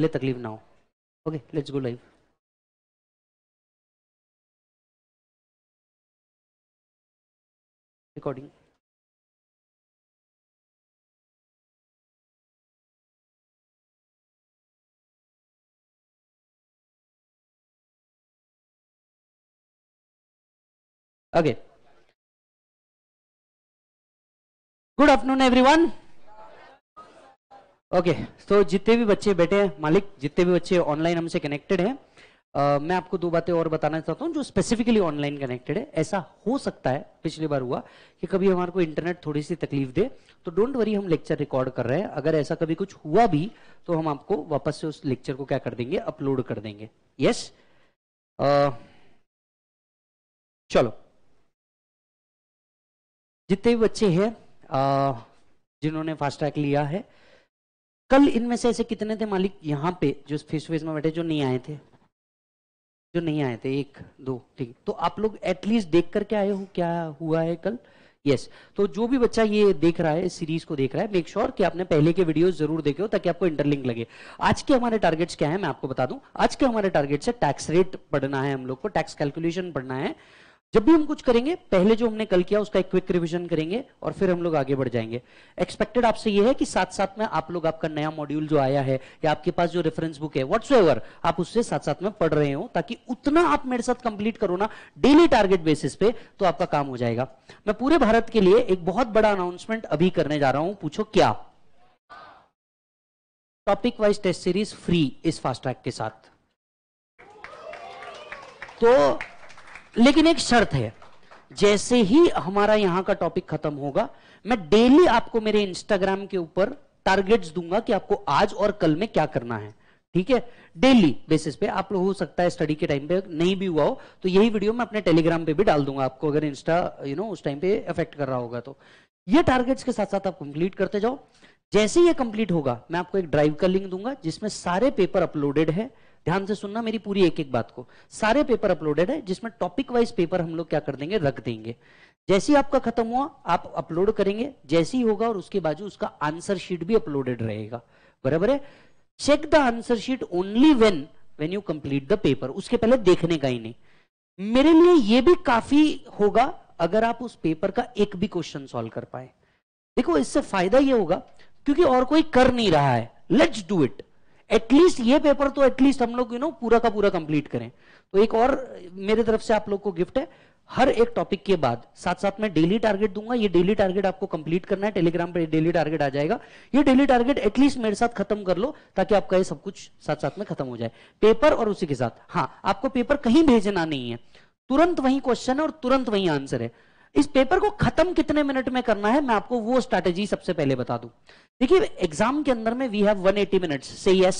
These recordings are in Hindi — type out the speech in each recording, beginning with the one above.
ले तकलीफ ना हो। Okay, let's go live. Recording. Okay, good afternoon everyone. Okay, तो जितने भी बच्चे बैठे हैं मालिक, जितने भी बच्चे ऑनलाइन हमसे कनेक्टेड हैं, मैं आपको दो बातें और बताना चाहता हूं जो स्पेसिफिकली ऑनलाइन कनेक्टेड है। ऐसा हो सकता है, पिछली बार हुआ कि कभी हमारे को इंटरनेट थोड़ी सी तकलीफ दे, तो डोंट वरी, हम लेक्चर रिकॉर्ड कर रहे हैं। अगर ऐसा कभी कुछ हुआ भी तो हम आपको वापस से उस लेक्चर को क्या कर देंगे, अपलोड कर देंगे। यस, चलो, जितने भी बच्चे हैं जिन्होंने फास्ट ट्रैक लिया है, कल इनमें से ऐसे कितने थे मालिक यहाँ पे जो फेस टू फेस में बैठे, जो नहीं आए थे? जो नहीं आए थे, एक दो, ठीक। तो आप लोग एटलीस्ट देख करके आए हो क्या हुआ है कल? यस। तो जो भी बच्चा ये देख रहा है, इस सीरीज को देख रहा है, मेक श्योर कि आपने पहले के वीडियोस जरूर देखे हो ताकि आपको इंटरलिंक लगे। आज के हमारे टारगेट्स क्या है मैं आपको बता दूं। आज के हमारे टारगेट्स है टैक्स रेट पढ़ना है, हम लोग को टैक्स कैलकुलेशन पढ़ना है। जब भी हम कुछ करेंगे, पहले जो हमने कल किया उसका एक क्विक रिवीजन करेंगे और फिर हम लोग आगे बढ़ जाएंगे। एक्सपेक्टेड आपसे ये है कि साथ साथ में आप लोग आपका नया मॉड्यूल जो आया है या आपके पास जो रेफरेंस बुक है व्हाटसोएवर, आप उससे साथ साथ में पढ़ रहे हो, ताकि उतना आप मेरे साथ कंप्लीट करो ना डेली टारगेट बेसिस पे, तो आपका काम हो जाएगा। मैं पूरे भारत के लिए एक बहुत बड़ा अनाउंसमेंट अभी करने जा रहा हूं। पूछो क्या? Topic wise test series free इस फास्ट ट्रैक के साथ। तो लेकिन एक शर्त है, जैसे ही हमारा यहां का टॉपिक खत्म होगा, मैं डेली आपको मेरे इंस्टाग्राम के ऊपर टारगेट्स दूंगा कि आपको आज और कल में क्या करना है। ठीक है, डेली बेसिस पे। आप लोग हो सकता है स्टडी के टाइम पे नहीं भी हुआ हो तो यही वीडियो मैं अपने टेलीग्राम पे भी डाल दूंगा आपको, अगर इंस्टा उस टाइम पे अफेक्ट कर रहा होगा तो। ये टारगेट्स के साथ साथ आप कंप्लीट करते जाओ। जैसे ही ये कंप्लीट होगा, मैं आपको एक ड्राइव का लिंक दूंगा जिसमें सारे पेपर अपलोडेड है। ध्यान से सुनना मेरी पूरी एक एक बात को। सारे पेपर अपलोडेड है जिसमें टॉपिक वाइज पेपर हम लोग क्या कर देंगे, रख देंगे। जैसे ही आपका खत्म हुआ आप अपलोड करेंगे, जैसे ही होगा, और उसके बाजू उसका आंसर शीट भी अपलोडेड रहेगा। बराबर है? Check the answer sheet only when you complete the paper. उसके पहले देखने का ही नहीं। मेरे लिए यह भी काफी होगा अगर आप उस पेपर का एक भी क्वेश्चन सॉल्व कर पाए। देखो, इससे फायदा यह होगा क्योंकि और कोई कर नहीं रहा है, लेट्स डू इट। एटलीस्ट ये पेपर तो एटलीस्ट हम लोग पूरा का पूरा कंप्लीट करें। तो एक और मेरे तरफ से आप लोग को गिफ्ट है, हर एक टॉपिक के बाद साथ साथ में डेली टारगेट दूंगा। ये डेली टारगेट आपको कंप्लीट करना है, टेलीग्राम पे डेली टारगेट आ जाएगा। ये डेली टारगेट एटलीस्ट मेरे साथ खत्म कर लो ताकि आपका ये सब कुछ साथ साथ में खत्म हो जाए, पेपर और उसी के साथ। हाँ, आपको पेपर कहीं भेजना नहीं है, तुरंत वही क्वेश्चन है और तुरंत वही आंसर है। इस पेपर को खत्म कितने मिनट में करना है, मैं आपको वो स्ट्रैटेजी सबसे पहले बता दूं। देखिए, एग्जाम के अंदर में वी हैव 180 मिनट्स, से yes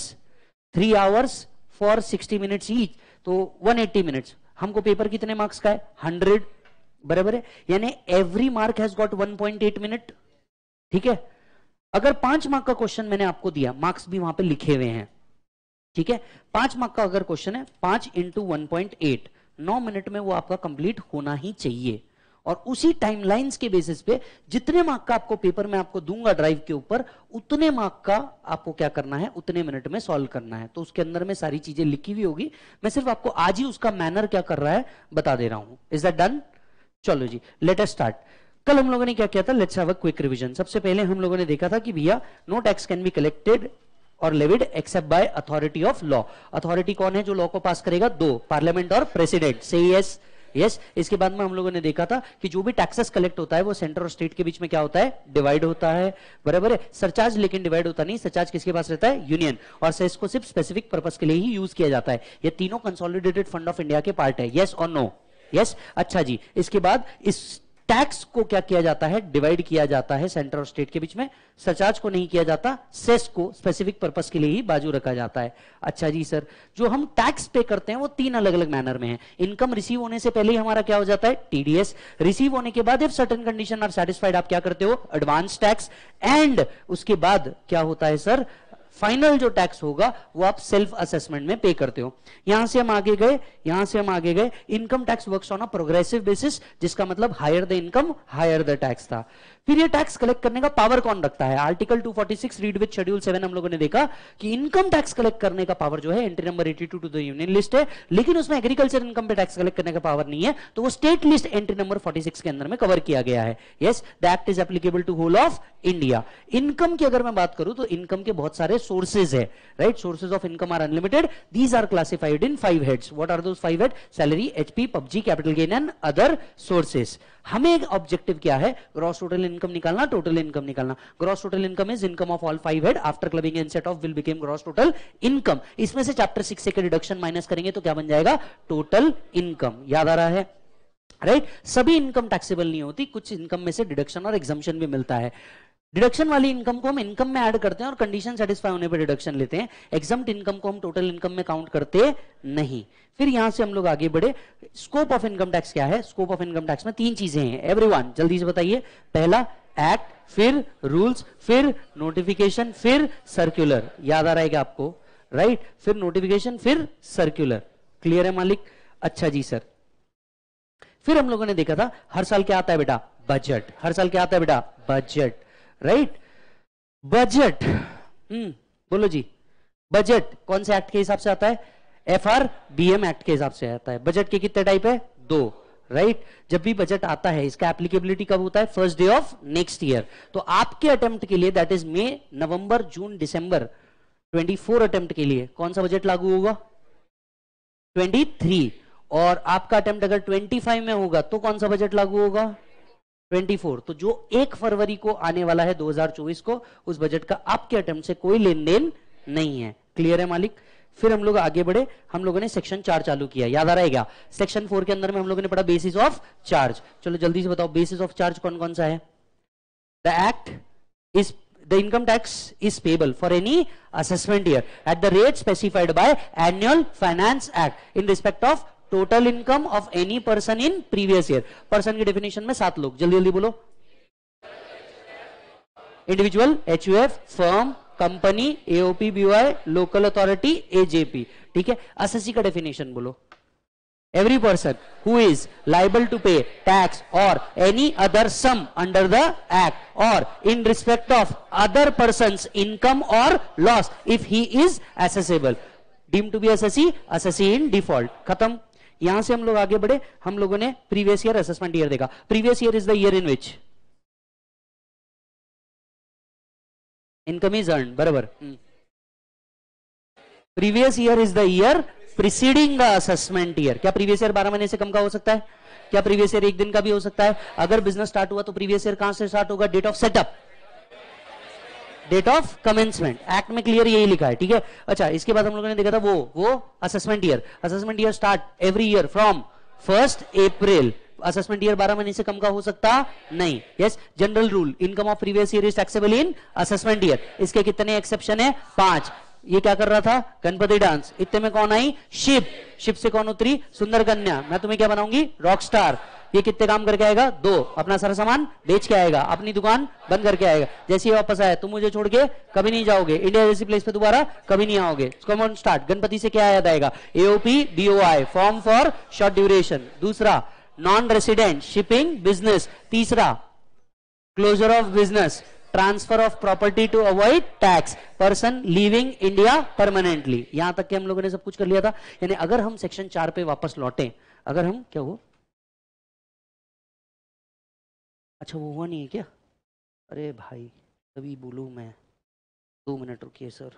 3 hours for 60 minutes each, तो 180 मिनट्स। हमको पेपर कितने मार्क्स का है? 100। बराबर है? यानी every mark has got 1.8 minute. ठीक है, अगर 5 मार्क का क्वेश्चन मैंने आपको दिया, मार्क्स भी वहां पे लिखे हुए हैं, ठीक है, 5 मार्क का अगर क्वेश्चन है, 5 इंटू 1.8, 9 मिनट में वो आपका कंप्लीट होना ही चाहिए। और उसी टाइमलाइंस के बेसिस पे जितने मार्क का आपको पेपर में आपको दूंगा ड्राइव के ऊपर, उतने मार्क का आपको क्या करना है, उतने मिनट में सॉल्व करना है। तो उसके अंदर में सारी चीजें लिखी हुई होगी, मैं सिर्फ आपको आज ही उसका मैनर क्या कर रहा है बता दे रहा हूं। Is that done? चलो जी, लेट अस स्टार्ट। कल हम लोगों ने क्या किया था, let's have a quick revision. सबसे पहले हम लोगों ने देखा था कि भैया no tax can be collected और levied except by authority of law. Authority कौन है जो लॉ को पास करेगा? 2, पार्लियामेंट और प्रेसिडेंट। से यस यस। इसके बाद में हम लोगों ने देखा था कि जो भी टैक्सेस कलेक्ट होता है वो सेंटर और स्टेट के बीच में क्या होता है, डिवाइड होता है। बराबर है? सरचार्ज लेकिन डिवाइड होता नहीं, सरचार्ज किसके पास रहता है? यूनियन। और सेस को सिर्फ स्पेसिफिक पर्पस के लिए ही यूज किया जाता है। ये तीनों कंसोलिडेटेड फंड ऑफ इंडिया के पार्ट है। यस और नो? यस। अच्छा जी, इसके बाद इस टैक्स को क्या किया जाता है, डिवाइड किया जाता है सेंटर और स्टेट के बीच में। सरचार्ज को नहीं किया जाता, सेस को स्पेसिफिक पर्पस के लिए ही बाजू रखा जाता है। अच्छा जी सर, जो हम टैक्स पे करते हैं वो 3 अलग अलग मैनर में है। इनकम रिसीव होने से पहले ही हमारा क्या हो जाता है, टीडीएस। रिसीव होने के बाद if certain condition are satisfied, आप क्या करते हो, एडवांस टैक्स। एंड उसके बाद क्या होता है सर, फाइनल जो टैक्स होगा वो आप सेल्फ असेसमेंट में पे करते हो। यहां से हम आगे गए, income tax works on a progressive basis, जिसका मतलब higher the income higher the tax था। फिर ये टैक्स कलेक्ट करने का पावर कौन रखता है? आर्टिकल 246 रीड विद शेड्यूल 7 हम लोगों ने देखा कि इनकम टैक्स कलेक्ट करने का पावर जो है entry number 82 to the union list है, लेकिन उसमें एग्रीकल्चर इनकम पे टैक्स कलेक्ट करने का पावर नहीं है, तो वो स्टेट लिस्ट एंट्री नंबर 46 के अंदर में कवर किया गया है। Yes, the act is applicable to whole of India. Income की अगर मैं बात करूं तो इनकम के बहुत सारे सोर्सेज है, right? Sources of income are unlimited, these are classified in 5 heads. What are those 5 head? Salary, HP, PUBG, capital gain and other sources. हमें एक ऑब्जेक्टिव क्या है? ग्रॉस टोटल इनकम निकालना, टोटल इनकम निकालना। Gross total income is income of all 5 head after clubbing and set off will become gross total income. इसमें से चैप्टर 6 से रिडक्शन माइनस करेंगे तो क्या बन जाएगा? Total income. याद आ रहा है, राइट? सभी इनकम टैक्सेबल नहीं होती, कुछ इनकम में से डिडक्शन और एग्जम्पशन भी मिलता है। डिडक्शन वाली इनकम को हम इनकम में ऐड करते हैं और कंडीशन सेटिस्फाई होने पे डिडक्शन लेते हैं। एग्जम्प्ट इनकम को हम टोटल इनकम में काउंट करते नहीं। फिर यहां से हम लोग आगे बढ़े। स्कोप ऑफ इनकम टैक्स क्या है? स्कोप ऑफ इनकम टैक्स में 3 चीजें हैं। एवरीवन जल्दी से बताइए। पहला एक्ट, फिर रूल्स, फिर नोटिफिकेशन, फिर सर्कुलर। याद आ रहा है क्या आपको? राइट, फिर नोटिफिकेशन, फिर सर्कुलर। क्लियर है मालिक? अच्छा जी सर। फिर हम लोगों ने देखा था हर साल क्या आता है बेटा? बजट। हर साल क्या आता है बेटा? Budget, right? बजट, बोलो जी। बजट कौन से एक्ट के हिसाब से आता है? FRBM एक्ट के हिसाब से आता है। बजट के कितने टाइप है? 2, राइट? जब भी बजट आता है इसका एप्लीकेबिलिटी कब होता है? First day of next year. तो आपके अटेम्प्ट के लिए that is May, November, June, December 24 attempt के लिए कौन सा बजट लागू होगा? 23। और आपका अटेम्प्ट अगर 25 में होगा तो कौन सा बजट लागू होगा? 24। तो जो 1 फरवरी को आने वाला है 2024 को, उस बजट का आपके अटेम्प्ट से कोई लेन देन नहीं है। क्लियर है मालिक? फिर हम लोग आगे बढ़े। हम लोगों ने सेक्शन 4 चालू किया। याद आ रहा है क्या? सेक्शन 4 के अंदर में हम लोगों ने पढ़ा बेसिस ऑफ चार्ज। चलो जल्दी से बताओ बेसिस ऑफ चार्ज कौन कौन सा है? The act is the income tax is payable for any assessment year at the rate specified by annual finance act in respect of total income of any person in previous year. person की definition में 7 लोग, जल्दी जल्दी बोलो। individual, HUF, firm, company, AOP, BOI, local authority, AJP। ठीक है, assessee का definition बोलो। every person who is liable to pay tax or any other sum under the act or in respect of other person's income or loss if he is assessable, deemed to be assessee, assessee in default। खत्म। यहां से हम लोग आगे बढ़े। हम लोगों ने प्रीवियस ईयर असेसमेंट ईयर देखा। Previous year is the year in which income is earn, बराबर। Previous year is the year preceding the assessment year. क्या प्रीवियस ईयर 12 महीने से कम का हो सकता है? क्या प्रीवियस ईयर 1 दिन का भी हो सकता है? अगर बिजनेस स्टार्ट हुआ तो प्रीवियस ईयर कहां से स्टार्ट होगा? Date of setup, date of commencement. Act में क्लियर यही लिखा है, ठीक है? अच्छा, इसके बाद हम लोगों ने देखा था वो assessment year. Assessment year start every year from 1 April. Assessment year 12 महीने से कम का हो सकता नहीं। Yes, general rule, income of previous year is taxable in assessment year. इसके कितने एक्सेप्शन है? 5। ये क्या कर रहा था? गणपति डांस। इतने में कौन आई? शिप। शिप से कौन उतरी? सुंदर कन्या। मैं तुम्हें क्या बनाऊंगी? Rock star. ये कितने काम करके आएगा? 2। अपना सारा सामान बेच के आएगा, अपनी दुकान बंद करके आएगा। जैसे ही वापस आया, तुम मुझे छोड़ के कभी नहीं जाओगे, इंडिया जैसी प्लेस पे दोबारा कभी नहीं आओगे। Come on start. गणपति से क्या याद आएगा? AOP, BOI, form for short duration. दूसरा नॉन रेसिडेंट शिपिंग बिजनेस। तीसरा closure of business, transfer of property to avoid tax, person leaving India permanently. यहां तक के हम लोगों ने सब कुछ कर लिया था। यानी अगर हम सेक्शन 4 पे वापस लौटे, अगर हम क्या हुआ? अच्छा, वो हुआ नहीं है क्या? अरे भाई, तभी बोलूं मैं। 2 मिनट रुकिए सर।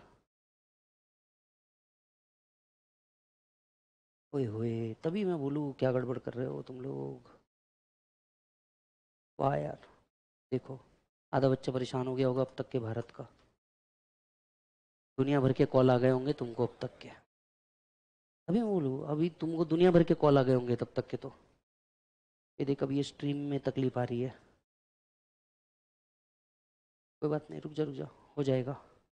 ओए होए, तभी मैं बोलूं क्या गड़बड़ कर रहे हो तुम लोग। वाह यार, देखो आधा बच्चा परेशान हो गया होगा अब तक के भारत का। दुनिया भर के कॉल आ गए होंगे तुमको अब तक के। अभी मैं बोलूं, अभी तुमको दुनिया भर के कॉल आ गए होंगे तब तक के। तो ये देख, अभी ये स्ट्रीम में तकलीफ आ रही है। कोई बात नहीं, रुक जा रुक जा, हो जाएगा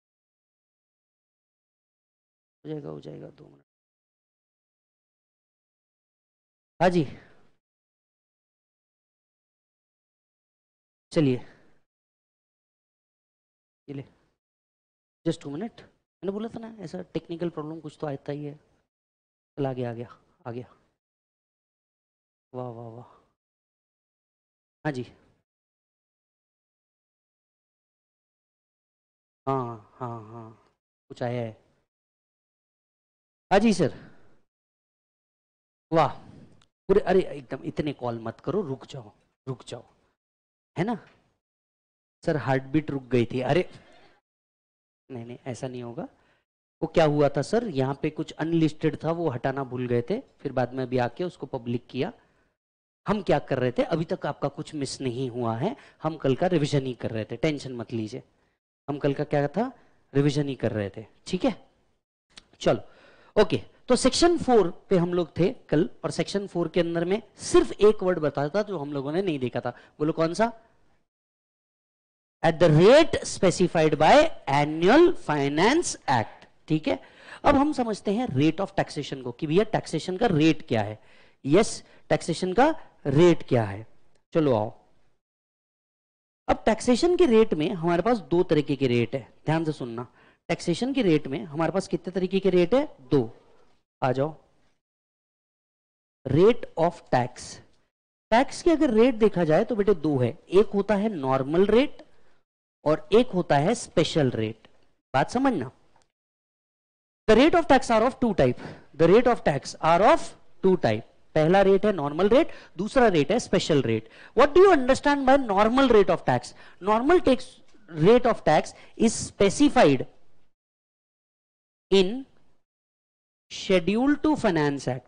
हो जाएगा हो जाएगा। 2 मिनट। हाँ जी, चलिए, ये ले, जस्ट 2 मिनट। मैंने बोला था ना, ऐसा टेक्निकल प्रॉब्लम कुछ तो आता ही है। चल, आ गया आ गया आ गया। वाह वाह वाह। हाँ जी, हाँ हाँ हाँ, कुछ आया है। हाँ जी सर। वाह, पूरे, अरे एकदम इतने कॉल मत करो, रुक जाओ, रुक जाओ, है ना सर, हार्ट बीट रुक गई थी, अरे नहीं नहीं ऐसा नहीं होगा। वो क्या हुआ था सर, यहाँ पे कुछ अनलिस्टेड था, वो हटाना भूल गए थे, फिर बाद में भी आके उसको पब्लिक किया। हम क्या कर रहे थे, अभी तक आपका कुछ मिस नहीं हुआ है, हम कल का रिवीजन ही कर रहे थे, टेंशन मत लीजिए। हम कल का क्या था, रिवीजन ही कर रहे थे, ठीक है। चलो ओके, तो सेक्शन 4 पे हम लोग थे कल, और सेक्शन 4 के अंदर में सिर्फ एक वर्ड बताया था जो हम लोगों ने नहीं देखा था, बोलो कौन सा? At the rate specified by annual finance act, ठीक है। अब हम समझते हैं रेट ऑफ टैक्सेशन को, कि भैया टैक्सेशन का रेट क्या है। यस, टैक्सेशन का रेट क्या है, चलो आओ। अब टैक्सेशन के रेट में हमारे पास दो तरीके के रेट है, ध्यान से सुनना। टैक्सेशन के रेट में हमारे पास कितने तरीके के रेट है? दो। आ जाओ। रेट ऑफ टैक्स, टैक्स के अगर रेट देखा जाए तो बेटे दो है, एक होता है नॉर्मल रेट और एक होता है स्पेशल रेट। बात समझना। The rate of tax are of two type, the rate of tax are of two type. पहला रेट है नॉर्मल रेट, दूसरा रेट है special rate. What do you understand by normal rate of tax? Normal tax rate of tax is specified in schedule two finance act.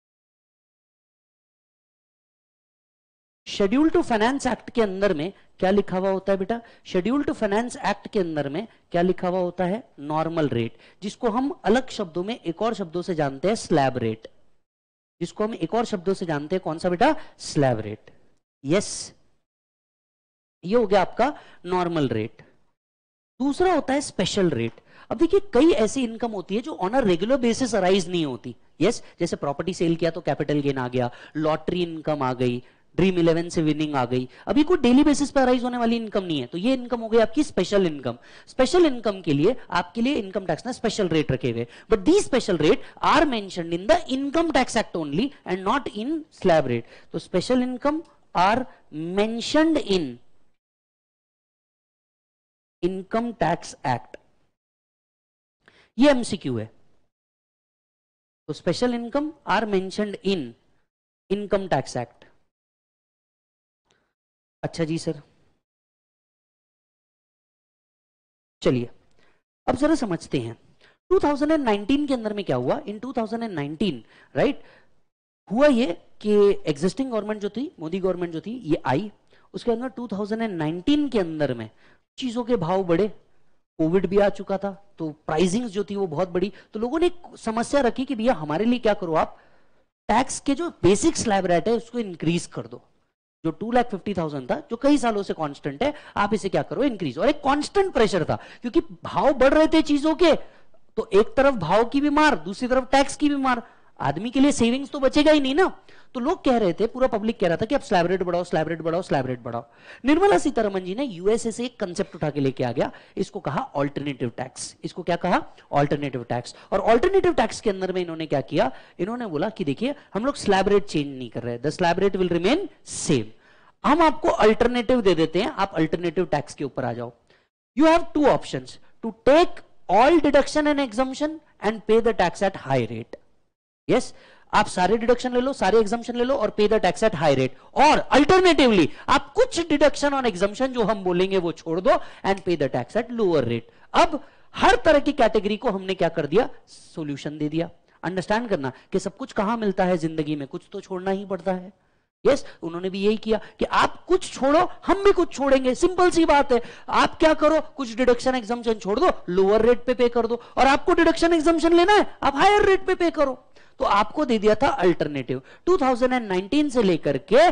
Schedule two finance act के अंदर में क्या लिखा हुआ होता है बेटा? शेड्यूल टू फाइनेंस एक्ट के अंदर में क्या लिखा हुआ होता है? नॉर्मल रेट, जिसको हम अलग शब्दों में एक और शब्दों से जानते हैं स्लैब रेट, जिसको हम एक और शब्दों से जानते हैं कौन सा बेटा? Slab rate. यस, ये हो गया आपका नॉर्मल रेट। दूसरा होता है स्पेशल रेट। अब देखिए कई ऐसी इनकम होती है जो on a regular basis arise नहीं होती। यस, जैसे प्रॉपर्टी सेल किया तो कैपिटल गेन आ गया, लॉटरी इनकम आ गई, ड्रीम 11 से विनिंग आ गई, अभी कोई डेली बेसिस पर अराइज होने वाली इनकम नहीं है, तो ये इनकम हो गई आपकी स्पेशल इनकम। स्पेशल इनकम के लिए आपके लिए इनकम टैक्स ने स्पेशल रेट रखे हुए, but the special rate are mentioned in the income tax act only and not in slab rate. तो special income are mentioned in income tax act, ये एमसीक्यू है। तो special income are mentioned in income tax act. अच्छा जी सर, चलिए अब जरा समझते हैं 2019 के अंदर में क्या हुआ। इन 2019 राइट हुआ ये कि एग्जिस्टिंग गवर्नमेंट जो थी, मोदी गवर्नमेंट जो थी, ये आई, उसके अंदर 2019 के अंदर में चीजों के भाव बढ़े, कोविड भी आ चुका था, तो प्राइसिंग्स जो थी वो बहुत बड़ी, तो लोगों ने एक समस्या रखी कि भैया हमारे लिए क्या करो आप, टैक्स के जो बेसिक स्लैब रेट है उसको इंक्रीज कर दो। जो 2,50,000 था, जो कई सालों से कांस्टेंट है, आप इसे क्या करो, इंक्रीज। और एक कांस्टेंट प्रेशर था क्योंकि भाव बढ़ रहे थे चीजों के, तो एक तरफ भाव की भी मार, दूसरी तरफ टैक्स की भी मार, आदमी के लिए सेविंग्स तो बचेगा ही नहीं ना। तो लोग कह रहे थे, पूरा पब्लिक कह रहा था कि आप स्लैब रेट बढ़ाओ, स्लैब रेट बढ़ाओ, स्लैब रेट बढ़ाओ। निर्मला सीतारमण जी ने यूएसए से एक कंसेप्ट उठा के लेके आ गया, इसको कहा ऑल्टरनेटिव टैक्स। इसको क्या कहा? Alternative tax. और ऑल्टरनेटिव टैक्स के अंदर में इन्होंने क्या किया, इन्होंने बोला कि देखिए हम लोग स्लैब रेट चेंज नहीं कर रहे, the slab rate will remain same, हम आपको अल्टरनेटिव दे देते हैं, आप अल्टरनेटिव टैक्स के ऊपर आ जाओ। You have two options, to take all deduction and exemption and pay the tax at high rate. Yes, आप सारे डिडक्शन ले लो, सारे एग्जम्पशन ले लो और pay the tax at high rate, और अल्टरनेटिवली आप कुछ डिडक्शन और एग्जम्पशन जो हम बोलेंगे वो छोड़ दो and pay the tax at lower rate. अब हर तरह की कैटेगरी को हमने क्या कर दिया, सॉल्यूशन दे दिया। अंडरस्टैंड करना कि सब कुछ कहां मिलता है जिंदगी में, कुछ तो छोड़ना ही पड़ता है। यस, उन्होंने भी यही किया कि आप कुछ छोड़ो हम भी कुछ छोड़ेंगे, सिंपल सी बात है। आप क्या करो, कुछ डिडक्शन एग्जम्पशन छोड़ दो, लोअर रेट पे कर दो, और आपको डिडक्शन एग्जम्पशन लेना है आप हायर रेट पे करो। तो आपको दे दिया था अल्टरनेटिव। 2019 से लेकर के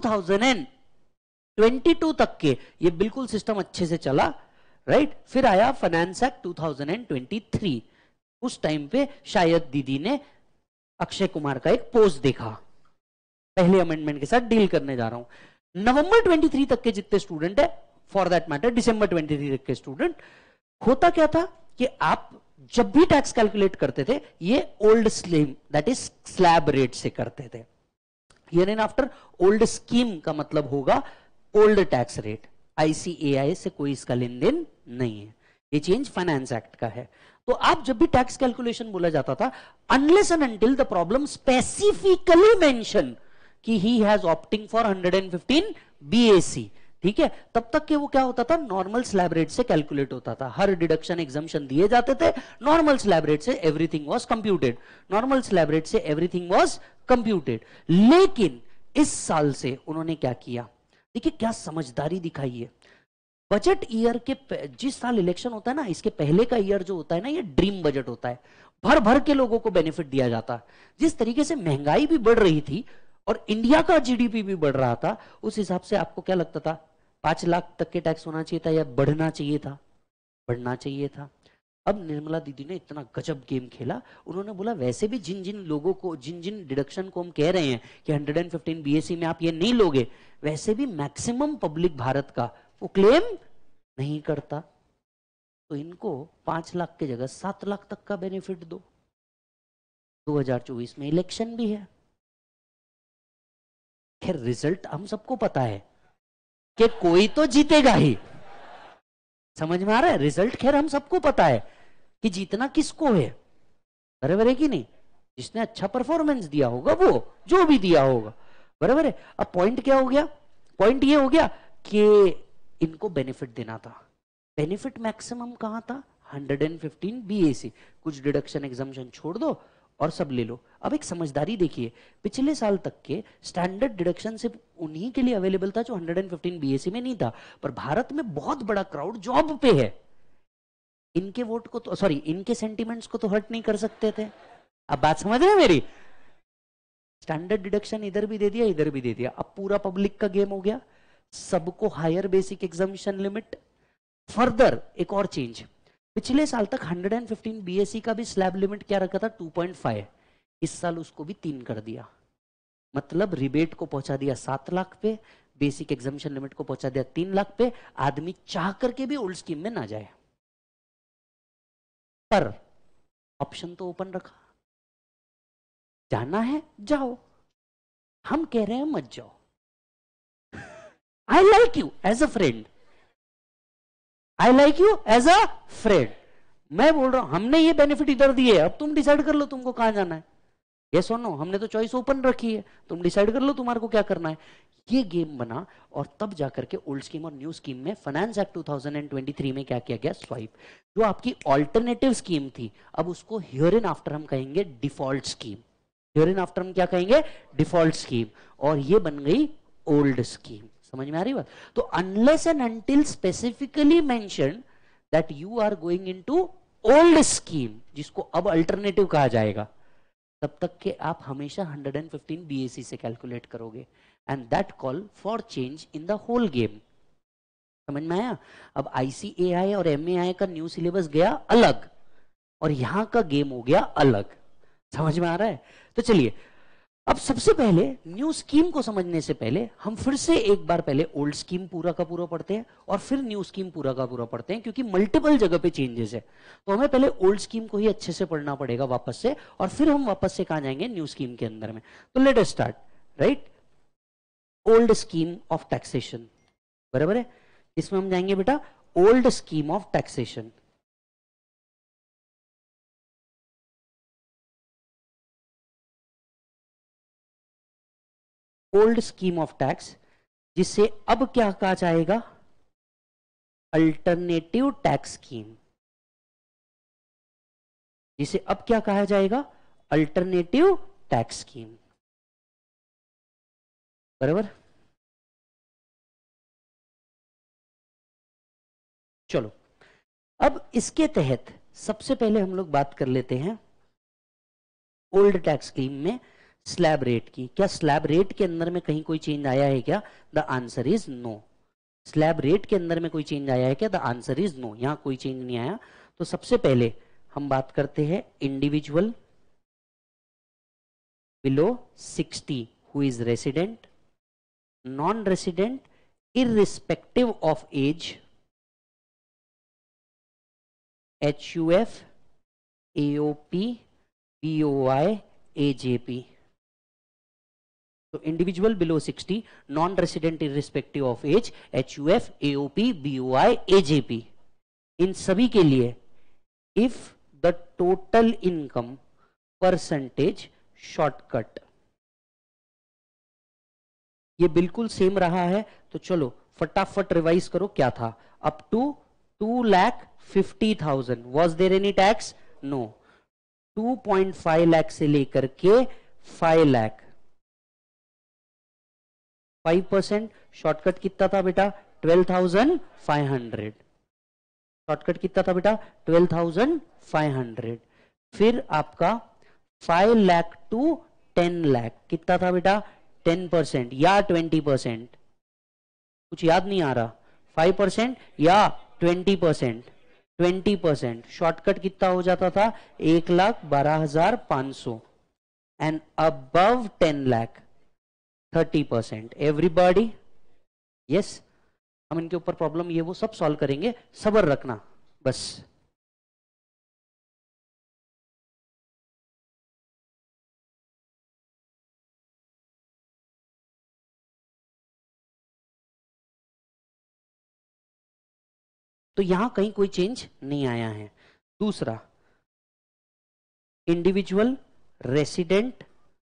2022 तक के ये बिल्कुल सिस्टम अच्छे से चला, राइट। फिर आया फाइनेंस एक्ट 2023, उस टाइम पे शायद दीदी ने अक्षय कुमार का एक पोस्ट देखा, पहले अमेंडमेंट के साथ डील करने जा रहा हूं। नवंबर 23 तक के जितने स्टूडेंट है, फॉर दैट मैटर दिसंबर 23 तक के स्टूडेंट, होता क्या था कि आप जब भी टैक्स कैलकुलेट करते थे ये old scheme that is slab rate से करते थे। Here and after old scheme का मतलब होगा ओल्ड टैक्स रेट, आईसीएआई से कोई इसका लेन देन नहीं है। ये चेंज फाइनेंस एक्ट का है। तो आप जब भी टैक्स कैलकुलेशन बोला जाता था, unless and until the problem specifically mention कि he has opting for 115 BAC, ठीक है, तब तक के वो क्या होता था, नॉर्मल स्लैब रेट से कैलकुलेट होता था। हर डिडक्शन एग्जम्पशन दिए जाते थे, नॉर्मल स्लैब रेट से everything was computed, normal slab rate से एवरीथिंग वाज कंप्यूटेड। लेकिन इस साल से उन्होंने क्या किया, देखिए क्या समझदारी दिखाई है। बजट ईयर के जिस साल इलेक्शन होता है ना, इसके पहले का ईयर जो होता है ना, ये ड्रीम बजट होता है, भर भर के लोगों को बेनिफिट दिया जाता है। जिस तरीके से महंगाई भी बढ़ रही थी और इंडिया का जीडीपी भी बढ़ रहा था, उस हिसाब से आपको क्या लगता था, 5 लाख तक के टैक्स होना चाहिए था या बढ़ना चाहिए था, बढ़ना चाहिए था। अब निर्मला दीदी ने इतना गजब गेम खेला, उन्होंने बोला वैसे भी जिन जिन लोगों को, जिन जिन डिडक्शन को हम कह रहे हैं कि 115 बीएससी में आप ये नहीं लोगे, वैसे भी मैक्सिमम पब्लिक भारत का वो क्लेम नहीं करता, तो इनको 5 लाख की जगह 7 लाख तक का बेनिफिट दो। 2024 में इलेक्शन भी है, खैर रिजल्ट हम सबको पता है कि कोई तो जीतेगा ही, समझ में आ रहा है, रिजल्ट खैर हम सबको पता है कि जीतना किसको है, बराबर है कि नहीं, जिसने अच्छा परफॉर्मेंस दिया होगा वो, जो भी दिया होगा, बराबर है। अब पॉइंट क्या हो गया, पॉइंट ये हो गया कि इनको बेनिफिट देना था। बेनिफिट मैक्सिमम कहां था, 115 बीएसी, कुछ डिडक्शन एग्जम्पशन छोड़ दो और सब ले लो। अब एक समझदारी देखिए, पिछले साल तक के स्टैंडर्ड डिडक्शन सिर्फ उन्हीं के लिए अवेलेबल था जो 115 बीएसी में नहीं था, पर भारत में बहुत बड़ा क्राउड जॉब पे है, इनके वोट को तो, सॉरी इनके सेंटिमेंट्स को तो हर्ट नहीं कर सकते थे। अब बात समझ रहे हैं मेरी, स्टैंडर्ड डिडक्शन इधर भी दे दिया, इधर भी दे दिया, अब पूरा पब्लिक का गेम हो गया, सबको higher basic exemption limit. Further एक और चेंज, पिछले साल तक 115 बीएससी का भी स्लैब लिमिट क्या रखा था, 2.5, इस साल उसको भी 3 कर दिया, मतलब रिबेट को पहुंचा दिया 7 लाख पे, बेसिक एग्जम्पशन लिमिट को पहुंचा दिया 3 लाख पे। आदमी चाह करके भी ओल्ड स्कीम में ना जाए, पर ऑप्शन तो ओपन रखा, जाना है जाओ, हम कह रहे हैं मत जाओ। I like you as a friend, I like you as a friend, मैं बोल रहा हूं हमने ये बेनिफिट इधर दिए, अब तुम डिसाइड कर लो तुमको कहां जाना है, यस और नो, हमने तो चॉइस ओपन रखी है, तुम डिसाइड कर लो तुम्हारे को क्या करना है। ये गेम बना और तब जाकर के ओल्ड स्कीम और न्यू स्कीम में फाइनेंस एक्ट 2023 में क्या किया गया, स्वाइप, जो आपकी ऑल्टरनेटिव स्कीम थी, अब उसको हियर इन आफ्टर हम कहेंगे default scheme, here in after हम क्या कहेंगे, डिफॉल्ट स्कीम, और ये बन गई ओल्ड स्कीम। समझ में आ रही बात। तो unless and until specifically mention that you are going into old scheme, जिसको अब अल्टरनेटिव कहा जाएगा, तब तक के आप हमेशा 115 बीएसी से कैलकुलेट करोगे, and that call for change in the whole game. समझ में आया। अब आईसीएआई और एमएआई का न्यू सिलेबस गया अलग और यहां का गेम हो गया अलग, समझ में आ रहा है। तो चलिए अब सबसे पहले न्यू स्कीम को समझने से पहले हम फिर से एक बार पहले ओल्ड स्कीम पूरा का पूरा पढ़ते हैं और फिर न्यू स्कीम पूरा का पूरा पढ़ते हैं, क्योंकि मल्टीपल जगह पे चेंजेस है, तो हमें पहले ओल्ड स्कीम को ही अच्छे से पढ़ना पड़ेगा वापस से, और फिर हम वापस से कहां जाएंगे, न्यू स्कीम के अंदर में। तो let us start, right, old scheme of taxation, बराबर है, इसमें हम जाएंगे बेटा old scheme of taxation. Old scheme of tax, जिसे अब क्या कहा जाएगा, अल्टरनेटिव टैक्स स्कीम, जिसे अब क्या कहा जाएगा, अल्टरनेटिव टैक्स स्कीम, बराबर। चलो अब इसके तहत सबसे पहले हम लोग बात कर लेते हैं ओल्ड टैक्स स्कीम में स्लैब रेट की। क्या स्लैब रेट के अंदर में कहीं कोई चेंज आया है क्या, the answer is no. Slab rate के अंदर में कोई चेंज आया है क्या, द आंसर इज नो, यहां कोई चेंज नहीं आया। तो सबसे पहले हम बात करते हैं individual below 60 who is resident, non resident irrespective of age, HUF, AOP, BOI, AJP। तो individual below 60, non resident irrespective of age, HUF, AOP, BOI, AJP। इन सभी के लिए if the total income percentage shortcut, ये बिल्कुल सेम रहा है। तो चलो फटाफट रिवाइज करो क्या था। Up to 2,50,000 was there any tax? No. 2.5 lakh से लेकर के 5 लाख 5% शॉर्टकट कितना था बेटा? 12,500। शॉर्टकट कितना था बेटा? 12,500। फिर आपका 5 लाख टू 10 लाख कितना था बेटा? 10% या 20%? कुछ याद नहीं आ रहा। 5% या 20%? 20%। शॉर्टकट कितना हो जाता था? 1,12,500। And above 10 lakh 30%। Everybody? Yes. हम इनके ऊपर प्रॉब्लम ये वो सब सॉल्व करेंगे, सब्र रखना बस। तो यहां कहीं कोई चेंज नहीं आया है। दूसरा, इंडिविजुअल रेसिडेंट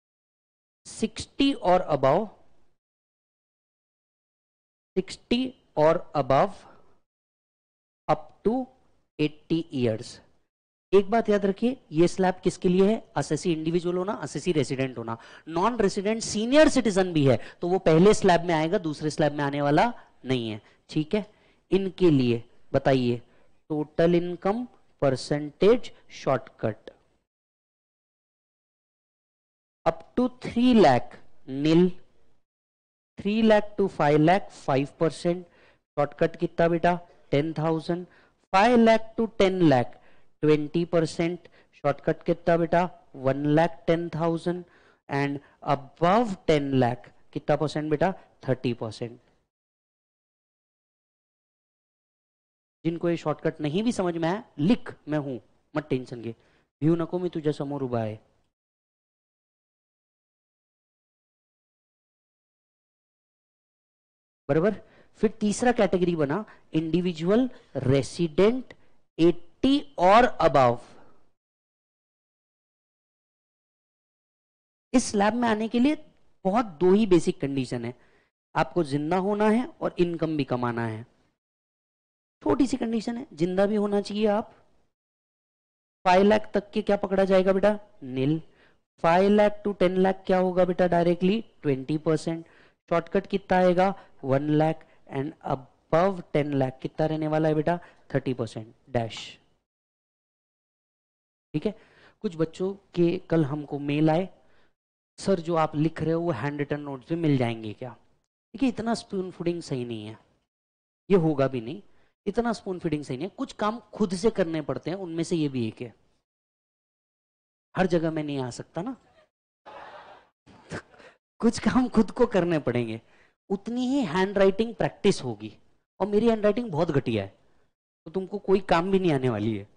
60 और अबव, 60 और अबव अप टू 80 इयर्स। एक बात याद रखिए, ये स्लैब किसके लिए है? असेसी इंडिविजुअल होना, असेसी रेसिडेंट होना। नॉन रेसिडेंट सीनियर सिटीजन भी है तो वो पहले स्लैब में आएगा, दूसरे स्लैब में आने वाला नहीं है। ठीक है। इनके लिए बताइए total income percentage shortcut up to 3 lakh nil, 3 lakh to 5 lakh 5%। Shortcut कितना बेटा? 10,000। 5 लाख टू 10 लाख 20%। शॉर्टकट कितना बेटा? 1,10,000। एंड अबव 10 लाख कितना परसेंट बेटा? 30%। जिनको ये शॉर्टकट नहीं भी समझ में आया लिख, मैं हूं, मत टेंशन घे, भिऊ नको मी तुझ्या समोर उभा आहे। बराबर। फिर तीसरा कैटेगरी बना इंडिविजुअल रेसिडेंट 80 और अबव। इस स्लैब में आने के लिए बहुत दो ही बेसिक कंडीशन है, आपको जिंदा होना है और इनकम भी कमाना है। छोटी सी कंडीशन है, जिंदा भी होना चाहिए आप। 5 लाख तक के क्या पकड़ा जाएगा बेटा? नील। 5 लाख टू 10 लाख क्या होगा बेटा? डायरेक्टली 20%। शॉर्टकट कितना आएगा? 1 लाख। एंड अबव 10 लाख कितना रहने वाला है बेटा? 30% डैश। ठीक है। कुछ बच्चों के कल हमको मेल आए, सर जो आप लिख रहे हो वो हैंड रिटन नोट्स में मिल जाएंगे क्या? देखिए इतना स्पून फीडिंग सही नहीं है, ये होगा भी नहीं। इतना स्पून फीडिंग सही नहीं है, कुछ काम खुद से करने पड़ते हैं, उनमें से ये भी एक है। हर जगह में नहीं आ सकता ना कुछ काम खुद को करने पड़ेंगे, उतनी ही हैंड राइटिंग प्रैक्टिस होगी। और मेरी हैंड राइटिंग बहुत घटिया है तो तुमको कोई काम भी नहीं आने वाली है।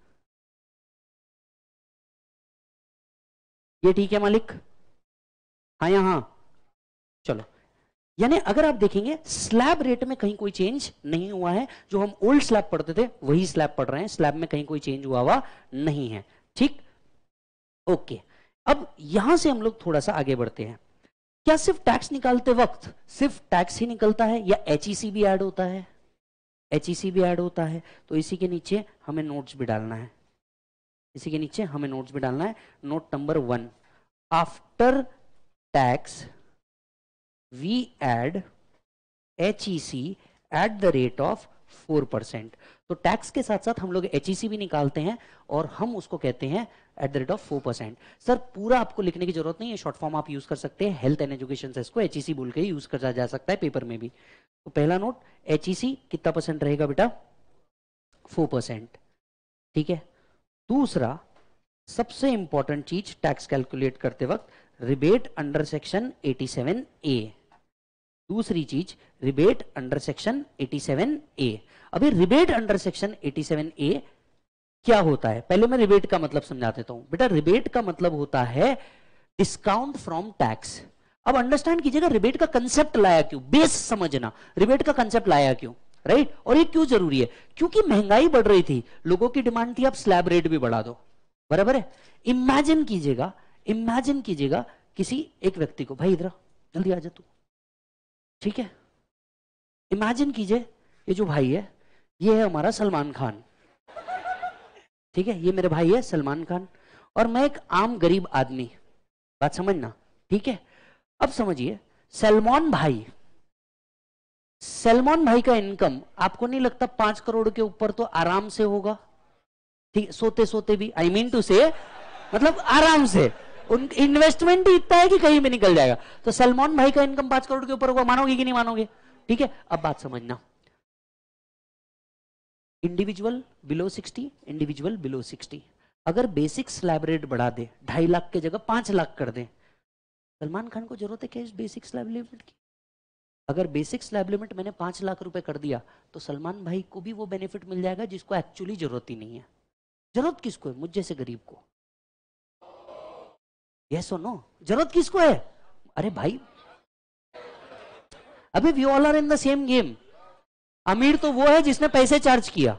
ये ठीक है मालिक? हाँ या हाँ? चलो, यानी अगर आप देखेंगे स्लैब रेट में कहीं कोई चेंज नहीं हुआ है, जो हम ओल्ड स्लैब पढ़ते थे वही स्लैब पढ़ रहे हैं, स्लैब में कहीं कोई चेंज हुआ नहीं है। ठीक, ओके। अब यहां से हम लोग थोड़ा सा आगे बढ़ते हैं। क्या सिर्फ टैक्स निकालते वक्त सिर्फ टैक्स ही निकलता है या एचईसी भी ऐड होता है? एचईसी भी ऐड होता है। तो इसी के नीचे हमें नोट्स भी डालना है, इसी के नीचे हमें नोट्स भी डालना है। Note number 1, after tax we add HEC at the rate of 4%। तो टैक्स के साथ साथ हम लोग HEC भी निकालते हैं और हम उसको कहते हैं at the rate of 4%। Sir पूरा आपको लिखने की जरूरत नहीं है, शॉर्ट फॉर्म आप यूज कर सकते हैं। हेल्थ एंड एजुकेशन से इसको HEC बोल के यूज करा जा सकता है पेपर में भी। तो पहला नोट, HEC कितना परसेंट रहेगा बेटा? 4%। ठीक है। दूसरा सबसे इंपॉर्टेंट चीज टैक्स कैलकुलेट करते वक्त, रिबेट अंडर सेक्शन 87A। दूसरी चीज रिबेट अंडर सेक्शन 87A। अभी रिबेट अंडर सेक्शन 87A क्या होता है? पहले मैं रिबेट का मतलब समझा देता हूं बेटा। रिबेट का मतलब होता है डिस्काउंट फ्रॉम टैक्स। अब अंडरस्टैंड कीजिएगा रिबेट का कंसेप्ट लाया क्यों, बेस समझना। रिबेट का कंसेप्ट लाया क्यों? राइट। और ये क्यों जरूरी है? क्योंकि महंगाई बढ़ रही थी, लोगों की डिमांड थी आप स्लैब रेट भी बढ़ा दो, बराबर है। इमेजिन कीजिएगा, इमेजिन कीजिएगा किसी एक व्यक्ति को, भाई इधर जल्दी आ जा तू, ठीक है। इमेजिन कीजिए ये जो भाई है ये है हमारा सलमान खान, ठीक है, ये मेरे भाई है सलमान खान, और मैं एक आम गरीब आदमी, बात समझना, ठीक है। अब समझिए सलमान भाई का इनकम आपको नहीं लगता 5 करोड़ के ऊपर तो आराम से होगा, ठीक, सोते सोते भी, आई मीन टू से, मतलब आराम से, उन इन्वेस्टमेंट ही इतना है कि कहीं भी निकल जाएगा। तो सलमान भाई का इनकम 5 करोड़ के ऊपर होगा, मानोगे कि नहीं मानोगे? ठीक है, अब बात समझना, इंडिविजुअल बिलो 60, इंडिविजुअल बिलो 60, अगर बेसिक स्लैब रेट बढ़ा दे 2.5 लाख की जगह 5 लाख कर दे, सलमान खान को जरूरत है क्या इस बेसिक स्लैब लिमिट की? अगर बेसिक स्लैब लिमिट मैंने 5 लाख रुपए कर दिया तो सलमान भाई को भी वो बेनिफिट मिल जाएगा जिसको एक्चुअली जरूरत ही नहीं है। जरूरत किसको है? मुझ जैसे गरीब को। यस और नो? जरूरत किसको है? अरे भाई, अभी we all are in the same game. अमीर तो वो है जिसने पैसे चार्ज किया।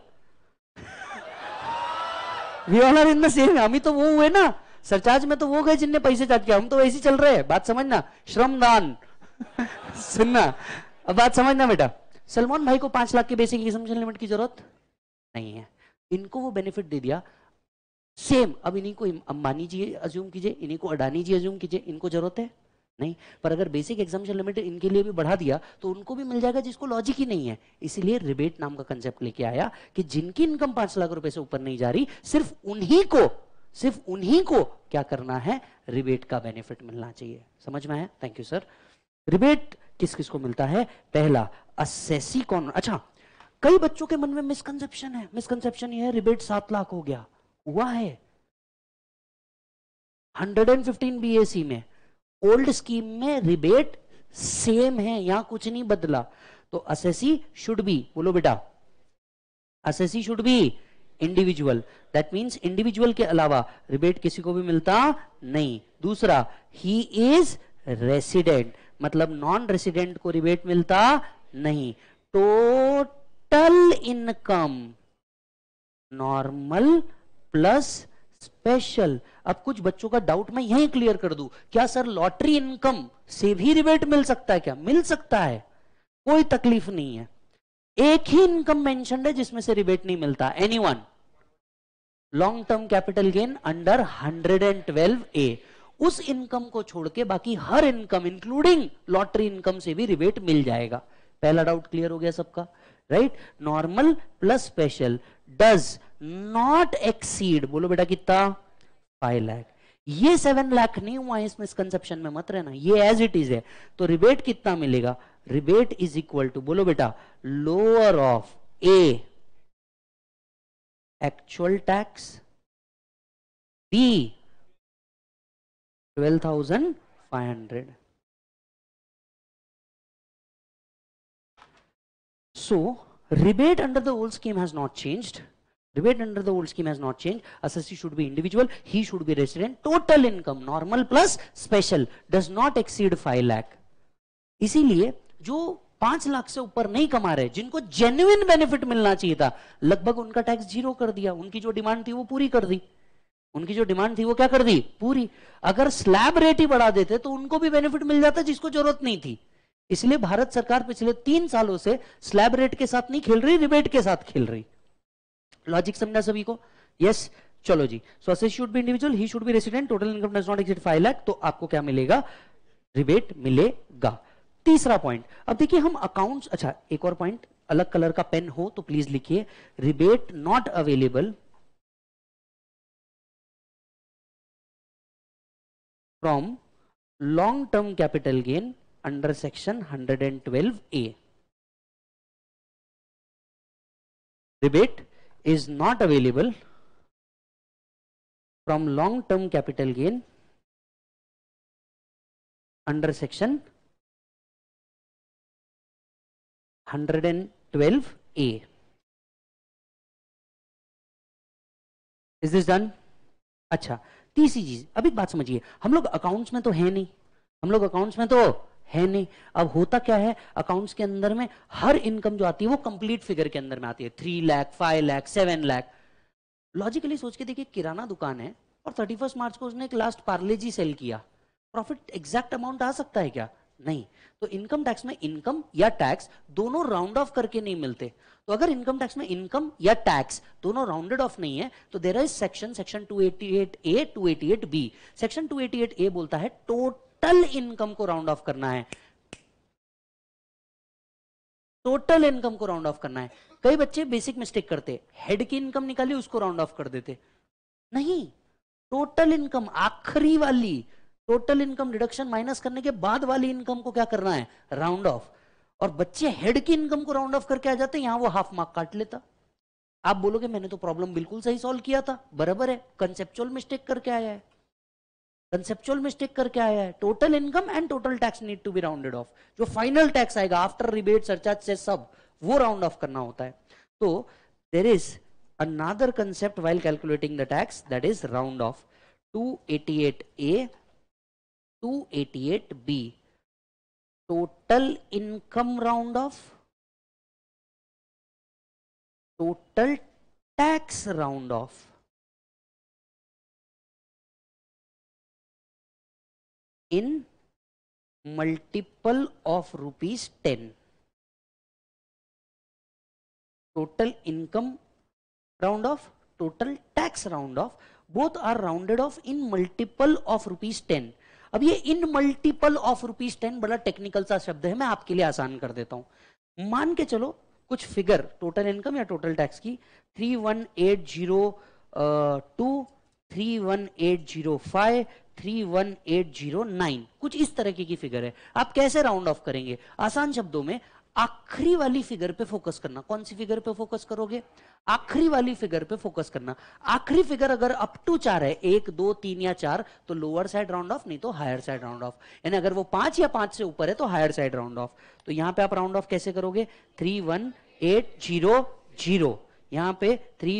We all are in the same, अमीर तो वो हुए ना, सरचार्ज में तो वो गए जिनने पैसे चार्ज किया, हम तो वैसे चल रहे हैं, बात समझना, श्रमदान। सुनना, अब बात समझना बेटा, सलमान भाई को 5 लाख के बेसिक एग्जामिशन लिमिट की जरूरत नहीं है, इनको वो बेनिफिट दे दिया सेम। अब इन्हीं को अंबानी जी अज्यूम कीजिए, इन्हीं को अडानी जी अज्यूम कीजिए, इनको जरूरत है नहीं, पर अगर बेसिक एग्जामिशन लिमिट इनके लिए भी बढ़ा दिया तो उनको भी मिल जाएगा जिसको लॉजिक ही नहीं है। इसीलिए रिबेट नाम का कंसेप्ट लेके आया कि जिनकी इनकम 5 लाख रुपए से ऊपर नहीं जा रही, सिर्फ उन्हीं को क्या करना है, रिबेट का बेनिफिट मिलना चाहिए। समझ में आया? Thank you sir. रिबेट किस किस को मिलता है? पहला, असेसी कौन, अच्छा, कई बच्चों के मन में मिसकंसेप्शन है, मिसकंसेप्शन ये है रिबेट 7 लाख हो गया, हुआ है 115 बीएसी में, ओल्ड स्कीम में रिबेट सेम है, यहां कुछ नहीं बदला। तो असेसी शुड बी, बोलो बेटा, assessee should be individual, that means individual के अलावा रिबेट किसी को भी मिलता नहीं। दूसरा, ही इज रेसिडेंट, मतलब नॉन रेसिडेंट को रिबेट मिलता नहीं। Total income normal plus special. अब कुछ बच्चों का डाउट मैं यहीं क्लियर कर दूं, क्या सर लॉटरी इनकम से भी रिबेट मिल सकता है क्या? मिल सकता है, कोई तकलीफ नहीं है। एक ही इनकम मेंशन्ड है जिसमें से रिबेट नहीं मिलता, anyone? Long term capital gain under 112A, उस इनकम को छोड़ के बाकी हर इनकम इंक्लूडिंग लॉटरी इनकम से भी रिबेट मिल जाएगा। पहला डाउट क्लियर हो गया सबका, right? Normal plus special does not exceed, बोलो बेटा कितना? 5 लाख। ये 7 लाख नहीं हुआ है, इस मिसकंसेप्शन में मत रहना, ये एज इट इज है। तो रिबेट कितना मिलेगा? रिबेट इज इक्वल टू, बोलो बेटा, lower of a actual tax, b 12,500। So, rebate under the old scheme has not changed. Rebate under the old scheme has not changed. Assessee should be individual, he should be resident. Total income, normal plus special, does not exceed 5 lakh. इसीलिए जो 5 लाख से ऊपर नहीं कमा रहे, जिनको जेन्युइन बेनिफिट मिलना चाहिए था, लगभग उनका टैक्स 0 कर दिया। उनकी जो डिमांड थी वो पूरी कर दी, उनकी जो डिमांड थी वो क्या कर दी? पूरी। अगर स्लैब रेट ही बढ़ा देते तो उनको भी बेनिफिट मिल जाता जिसको जरूरत नहीं थी। इसलिए भारत सरकार पिछले 3 सालों से स्लैब रेट के साथ नहीं खेल रही, रिबेट के साथ खेल रही। लॉजिक समझा सभी को? यस, चलो जी। So assessee should be individual, he should be resident, total income does not exceed 5 lakh, तो आपको क्या मिलेगा? रिबेट मिलेगा। तीसरा पॉइंट, अब देखिए हम अकाउंट्स, अच्छा एक और पॉइंट, अलग कलर का पेन हो तो प्लीज लिखिए, rebate not available from long term capital gain under section 112A. Rebate is not available from long term capital gain under section 112A. Is this done? अच्छा, तीसरी चीज, अब एक बात समझिए, हम लोग अकाउंट्स में तो है नहीं, हम लोग अकाउंट्स में तो है नहीं। अब होता क्या है अकाउंट्स के अंदर में, हर इनकम जो आती है वो कंप्लीट फिगर के अंदर में आती है, 3 लाख, 5 लाख, 7 लाख। लॉजिकली सोच के देखिए, किराना दुकान है और 31 मार्च को उसने एक लास्ट पार्ले जी सेल किया, प्रॉफिट एग्जैक्ट अमाउंट आ सकता है क्या? नहीं। तो इनकम टैक्स में इनकम या टैक्स दोनों राउंड ऑफ करके नहीं मिलते। तो अगर इनकम टैक्स में इनकम या टैक्स दोनों राउंडेड ऑफ नहीं है तो there is section 288A 288B। Section 288A बोलता है टोटल इनकम को राउंड ऑफ करना है, टोटल इनकम को राउंड ऑफ करना है। कई बच्चे बेसिक मिस्टेक करते, हेड की इनकम निकाली उसको राउंड ऑफ कर देते। नहीं, टोटल इनकम आखिरी वाली, टोटल इनकम डिडक्शन माइनस करने के बाद वाली इनकम को क्या करना है? Round off. और बच्चे हेड की इनकम को राउंड ऑफ करके आ जाते, यहां वो हाफ मार्क काट लेता। आप बोलोगे मैंने तो प्रॉब्लम बिल्कुल सही सॉल्व किया था, बराबर है, कंसेप्चुअल मिस्टेक करके आया है, कंसेप्चुअल मिस्टेक करके आया है। Total income and total tax need to be rounded off. जो फाइनल टैक्स आएगा आफ्टर रिबेट सरचार्ज से सब, वो राउंड ऑफ करना होता है। तो there is another concept while calculating the tax, that is round off. 288A 288B, total income round off, total tax round off, in multiple of rupees 10. Total income round off, total tax round off, both are rounded off in multiple of rupees 10. अब ये इन मल्टीपल ऑफ रुपीज 10 बड़ा टेक्निकल सा शब्द है, मैं आपके लिए आसान कर देता हूं। मान के चलो कुछ फिगर टोटल इनकम या टोटल टैक्स की 31802, 31805, 31809, कुछ इस तरीके की फिगर है। आप कैसे राउंड ऑफ करेंगे? आसान शब्दों में आखिरी वाली फिगर पे फोकस करना। कौन सी फिगर पे फोकस करोगे? आखिरी वाली फिगर पे फोकस करना। आखिरी फिगर अगर अप टू 4 है, 1, 2, 3 या 4, तो लोअर साइड राउंड ऑफ, नहीं तो हायर साइड राउंड ऑफ। यानी अगर वो 5 या 5 से ऊपर है तो हायर साइड राउंड ऑफ। तो यहां पे आप राउंड ऑफ कैसे करोगे? 31800, यहां पे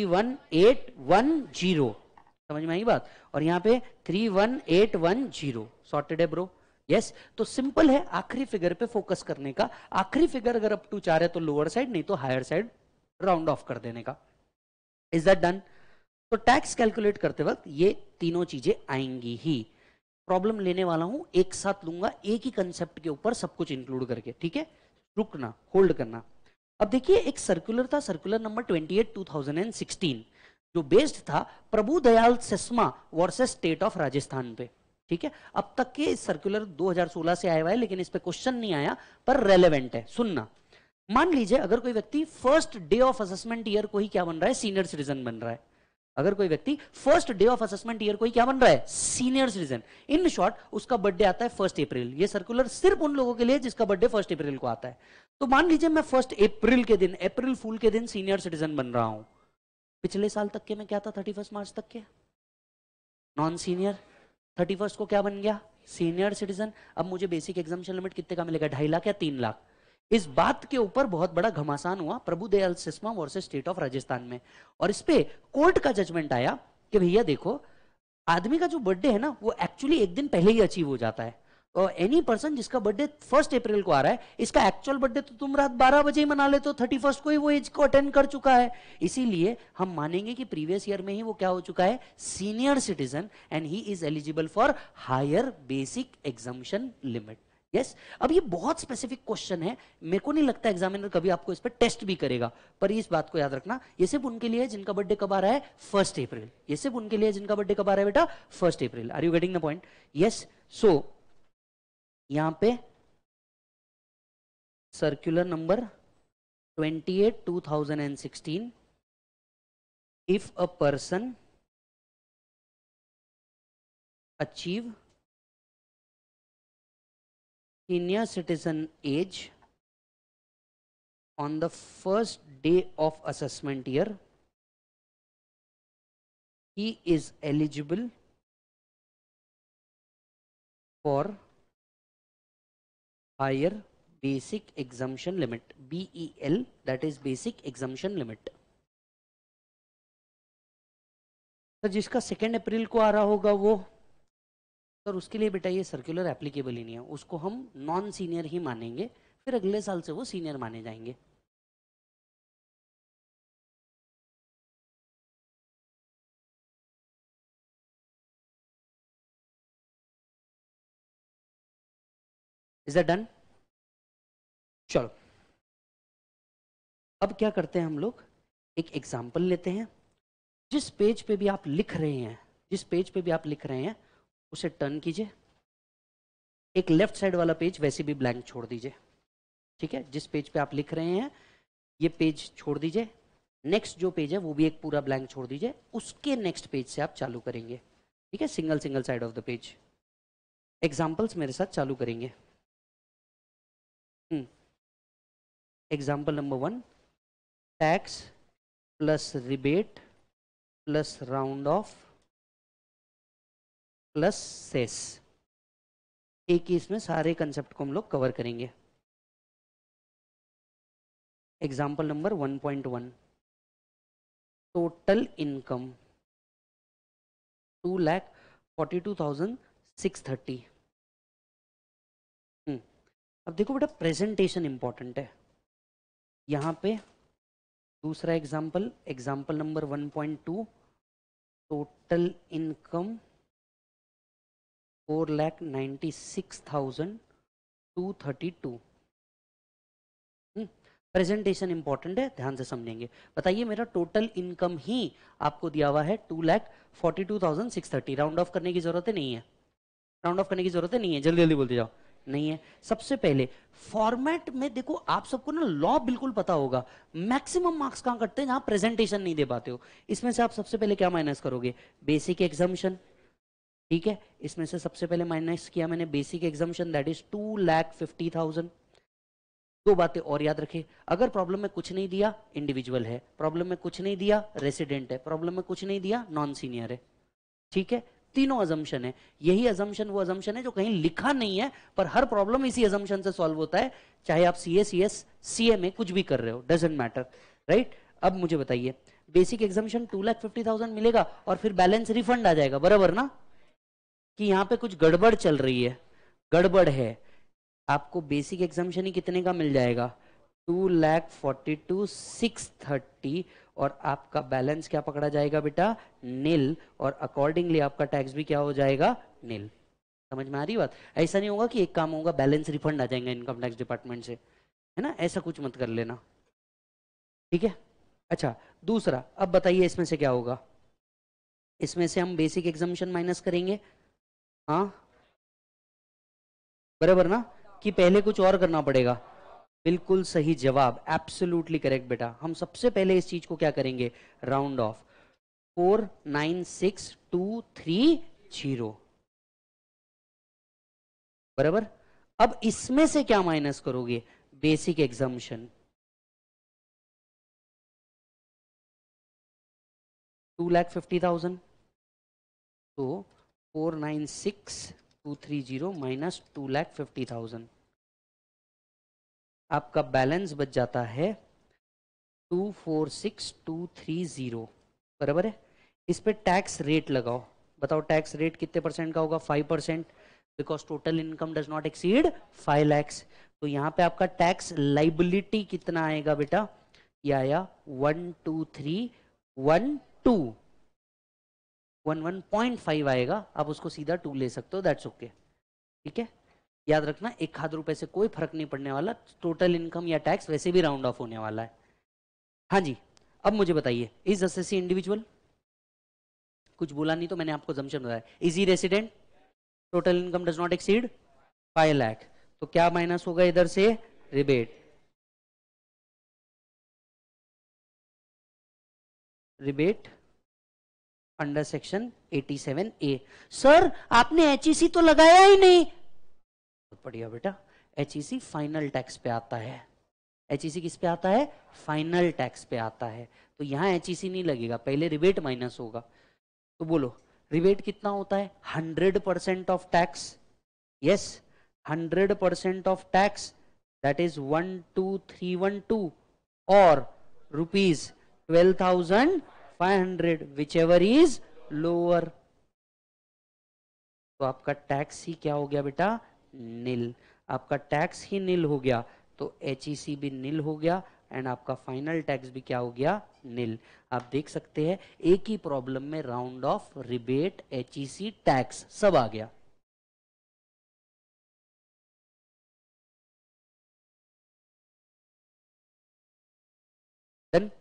31810, समझ में आई बात? और यहां पे 31810, सॉर्टेड है ब्रो? यस। तो सिंपल है आखिरी फिगर पे फोकस करने का। आखिरी फिगर अगर अप टू 4 है तो लोअर साइड, नहीं तो हायर साइड राउंड ऑफ कर देने का। Is that done? तो टैक्स कैलकुलेट करते वक्त ये तीनों चीजें आएंगी ही। प्रॉब्लम लेने वाला हूं, एक साथ लूंगा, एक ही कंसेप्ट के ऊपर सब कुछ इंक्लूड करके, ठीक है? रुकना, होल्ड करना। अब देखिए एक सर्कुलर था, सर्कुलर नंबर 28/2016, जो बेस्ड था Prabhu Dayal Sesma versus state of Rajasthan पे, ठीक है? अब तक के इस सर्कुलर 2016 से आया हुआ है, लेकिन इस पे क्वेश्चन नहीं आया, पर रेलेवेंट है, सुनना। मान लीजिए अगर कोई व्यक्ति first day of assessment year को ही क्या बन रहा है? सीनियर सिटीजन बन रहा है। अगर कोई व्यक्ति first day of assessment year को ही क्या बन रहा है? Senior citizen. इन शॉर्ट उसका बर्थडे आता है 1 अप्रैल। ये सर्कुलर सिर्फ उन लोगों के लिए जिसका बर्थडे 1 अप्रैल को आता है। तो मान लीजिए मैं 1 अप्रैल के दिन, अप्रैल फूल के दिन सीनियर सिटीजन बन रहा हूं। पिछले साल तक के मैं क्या था? 31 मार्च तक के नॉन सीनियर, 31 को क्या बन गया? Senior citizen. अब मुझे बेसिक एग्जामिशन लिमिट कितने का मिलेगा? 2.5 लाख या 3 लाख? इस बात के ऊपर बहुत बड़ा घमासान हुआ Prabhu Dayal Sesma versus state of Rajasthan में, और इस पे कोर्ट का जजमेंट आया कि भैया देखो, आदमी का जो बर्थडे है ना वो एक्चुअली एक दिन पहले ही अचीव हो जाता है। और एनी पर्सन जिसका बर्थडे 1 अप्रैल को आ रहा है, इसका एक्चुअल बर्थडे तो तुम रात 12 बजे ही मना लेते हो, 31 को ही वो एज को अटेंड कर चुका है। इसीलिए हम मानेंगे कि प्रीवियस ईयर में ही वो क्या हो चुका है? Senior citizen, and he is eligible for higher basic exemption limit. Yes. अब ये बहुत स्पेसिफिक क्वेश्चन है, मेरे को नहीं लगता एग्जामिनर कभी आपको इस पर टेस्ट भी करेगा, पर इस बात को याद रखना, ये सिर्फ उनके लिए है जिनका बर्थडे कब आ रहा है? 1 अप्रैल। ये सिर्फ उनके लिए जिनका बर्थडे कब आ रहा है बेटा? 1 April. Are you getting the point? Yes. So यहां पे circular number 28/2016, if a person achieve senior citizen age on the first day of assessment year, he is eligible for higher basic exemption limit, BEL, that is basic exemption limit। तो जिसका 2 अप्रैल को आ रहा होगा वो सर उसके लिए बेटा ये सर्कुलर एप्लीकेबल ही नहीं है, उसको हम नॉन सीनियर ही मानेंगे, फिर अगले साल से वो सीनियर माने जाएंगे। Is that done? चलो अब क्या करते हैं हम लोग, एक एग्जाम्पल लेते हैं। जिस पेज पे भी आप लिख रहे हैं, जिस पेज पे भी आप लिख रहे हैं उसे टर्न कीजिए, एक लेफ्ट साइड वाला पेज वैसे भी ब्लैंक छोड़ दीजिए। ठीक है, जिस पेज पे आप लिख रहे हैं ये पेज छोड़ दीजिए, नेक्स्ट जो पेज है वो भी एक पूरा ब्लैंक छोड़ दीजिए, उसके नेक्स्ट पेज से आप चालू करेंगे। ठीक है, single single side of the page. Examples मेरे साथ चालू करेंगे। Example number 1, tax plus rebate plus round off plus cess. एक ही इसमें सारे कंसेप्ट को हम लोग कवर करेंगे। Example number 1.1, total income 2,42,630। अब देखो बेटा प्रेजेंटेशन इंपॉर्टेंट है यहाँ पे। दूसरा example, example number 1.2, total income 4,96,232। Presentation important है, ध्यान से समझेंगे। बताइए मेरा टोटल इनकम ही आपको दिया हुआ है 2,42,630। राउंड ऑफ करने की जरूरत है नहीं है? राउंड ऑफ करने की जरूरत है नहीं है? जल्दी जल्दी बोलते जाओ। नहीं है। सबसे पहले फॉर्मेट में देखो, आप सबको ना लॉ बिल्कुल पता होगा, मैक्सिमम मार्क्स कहां कटते हैं? जहां प्रेजेंटेशन नहीं दे पाते हो। इसमें से आप सबसे पहले क्या माइनस करोगे? Basic exemption. ठीक है, इसमें से सबसे पहले माइनस किया मैंने बेसिक एग्जाम्शन, दैट इज 2,50,000। दो बातें और याद रखें, अगर प्रॉब्लम में कुछ नहीं दिया इंडिविजुअल है, प्रॉब्लम में कुछ नहीं दिया रेसिडेंट है, प्रॉब्लम में कुछ नहीं दिया नॉन सीनियर है। ठीक है, तीनों अजम्पशन है। यही अजम्पशन वो अजम्पशन है जो कहीं लिखा नहीं है, पर हर प्रॉब्लम इसी अजम्पशन से सॉल्व होता है, चाहे आप सीए, सीएस, सीए में कुछ भी कर रहे हो, डजेंट मैटर। राइट, अब मुझे बताइए, बेसिक एग्जाम्पशन 2,50,000 मिलेगा और फिर बैलेंस रिफंड आ जाएगा, बराबर ना? कि यहां पे कुछ गड़बड़ चल रही है, गड़बड़ है। आपको बेसिक एग्जाम्पशन ही कितने का मिल जाएगा? 2,42,630, और आपका बैलेंस क्या पकड़ा जाएगा बेटा? नील, और अकॉर्डिंगली आपका टैक्स भी क्या हो जाएगा? नील। समझ में आ रही बात? ऐसा नहीं होगा कि एक काम होगा बैलेंस रिफंड आ जाएगा इनकम टैक्स डिपार्टमेंट से, है ना? ऐसा कुछ मत कर लेना। ठीक है, अच्छा दूसरा, अब बताइए इसमें से क्या होगा? इसमें से हम बेसिक एग्जाम्पशन माइनस करेंगे, हाँ बराबर ना? कि पहले कुछ और करना पड़ेगा? बिल्कुल सही जवाब, एब्सोल्युटली करेक्ट बेटा। हम सबसे पहले इस चीज को क्या करेंगे? राउंड ऑफ, 4,96,230, बराबर। अब इसमें से क्या माइनस करोगे? बेसिक एग्जाम्पशन 2,50,000, तो 4,96,230 माइनस 2,50,000, आपका बैलेंस बच जाता है 2,46,230, बराबर है। इस पे टैक्स रेट लगाओ, बताओ टैक्स रेट कितने परसेंट का होगा? 5%, because total income does not exceed 5 lakhs। तो यहां पे आपका टैक्स लाइबिलिटी कितना आएगा बेटा? ये आया 12312, 11.5 आएगा। आप उसको सीधा 2 ले सकते हो, दैट्स ओके। ठीक है, याद रखना 1,000 रुपए से कोई फर्क नहीं पड़ने वाला, टोटल इनकम या टैक्स वैसे भी राउंड ऑफ होने वाला है। हाँ जी, अब मुझे बताइए, इज एसएससी इंडिविजुअल? कुछ बोला नहीं तो मैंने आपको जम्पशन बताया। Is he resident? Total income does not exceed 5 lakh, तो क्या माइनस होगा इधर से? Rebate. Rebate under section 87A। Sir आपने एचईसी तो लगाया ही नहीं। बहुत बढ़िया बेटा, एचईसी फाइनल टैक्स पे आता है। एचईसी किस पे आता है? फाइनल टैक्स पे आता है। तो यहां एचईसी नहीं लगेगा, पहले रिबेट माइनस होगा। तो बोलो रिबेट कितना होता है? 100% of tax. Yes, 100% of tax, that is 12312, और rupees 12,500, whichever is lower. तो आपका टैक्स ही क्या हो गया बेटा, नील। आपका टैक्स ही नील हो गया तो HEC भी नील हो गया एंड आपका फाइनल टैक्स भी क्या हो गया, नील। आप देख सकते हैं एक ही प्रॉब्लम में round off, rebate, HEC, tax सब आ गया। डन।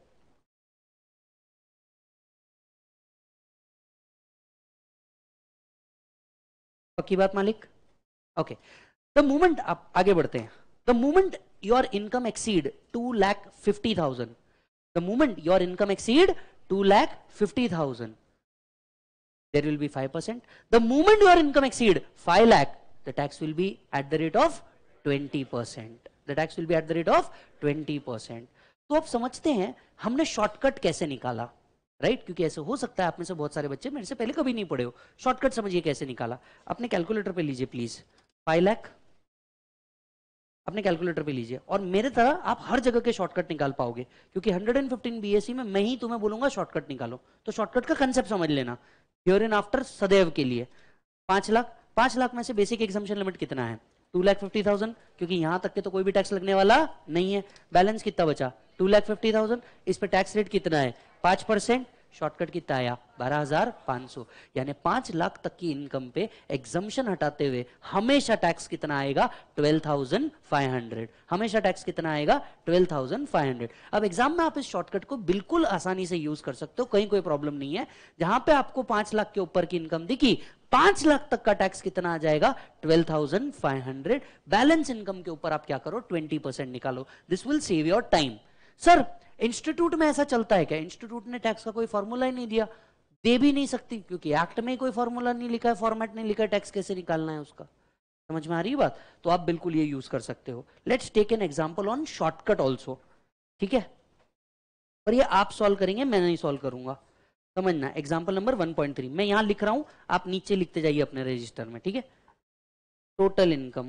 पक्की बात मालिक? ओके। द मोमेंट, आप आगे बढ़ते हैं, the moment your income exceed 2,50,000, the moment your income exceed 2,50,000, there will be 5%. The moment your income exceed 5 lakh, the tax will be at the rate of 20%. The tax will be at the rate of 20%. तो आप समझते हैं हमने शॉर्टकट कैसे निकाला, राइट? क्योंकि ऐसे हो सकता है आप में से बहुत सारे बच्चे मेरे से पहले कभी नहीं पढ़े हो। शॉर्टकट समझिए कैसे निकाला। अपने कैलकुलेटर पे लीजिए प्लीज, 5 लाख अपने कैलकुलेटर पे लीजिए और मेरे तरह आप हर जगह के शॉर्टकट निकाल पाओगे, क्योंकि 115 बीएससी में मैं ही तुम्हें बोलूंगा शॉर्टकट निकालो। तो शॉर्टकट का कंसेप्ट समझ लेना, हियर इन आफ्टर सदैव के लिए। 5 लाख, 5 लाख में से बेसिक एग्जाम्पशन लिमिट कितना है, 2,50,000, क्योंकि यहां तक के तो कोई भी टैक्स लगने वाला नहीं है। बैलेंस कितना बचा, 2,50,000। इस पे टैक्स रेट कितना है, 5%। शॉर्टकट कितना आया, 12,500। यानी 5 लाख तक की इनकम पे एग्जम्पशन हटाते हुए हमेशा टैक्स कितना आएगा, 12,500। हमेशा टैक्स कितना आएगा, 12,500। अब एग्जाम में आप इस शॉर्टकट को बिल्कुल आसानी से यूज कर सकते हो, कहीं कोई प्रॉब्लम नहीं है। जहां पे आपको 5 लाख के ऊपर की इनकम दिखी, 5 लाख तक का टैक्स कितना आ जाएगा, 12,500। बैलेंस इनकम के ऊपर आप क्या करो, 20% निकालो। This will save your time. Sir institute में ऐसा चलता है क्या? इंस्टीट्यूट ने टैक्स का कोई फॉर्मूला ही नहीं दिया, दे भी नहीं सकती, क्योंकि एक्ट में कोई फॉर्मूला नहीं लिखा है, फॉर्मेट नहीं लिखा है, टैक्स कैसे निकालना है उसका। समझ में आ रही है बात? तो आप बिल्कुल ये यूज कर सकते हो। Let's take an example on shortcut also, ठीक है? पर ये आप सॉल्व करेंगे, मैं नहीं सॉल्व करूंगा। समझना, एग्जांपल नंबर 1.3 मैं यहां लिख रहा हूं, आप नीचे लिखते जाइए अपने रजिस्टर में, ठीक है? टोटल इनकम,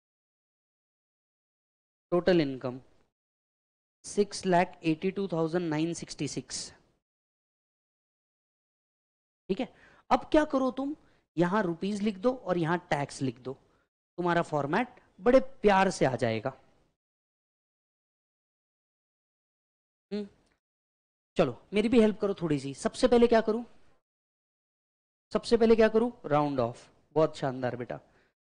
टोटल इनकम 6,82,966, ठीक है? अब क्या करो तुम, यहां रुपीज लिख दो और यहां टैक्स लिख दो, तुम्हारा फॉर्मेट बड़े प्यार से आ जाएगा। चलो मेरी भी हेल्प करो थोड़ी सी। सबसे पहले क्या करूं, सबसे पहले क्या करूं, राउंड ऑफ। बहुत शानदार बेटा,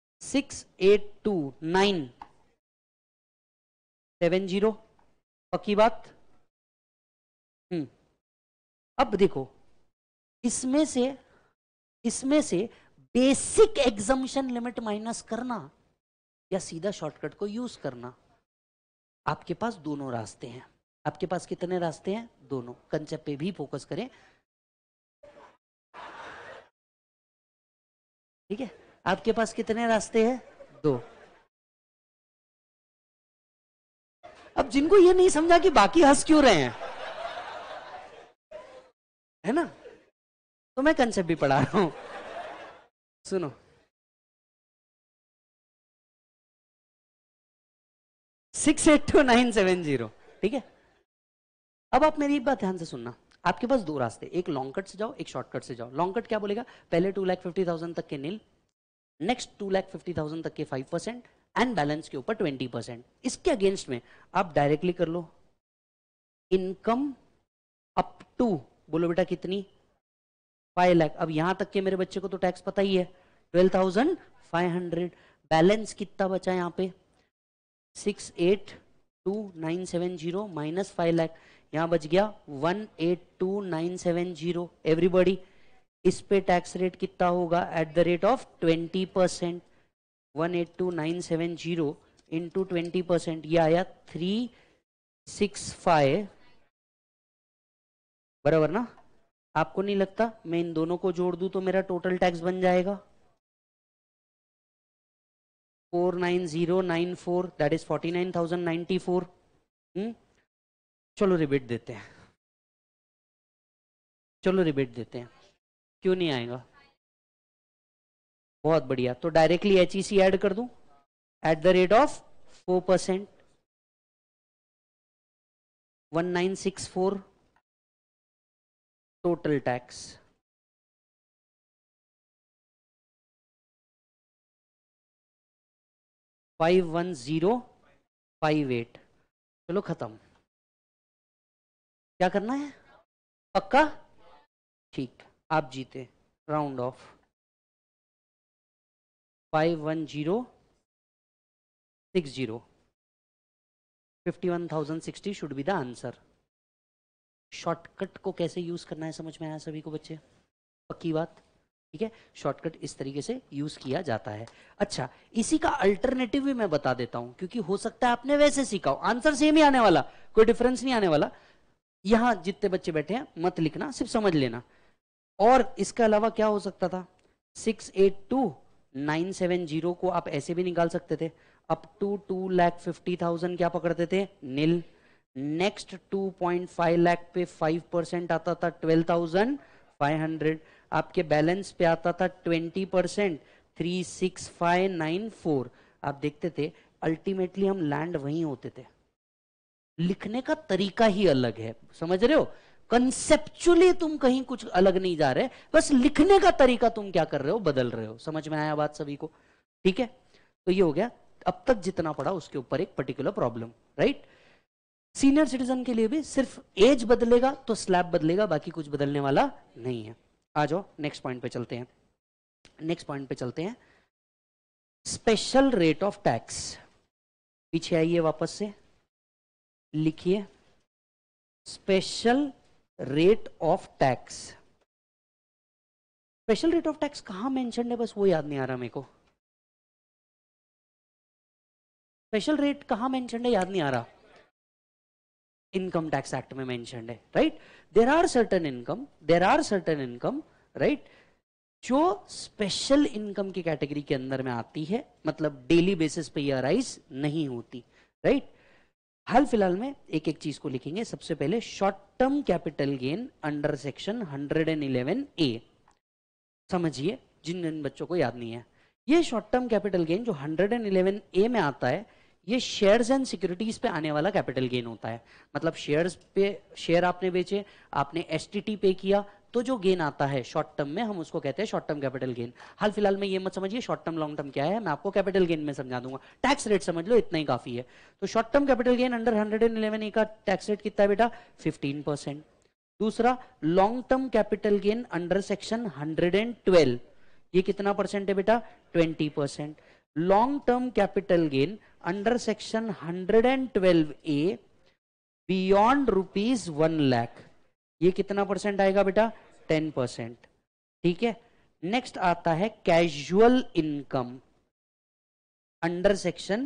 6,82,970, पक्की बात? हम्म। अब देखो, इसमें से इसमें से बेसिक एग्जम्पशन लिमिट माइनस करना या सीधा शॉर्टकट को यूज करना, आपके पास दोनों रास्ते हैं। आपके पास कितने रास्ते हैं, दोनों। कंसेप्ट पे भी फोकस करें, ठीक है? आपके पास कितने रास्ते हैं, दो। अब जिनको ये नहीं समझा कि बाकी हंस क्यों रहे हैं, है ना, तो मैं कंसेप्ट भी पढ़ा रहा हूं, सुनो। 6,82,970, ठीक है? अब आप मेरी एक बात ध्यान से सुनना, आपके पास दो रास्ते, एक लॉन्ग कट से जाओ, एक शॉर्टकट से जाओ। लॉन्ग कट क्या बोलेगा, पहले 2,50,000 तक के नील, नेक्स्ट 2,50,000 तक के 5% एंड बैलेंस के ऊपर 20%। इसके अगेंस्ट में आप डायरेक्टली कर लो, इनकम अप टू, बोलो बेटा कितनी, 5 लाख। अब यहां तक के मेरे बच्चे को तो टैक्स पता ही है, 12,500। बैलेंस कितना बचा यहां पे, 6,82,970 माइनस 5 लाख, यहां बच गया 1,82,970। एवरीबॉडी, इस पे टैक्स रेट कितना होगा, at the rate of 20%। 1,82,970 into 20%, ये आया 365, बराबर ना? आपको नहीं लगता मैं इन दोनों को जोड़ दूं तो मेरा टोटल टैक्स बन जाएगा 49094, दैट इज 49,094। चलो रिबेट देते हैं, चलो रिबेट देते हैं, क्यों नहीं आएगा? बहुत बढ़िया, तो डायरेक्टली HEC ऐड कर दूं at the rate of 4%, 1964 total tax. 51058। चलो खत्म। क्या करना है? पक्का? ठीक, आप जीते। Round off 51060, 51,060 should be the answer. Shortcut को कैसे यूज करना है समझ में आया सभी को बच्चे? पक्की बात? ठीक है, शॉर्टकट इस तरीके से यूज किया जाता है। अच्छा, इसी का अल्टरनेटिव भी मैं बता देता हूं, क्योंकि हो सकता है आपने वैसे सीखा हो, आंसर सेम ही आने वाला, कोई डिफरेंस नहीं आने वाला। यहां जितने बच्चे बैठे हैं मत लिखना, सिर्फ समझ लेना। और इसके अलावा क्या हो सकता था? 682,970 को आप ऐसे भी निकाल सकते थे। अप टू 2,50,000 क्या पकड़ते थे? नील। नेक्स्ट 2.5 लाख पे 5% आता था 12,500। आपके बैलेंस पे आता था 20%, 36594। आप देखते थे अल्टीमेटली हम लैंड वहीं होते थे। लिखने का तरीका ही अलग है, समझ रहे हो? कंसेप्चुअली तुम कहीं कुछ अलग नहीं जा रहे, बस लिखने का तरीका तुम क्या कर रहे हो, बदल रहे हो। समझ में आया बात सभी को? ठीक है, तो ये हो गया अब तक जितना पढ़ा उसके ऊपर एक particular problem, right? Senior citizen के लिए भी सिर्फ एज बदलेगा तो स्लैब बदलेगा, बाकी कुछ बदलने वाला नहीं है। आ जाओ नेक्स्ट पॉइंट पे चलते हैं। नेक्स्ट पॉइंट पे चलते हैं, स्पेशल रेट ऑफ टैक्स। पीछे आइए वापस से, लिखिए special rate of tax. Special rate of tax कहां मेंशन है, बस वो याद नहीं आ रहा मेरे को। स्पेशल रेट कहां मेंशन है याद नहीं आ रहा। इनकम टैक्स एक्ट में मेंशन है, right? There are certain income, right, जो स्पेशल इनकम की कैटेगरी के अंदर में आती है, मतलब डेली बेसिस पे ये अराइज नहीं होती, राइट? हाल फिलहाल में एक एक चीज को लिखेंगे। सबसे पहले short term capital gain under section 111A। समझिए जिन जिन बच्चों को याद नहीं है, ये शॉर्ट टर्म कैपिटल गेन जो 111A में आता है, ये शेयर्स एंड सिक्योरिटीज पे आने वाला कैपिटल गेन होता है। मतलब शेयर्स पे, शेयर आपने बेचे, आपने एसटीटी पे किया, तो जो गेन आता है शॉर्ट टर्म में, हम उसको कहते हैं शॉर्ट टर्म कैपिटल गेन। हाल फिलहाल में ये मत समझिए शॉर्ट टर्म लॉन्ग टर्म क्या है, मैं आपको कैपिटल गेन में समझा दूंगा। टैक्स रेट समझ लो, इतना ही काफी है। तो short term capital gain under 111A का टैक्स रेट कितना है बेटा? 15%। दूसरा, long term capital gain under section 112, ये कितना परसेंट है बेटा? 20%। Long term capital gain under section 112A beyond ₹1 lakh, ये कितना परसेंट आएगा बेटा? 10%। ठीक है, नेक्स्ट आता है casual income under section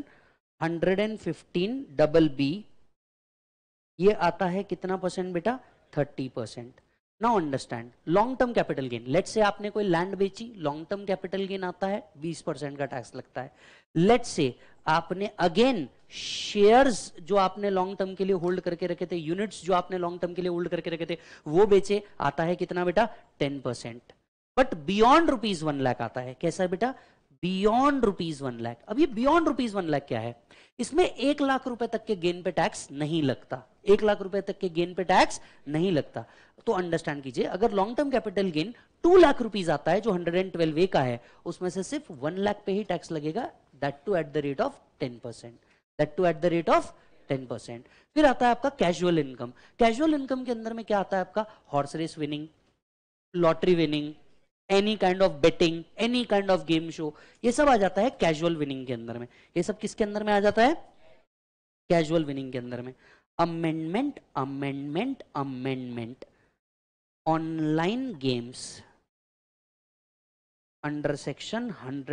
115BB, ये आता है कितना परसेंट बेटा? 30%। Now understand long term capital gain. Let's say आपने कोई लैंड बेची, लॉन्ग टर्म कैपिटल गेन आता है, 20% का टैक्स लगता है। लेट्स से आपने अगेन शेयर्स जो आपने लॉन्ग टर्म के लिए होल्ड करके रखे थे, यूनिट्स जो आपने लॉन्ग टर्म के लिए होल्ड करके रखे थे, वो बेचे, आता है कितना बेटा? 10%। बट बियॉन्ड ₹1 लाख आता है, कैसा बेटा? बियॉन्ड ₹1 लाख। अब ये बियॉन्ड ₹1 लाख क्या है? इसमें 1 लाख रुपए तक के गेन पे टैक्स नहीं लगता, 1 लाख रुपए तक के गेन पे टैक्स नहीं लगता। तो अंडरस्टैंड कीजिए, अगर long term capital gain 2 lakh rupees आता है जो 112A का है, उसमें से सिर्फ 1 लाख पे ही टैक्स लगेगा, that too at the rate of 10%, that too at the rate of 10%। फिर आता है आपका कैजुअल इनकम। कैजुअल इनकम के अंदर में क्या आता है आपका? Horse race winning, lottery winning, any kind of betting, any kind of game show, ये सब आ जाता है कैजुअल विनिंग के अंदर में। ये सब किसके अंदर में आ जाता है? कैजुअल विनिंग के अंदर में। Amendment, amendment, amendment, online games under section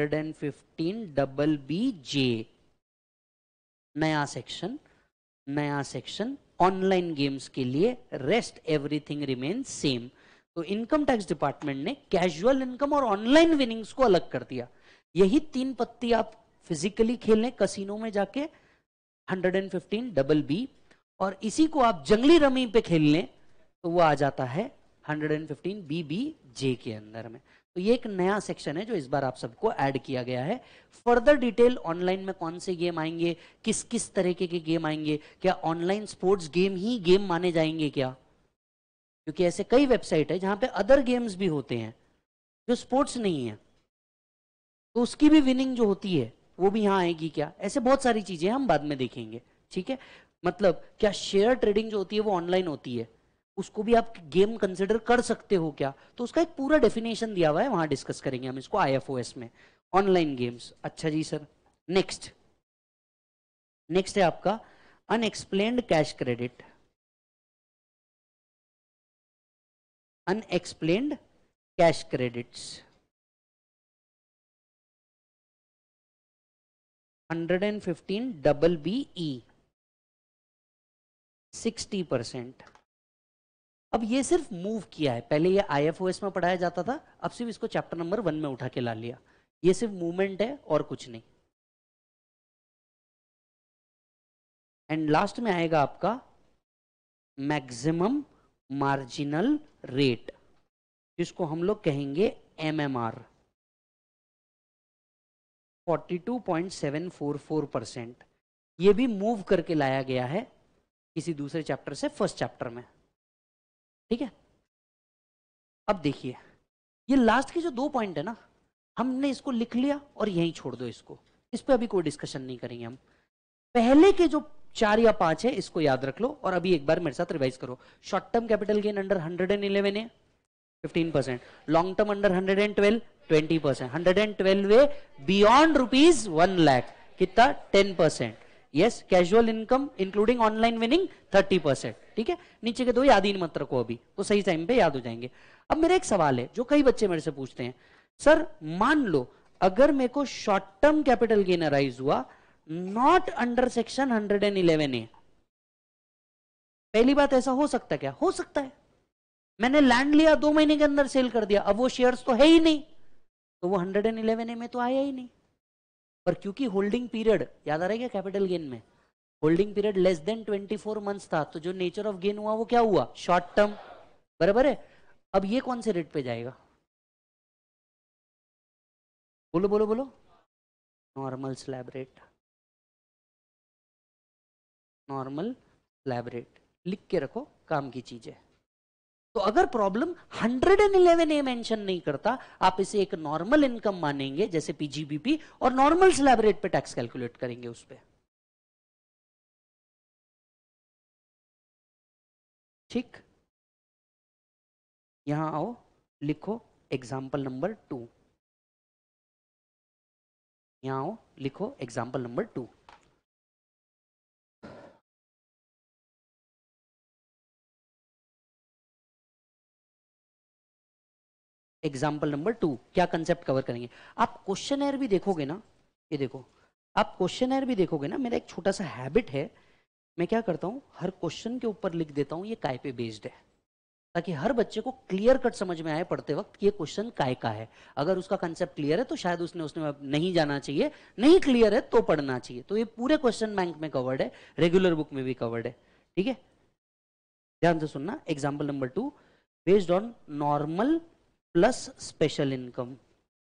115BBJ, नया सेक्शन, नया सेक्शन ऑनलाइन गेम्स के लिए, रेस्ट एवरीथिंग रिमेन सेम। तो इनकम टैक्स डिपार्टमेंट ने कैजुअल इनकम और ऑनलाइन विनिंग्स को अलग कर दिया। यही 3 पत्ती आप फिजिकली खेलें कसिनो में जाके 115BB, और इसी को आप जंगली रमी पे खेल लें तो वो आ जाता है 115BBJ के अंदर में। तो ये एक नया सेक्शन है जो इस बार आप सबको ऐड किया गया है। फर्दर डिटेल ऑनलाइन में कौन से गेम आएंगे, किस किस तरीके के गेम आएंगे, क्या ऑनलाइन स्पोर्ट्स गेम ही गेम माने जाएंगे क्या? क्योंकि ऐसे कई वेबसाइट है जहां पे अदर गेम्स भी होते हैं जो स्पोर्ट्स नहीं है, तो उसकी भी विनिंग जो होती है वो भी यहाँ आएगी क्या, ऐसे बहुत सारी चीजें हम बाद में देखेंगे, ठीक है। मतलब क्या शेयर ट्रेडिंग जो होती है वो ऑनलाइन होती है, उसको भी आप गेम कंसिडर कर सकते हो क्या, तो उसका एक पूरा डेफिनेशन दिया हुआ है, वहां डिस्कस करेंगे हम इसको IFOS में, ऑनलाइन गेम्स। अच्छा जी सर, नेक्स्ट नेक्स्ट है आपका unexplained cash credit. Unexplained cash credits 115 BBE 60%। अब ये सिर्फ मूव किया है, पहले ये IFOS में पढ़ाया जाता था, अब सिर्फ इसको चैप्टर नंबर 1 में उठा के ला लिया, ये सिर्फ मूवमेंट है और कुछ नहीं। एंड लास्ट में आएगा आपका मैक्सिमम मार्जिनल रेट, जिसको हम लोग कहेंगे MMR 42.744%। ये भी मूव करके लाया गया है किसी दूसरे चैप्टर से फर्स्ट चैप्टर में, ठीक है। अब देखिए ये लास्ट के जो 2 पॉइंट है ना, हमने इसको लिख लिया और यहीं छोड़ दो इसको, इस पे अभी कोई डिस्कशन नहीं करेंगे हम। पहले के जो 4 या 5 है इसको याद रख लो और अभी एक बार मेरे साथ रिवाइज करो। Short term capital gain under 111 है 15%, लॉन्ग टर्म अंडर 112 20%, 112 है बियॉन्ड ₹1 लाख कितना 10%। Yes, casual income including online winning 30%, ठीक है। नीचे के 2 याद ही मत रखो अभी, तो सही टाइम पे याद हो जाएंगे। अब मेरा एक सवाल है जो कई बच्चे मेरे से पूछते हैं, सर मान लो अगर मेरे को short term capital gain arise हुआ नॉट अंडर सेक्शन 111A, पहली बात ऐसा हो सकता है क्या? हो सकता है। मैंने लैंड लिया 2 महीने के अंदर सेल कर दिया, अब वो शेयर्स तो है ही नहीं, तो वो 111A में तो आया ही नहीं। पर क्योंकि होल्डिंग पीरियड याद आ रहा है क्या कैपिटल गेन में, holding period less than 24 months था, तो जो नेचर ऑफ गेन हुआ वो क्या हुआ? शॉर्ट टर्म, बराबर है। अब ये कौन से रेट पे जाएगा? बोलो बोलो बोलो। Normal slab rate, normal slab rate लिख के रखो, काम की चीज है। तो अगर प्रॉब्लम 111A मेंशन नहीं करता, आप इसे एक नॉर्मल इनकम मानेंगे जैसे PGBP, और नॉर्मल स्लैब रेट पे टैक्स कैलकुलेट करेंगे उस पे, ठीक। यहां आओ, लिखो एग्जाम्पल नंबर 2, यहां आओ लिखो एग्जाम्पल नंबर 2। एग्जाम्पल नंबर 2 क्या कंसेप्ट कवर करेंगे? आप क्वेश्चनर भी देखोगे ना, ये देखो, आप क्वेश्चनर भी देखोगे ना, मेरा एक छोटा सा हैबिट है, मैं क्या करता हूं हर क्वेश्चन के ऊपर लिख देता हूं ये काय पे बेस्ड है, ताकि हर बच्चे को क्लियर कट समझ में आए पढ़ते वक्त कि ये क्वेश्चन काय का है। अगर उसका कंसेप्ट क्लियर है तो शायद उसने उसने नहीं जाना चाहिए, नहीं क्लियर है तो पढ़ना चाहिए। तो ये पूरे क्वेश्चन बैंक में कवर्ड है, रेगुलर बुक में भी कवर्ड है, ठीक है। ध्यान से सुनना, example number 2, based on normal plus special income,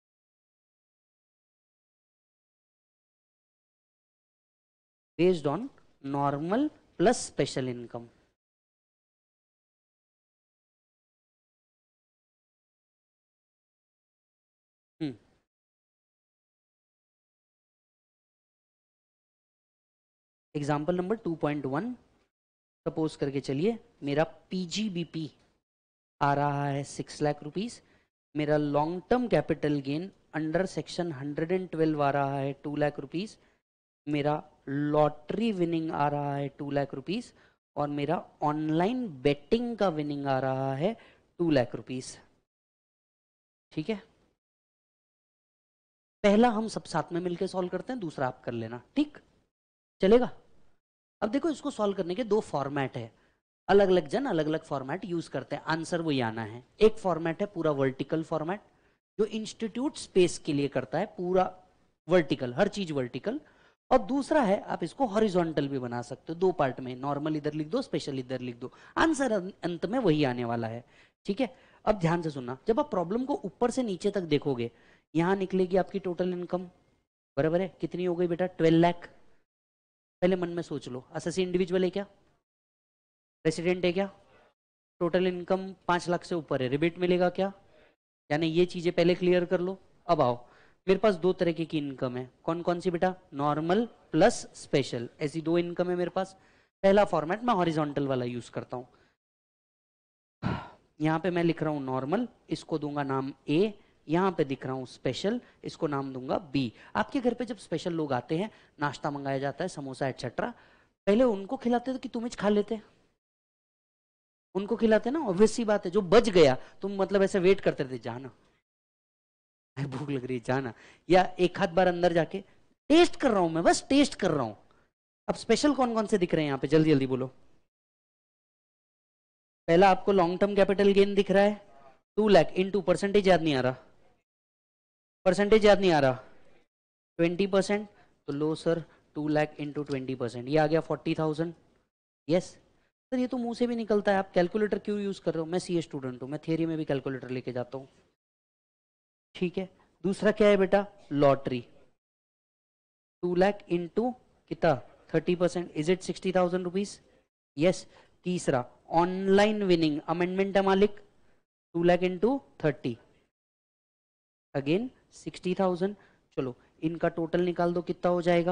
based on normal plus special income. Example number 2.1, suppose करके चलिए मेरा PGBP आ रहा है 6 लाख रुपीस, मेरा long term capital gain under section 112 आ रहा है 2 लाख रुपीस, मेरा लॉटरी विनिंग आ रहा है 2 लाख रुपीस, और मेरा ऑनलाइन बेटिंग का विनिंग आ रहा है 2 लाख रुपीस, ठीक है। पहला हम सब साथ में मिलकर सॉल्व करते हैं, दूसरा आप कर लेना, ठीक चलेगा। अब देखो इसको सॉल्व करने के 2 फॉर्मेट है, अलग अलग जन अलग अलग फॉर्मेट यूज करते हैं, आंसर वही आना है। एक फॉर्मेट है पूरा वर्टिकल फॉर्मेट, जो इंस्टीट्यूट स्पेस के लिए करता है, पूरा वर्टिकल, हर चीज वर्टिकल। और दूसरा है आप इसको हॉरिजॉन्टल भी बना सकते हो, 2 पार्ट में, नॉर्मल इधर लिख दो, स्पेशल इधर लिख दो, आंसर अंत में वही आने वाला है, ठीक है। अब ध्यान से सुनना, जब आप प्रॉब्लम को ऊपर से नीचे तक देखोगे, यहां निकलेगी आपकी टोटल इनकम, बराबर है, कितनी हो गई बेटा? 12 लाख। पहले मन में सोच लो, असेसी इंडिविजुअल है क्या? रेसिडेंट है क्या? टोटल इनकम 5 लाख से ऊपर है, रिबेट मिलेगा क्या? यानी ये चीजें पहले क्लियर कर लो। अब आओ, मेरे पास दो तरीके की इनकम है, कौन कौन सी बेटा? नॉर्मल प्लस स्पेशल, ऐसी दो इनकम है मेरे पास। पहला फॉर्मेट मैं हॉरिजॉन्टल वाला यूज करता हूं। यहां पे मैं लिख रहा हूं नॉर्मल, इसको दूंगा नाम ए। यहां पे दिख रहा हूं स्पेशल, इसको नाम दूंगा बी। आपके घर पे जब स्पेशल लोग आते हैं, नाश्ता मंगाया जाता है, समोसा एक्सेट्रा, पहले उनको खिलाते थे कि तुम खा लेते? उनको खिलाते ना, ऑब्वियस सी बात है। जो बच गया तुम मतलब ऐसे वेट करते थे, जाना भूख लग रही है जाना, या एक आध बार अंदर जाके टेस्ट कर रहा हूं मैं, बस टेस्ट कर रहा हूं। अब स्पेशल कौन कौन से दिख रहे हैं यहां पे, जल्दी जल्दी बोलो। पहला आपको लॉन्ग टर्म कैपिटल गेन दिख रहा है 2 लाख इनटू, परसेंटेज याद नहीं आ रहा, परसेंटेज याद नहीं आ रहा, 20%। तो लो सर, 2 लाख इंटू 20%, ये आ गया 40,000। यस सर, ये तो मुंह से भी निकलता है, आप कैलकुलेटर क्यों यूज कर रहे हो? मैं सीए स्टूडेंट हूं, मैं थियरी में भी कैलकुलेटर लेके जाता हूं। ठीक है, दूसरा क्या है बेटा? लॉटरी, 2 लाख इंटू कितना? 30%, इज इट 60,000 रुपीज? यस। तीसरा ऑनलाइन विनिंग, अमेंडमेंट है मालिक, 2 लाख इंटू 30, अगेन 60,000। चलो इनका टोटल निकाल दो, कितना हो जाएगा?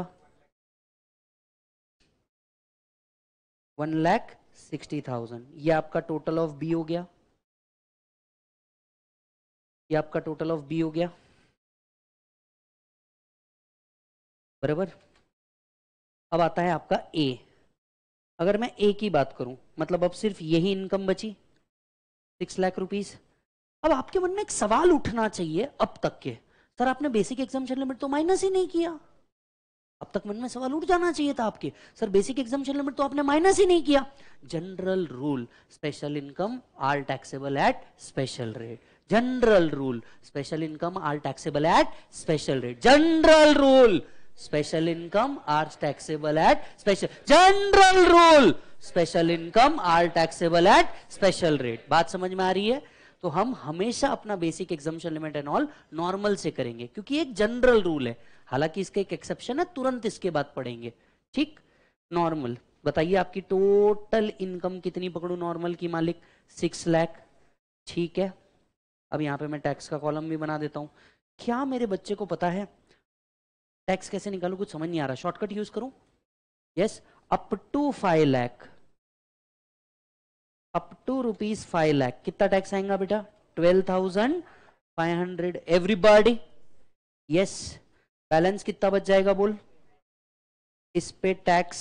1,60,000। ये आपका टोटल ऑफ बी हो गया, ये आपका टोटल ऑफ बी हो गया, बराबर। अब आता है आपका ए। अगर मैं ए की बात करूं, मतलब अब सिर्फ यही इनकम बची, 6 लाख रुपीज। अब आपके मन में एक सवाल उठना चाहिए अब तक के, सर आपने बेसिक एग्जामिशन लिमिट तो माइनस ही नहीं किया। अब तक मन में सवाल उठ जाना चाहिए था आपके, सर बेसिक एग्जामिशन लिमिट तो आपने माइनस ही नहीं किया। General rule, special income are taxable at special rate. General rule, special income are taxable at special rate. General rule, special income are taxable at special, general rule, special income are taxable at special rate. बात समझ में आ रही है? तो हम हमेशा अपना basic exemption limit and all normal से करेंगे, क्योंकि एक जनरल रूल है। हालांकि इसका एक एक्सेप्शन है, तुरंत इसके बाद पढ़ेंगे। ठीक, नॉर्मल। बताइए आपकी टोटल इनकम कितनी पकड़ू नॉर्मल की मालिक? 6 लाख। ठीक है, अब यहां पे मैं टैक्स का कॉलम भी बना देता हूं। क्या मेरे बच्चे को पता है टैक्स कैसे निकालू? कुछ समझ नहीं आ रहा, शॉर्टकट यूज करूं? Yes, up to 5 lakh, up to ₹5 lakh कितना टैक्स आएगा बेटा? 12,500। एवरीबॉडी? यस। बैलेंस कितना बच जाएगा बोल? इस पे टैक्स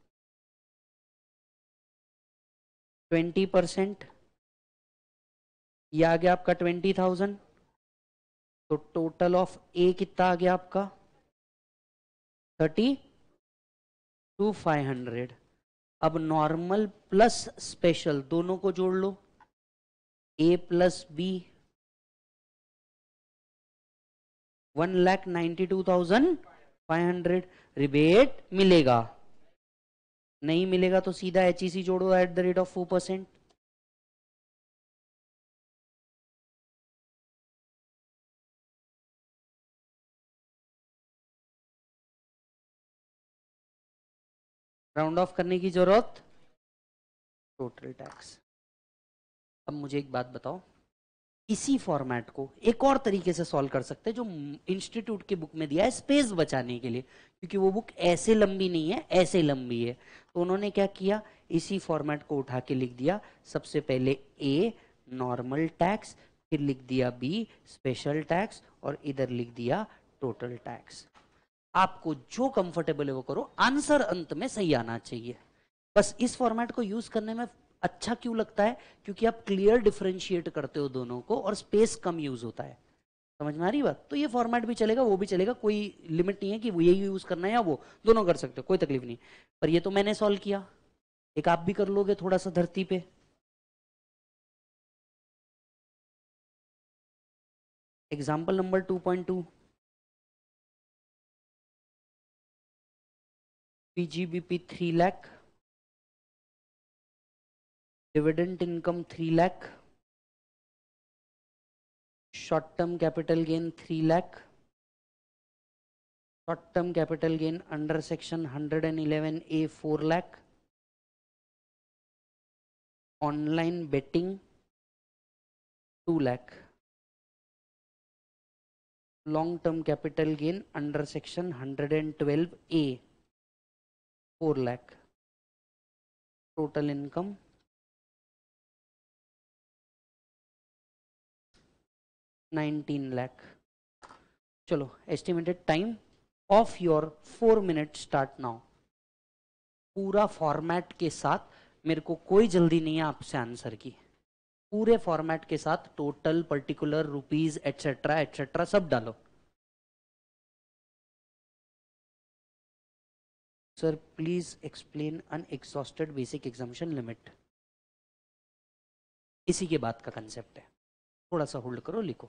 20%, ये आ गया आपका 20,000। तो टोटल ऑफ ए कितना आ गया आपका? 32,500। अब नॉर्मल प्लस स्पेशल दोनों को जोड़ लो, ए प्लस बी, 1,92,500। रिबेट मिलेगा? नहीं मिलेगा तो सीधा HEC जोड़ो @4%। राउंड ऑफ करने की जरूरत, टोटल टैक्स। अब मुझे एक बात बताओ, इसी फॉर्मेट को एक और तरीके से सॉल्व कर सकते हैं, जो इंस्टीट्यूट के बुक में दिया है स्पेस बचाने के लिए, क्योंकि वो बुक ऐसे लंबी नहीं है, ऐसे लंबी है। तो उन्होंने क्या किया, इसी फॉर्मेट को उठा के लिख दिया। सबसे पहले ए नॉर्मल टैक्स, फिर लिख दिया बी स्पेशल टैक्स, और इधर लिख दिया टोटल टैक्स। आपको जो कंफर्टेबल है वो करो, आंसर अंत में सही आना चाहिए। बस इस फॉर्मेट को यूज करने में अच्छा क्यों लगता है? क्योंकि आप क्लियर डिफरेंशिएट करते हो दोनों को, और स्पेस कम यूज होता है। समझ में आ रही बात? तो ये फॉर्मेट भी चलेगा, वो भी चलेगा, कोई लिमिट नहीं है कि वो यही यूज करना है या वो, दोनों कर सकते हो, कोई तकलीफ नहीं। पर ये तो मैंने सॉल्व किया, एक आप भी कर लोगे थोड़ा सा धरती पे। Example number 2.2, PGBP 3 lakh, dividend income 3 lakh, short term capital gain 3 lakh, short term capital gain under section 111A 4 lakh, online betting 2 lakh. Long term capital gain under section 112A 4 lakh, total income 19 lakh. चलो, estimated time of your 4 minute start now. पूरा फॉर्मेट के साथ, मेरे को कोई जल्दी नहीं है आपसे आंसर की, पूरे फॉर्मेट के साथ total, particular, rupees, etcetera etcetera सब डालो। Sir please explain unexhausted basic exemption limit. इसी के बाद का कंसेप्ट है, थोड़ा सा होल्ड करो, लिखो।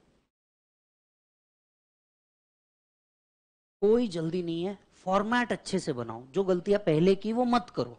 कोई जल्दी नहीं है, फॉर्मेट अच्छे से बनाओ, जो गलतियां पहले की वो मत करो।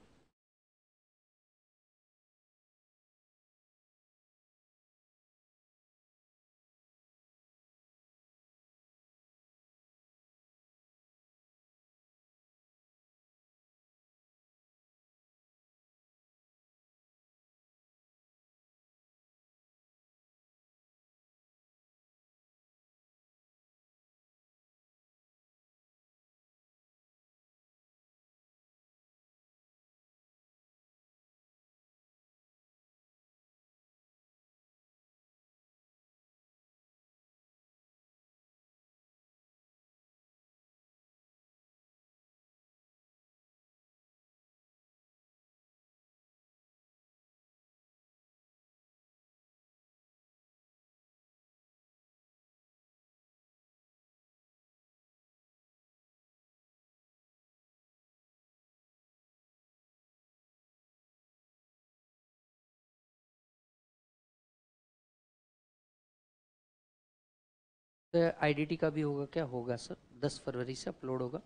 तो आईडीटी का भी होगा क्या? होगा सर, 10 फरवरी से अपलोड होगा।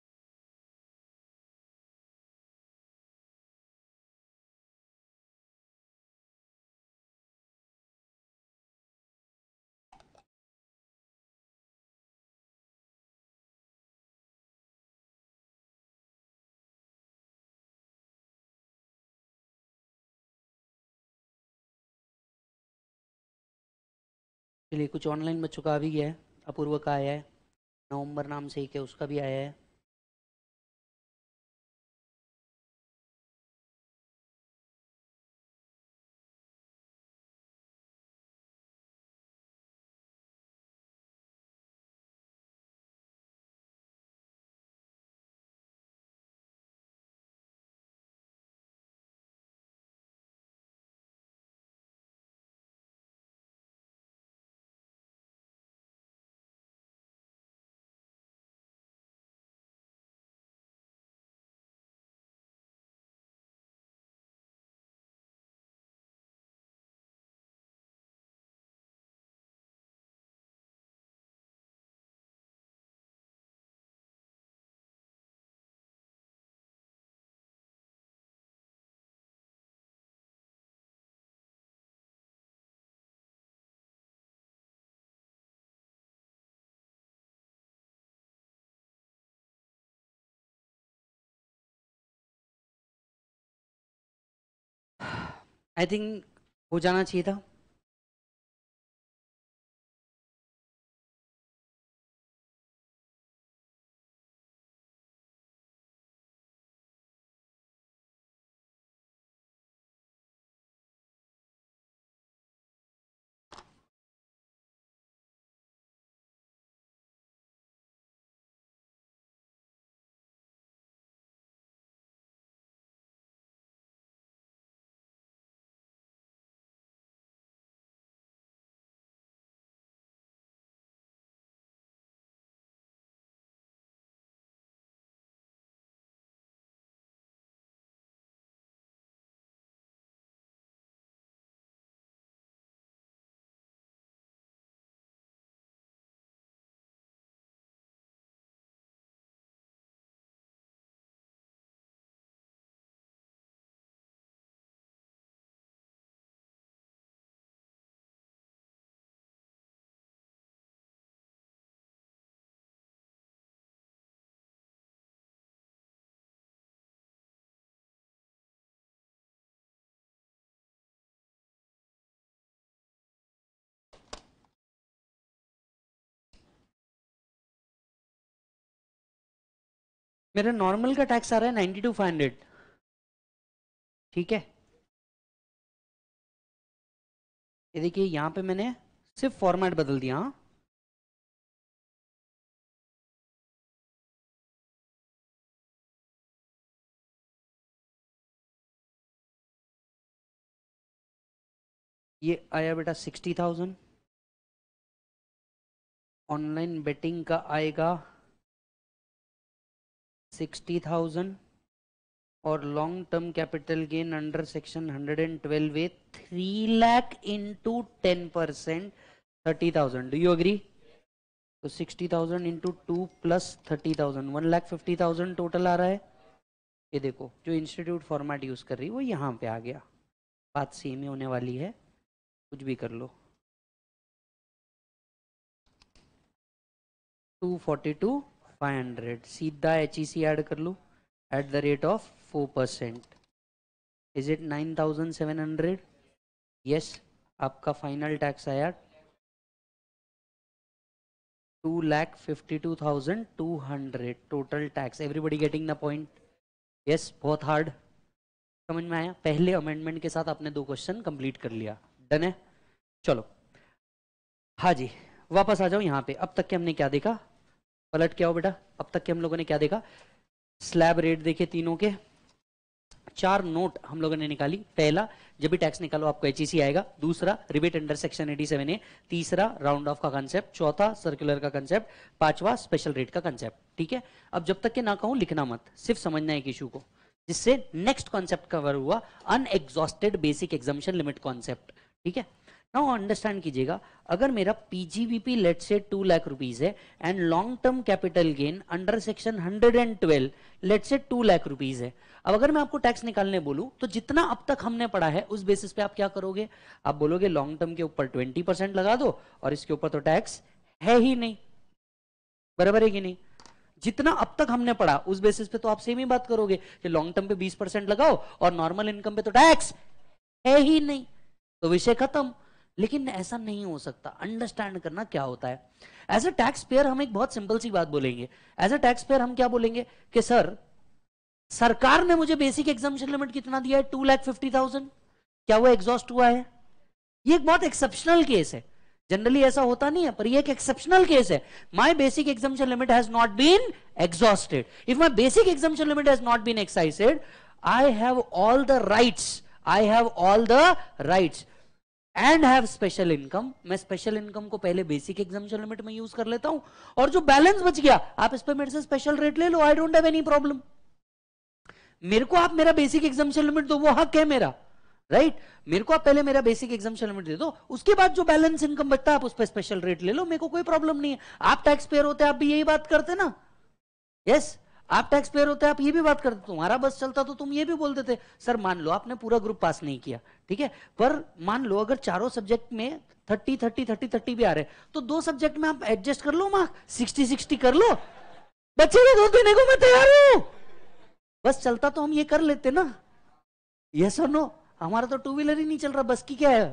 चलिए, कुछ ऑनलाइन बच्चों का आ भी गया है। अपूर्व का आया है, नवंबर नाम से ही क्या, उसका भी आया है। आई थिंक हो जाना चाहिए था। मेरा नॉर्मल का टैक्स आ रहा है 92,500, ठीक है। ये देखिए यहां पे मैंने सिर्फ फॉर्मेट बदल दिया। हाँ, ये आया बेटा 60,000, ऑनलाइन बेटिंग का आएगा 60,000, और long term capital gain under section 112 A 3 lakh into 10%, 30,000। Do you agree? तो 60,000 इंटू 2 प्लस 30,000, 1,50,000 टोटल आ रहा है। ये देखो जो इंस्टीट्यूट फॉर्मेट यूज कर रही है वो यहाँ पे आ गया, बात सेम ही होने वाली है, कुछ भी कर लो। 242,500 सीधा HEC ऐड कर लो at the rate of 4%। Is it 9,700? Yes. आपका फाइनल टैक्स आया 2,52,200 total tax. Everybody getting the point? Yes. बहुत हार्ड समझ में आया? पहले अमेंडमेंट के साथ आपने 2 क्वेश्चन कंप्लीट कर लिया। डन है? चलो हाँ जी, वापस आ जाओ यहाँ पे। अब तक के हमने क्या देखा? पलट के आओ बेटा। अब तक के हम लोगों ने क्या देखा? स्लैब रेट देखे तीनों के, 4 नोट हम लोगों ने निकाली। पहला, जब भी टैक्स निकालो आपको HEC आएगा। दूसरा, रिबेट अंडर सेक्शन 87A। तीसरा, राउंड ऑफ का कंसेप्ट। चौथा, सर्कुलर का कंसेप्ट। पांचवा, स्पेशल रेट का कंसेप्ट। ठीक है, अब जब तक के ना कहूं लिखना मत, सिर्फ समझना है एक इशू को, जिससे नेक्स्ट कॉन्सेप्ट कवर हुआ, unexhausted basic exemption limit concept. ठीक है, नाउ अंडरस्टैंड कीजिएगा, अगर मेरा PGBP let say 2 lakh rupees है and long term capital gain under section 112 let say 2 lakh rupees है। अब अगर मैं आपको टैक्स निकालने बोलूं तो जितना अब तक हमने पढ़ा है उस बेसिस पे आप क्या करोगे? आप बोलोगे लॉन्ग टर्म के ऊपर 20% लगा दो और इसके ऊपर तो टैक्स है ही नहीं। बराबर है कि नहीं? जितना अब तक हमने पढ़ा उस बेसिस पे तो आप सेम ही बात करोगे कि लॉन्ग टर्म पे 20% लगाओ और नॉर्मल इनकम पे तो टैक्स है ही नहीं, तो विषय खत्म। लेकिन ऐसा नहीं हो सकता। अंडरस्टैंड करना क्या होता है। एज अ टैक्स पेयर हम एक बहुत सिंपल सी बात बोलेंगे। एज अ टैक्स पेयर हम क्या बोलेंगे कि सर, सरकार ने मुझे बेसिक एग्जामिशन लिमिट कितना दिया है? 2,50,000। क्या वो एग्जॉस्ट हुआ है? ये एक बहुत एक्सेप्शनल केस है, जनरली ऐसा होता नहीं है, पर ये एक एक्सेप्शनल केस है। My basic exemption limit has not been exhausted. If my basic exemption limit has not been excited, I have all the rights, I have all the rights and have special income. मैं स्पेशल इनकम को पहले बेसिक एग्जामिशन लिमिट में यूज कर लेता हूं, और जो बैलेंस बच गया आप इस पे मेरे से स्पेशल रेट ले लो। I don't have any problem. मेरे को आप मेरा बेसिक एग्जामिशन लिमिट दो, वो हक है मेरा, राइट? मेरे को आप पहले मेरा बेसिक एग्जामिशन लिमिट दे दो, उसके बाद जो बैलेंस इनकम बचता है आप उस पर स्पेशल रेट ले लो, मेरे को कोई प्रॉब्लम नहीं है। आप टैक्स पेयर होते आप भी यही बात करते ना? यस, आप टैक्स पेयर होते आप ये भी बात करते। तुम्हारा बस चलता तो तुम ये भी बोल देते, सर मान लो आपने पूरा ग्रुप पास नहीं किया, ठीक है, पर मान लो अगर चारों सब्जेक्ट में 30 भी आ रहे, तो 2 सब्जेक्ट में आप एडजस्ट कर लो, मार्क 60 कर लो, बच्चे को 2 देने को मैं तैयार हूं। बस चलता तो हम ये कर लेते ना। यस और नो? हमारा तो 2 व्हीलर ही नहीं चल रहा, बस की क्या है?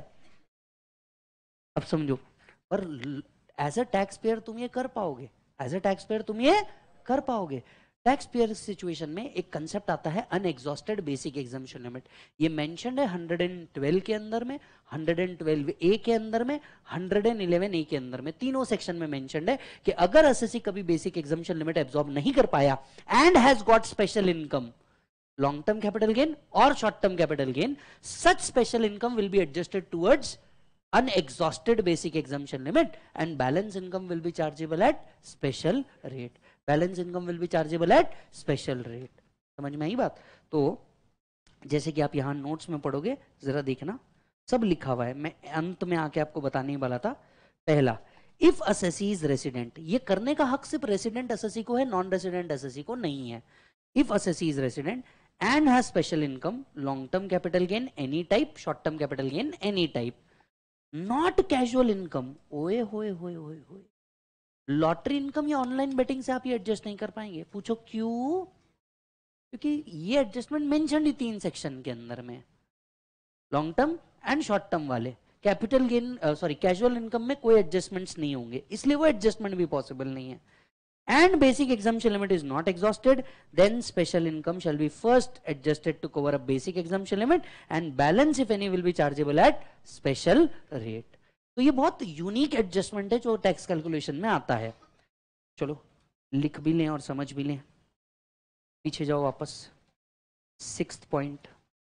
अब समझो, पर एज अ टैक्स पेयर तुम ये कर पाओगे? एज अ टैक्स पेयर तुम ये कर पाओगे? टैक्स पेयर सिचुएशन में एक कंसेप्ट आता है अनएग्जॉस्टेड बेसिक एग्जामिशन लिमिट। ये मेंशन्ड है 112 के अंदर में, 112A के अंदर में, 111A के अंदर में, तीनों सेक्शन में मेंशन्ड है कि अगर एसएससी कभी बेसिक एग्जामिशन लिमिट एब्जॉर्ब नहीं कर पाया and has got special income, long term capital gain or short term capital gain, such special income will be adjusted towards unexhausted basic exemption limit and balance income will be chargeable at special rate. Balance income will be chargeable at special rate. समझ में आई बात? तो जैसे कि आप यहां नोट्स में पढ़ोगे, जरा देखना, सब लिखा हुआ है, मैं अंत में आके आपको बताने वाला था। पहला, इफ असेसी इज रेसिडेंट, ये करने का हक सिर्फ रेसिडेंट असेसी को है, नॉन रेसिडेंट असेसी को नहीं है। If assessee is resident and has special income, long term capital gain any type, short term capital gain any type, not casual income, ओए होए होए होए होए, लॉटरी इनकम या ऑनलाइन बेटिंग से आप ये एडजस्ट नहीं कर पाएंगे। पूछो क्यों? क्योंकि ये एडजस्टमेंट मेंशन ही 3 सेक्शन के अंदर में, long term and short term वाले। Capital gain sorry casual income में कोई एडजस्टमेंट्स नहीं होंगे, इसलिए वो एडजस्टमेंट भी पॉसिबल नहीं है। and basic exemption limit is not exhausted, then special income shall be first adjusted to cover a basic exemption limit and balance if any will be chargeable at special rate. तो ये बहुत यूनिक एडजस्टमेंट है जो टैक्स कैलकुलेशन में आता है. चलो लिख भी लें और समझ भी लें. पीछे जाओ वापस. 6th point,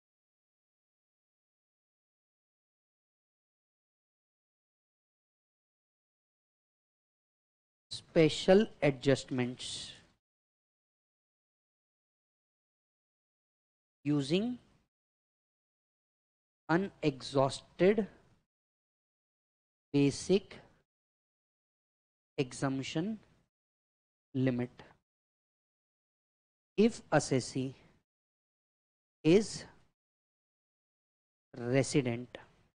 special adjustments using unexhausted basic exemption limit if assessee is resident.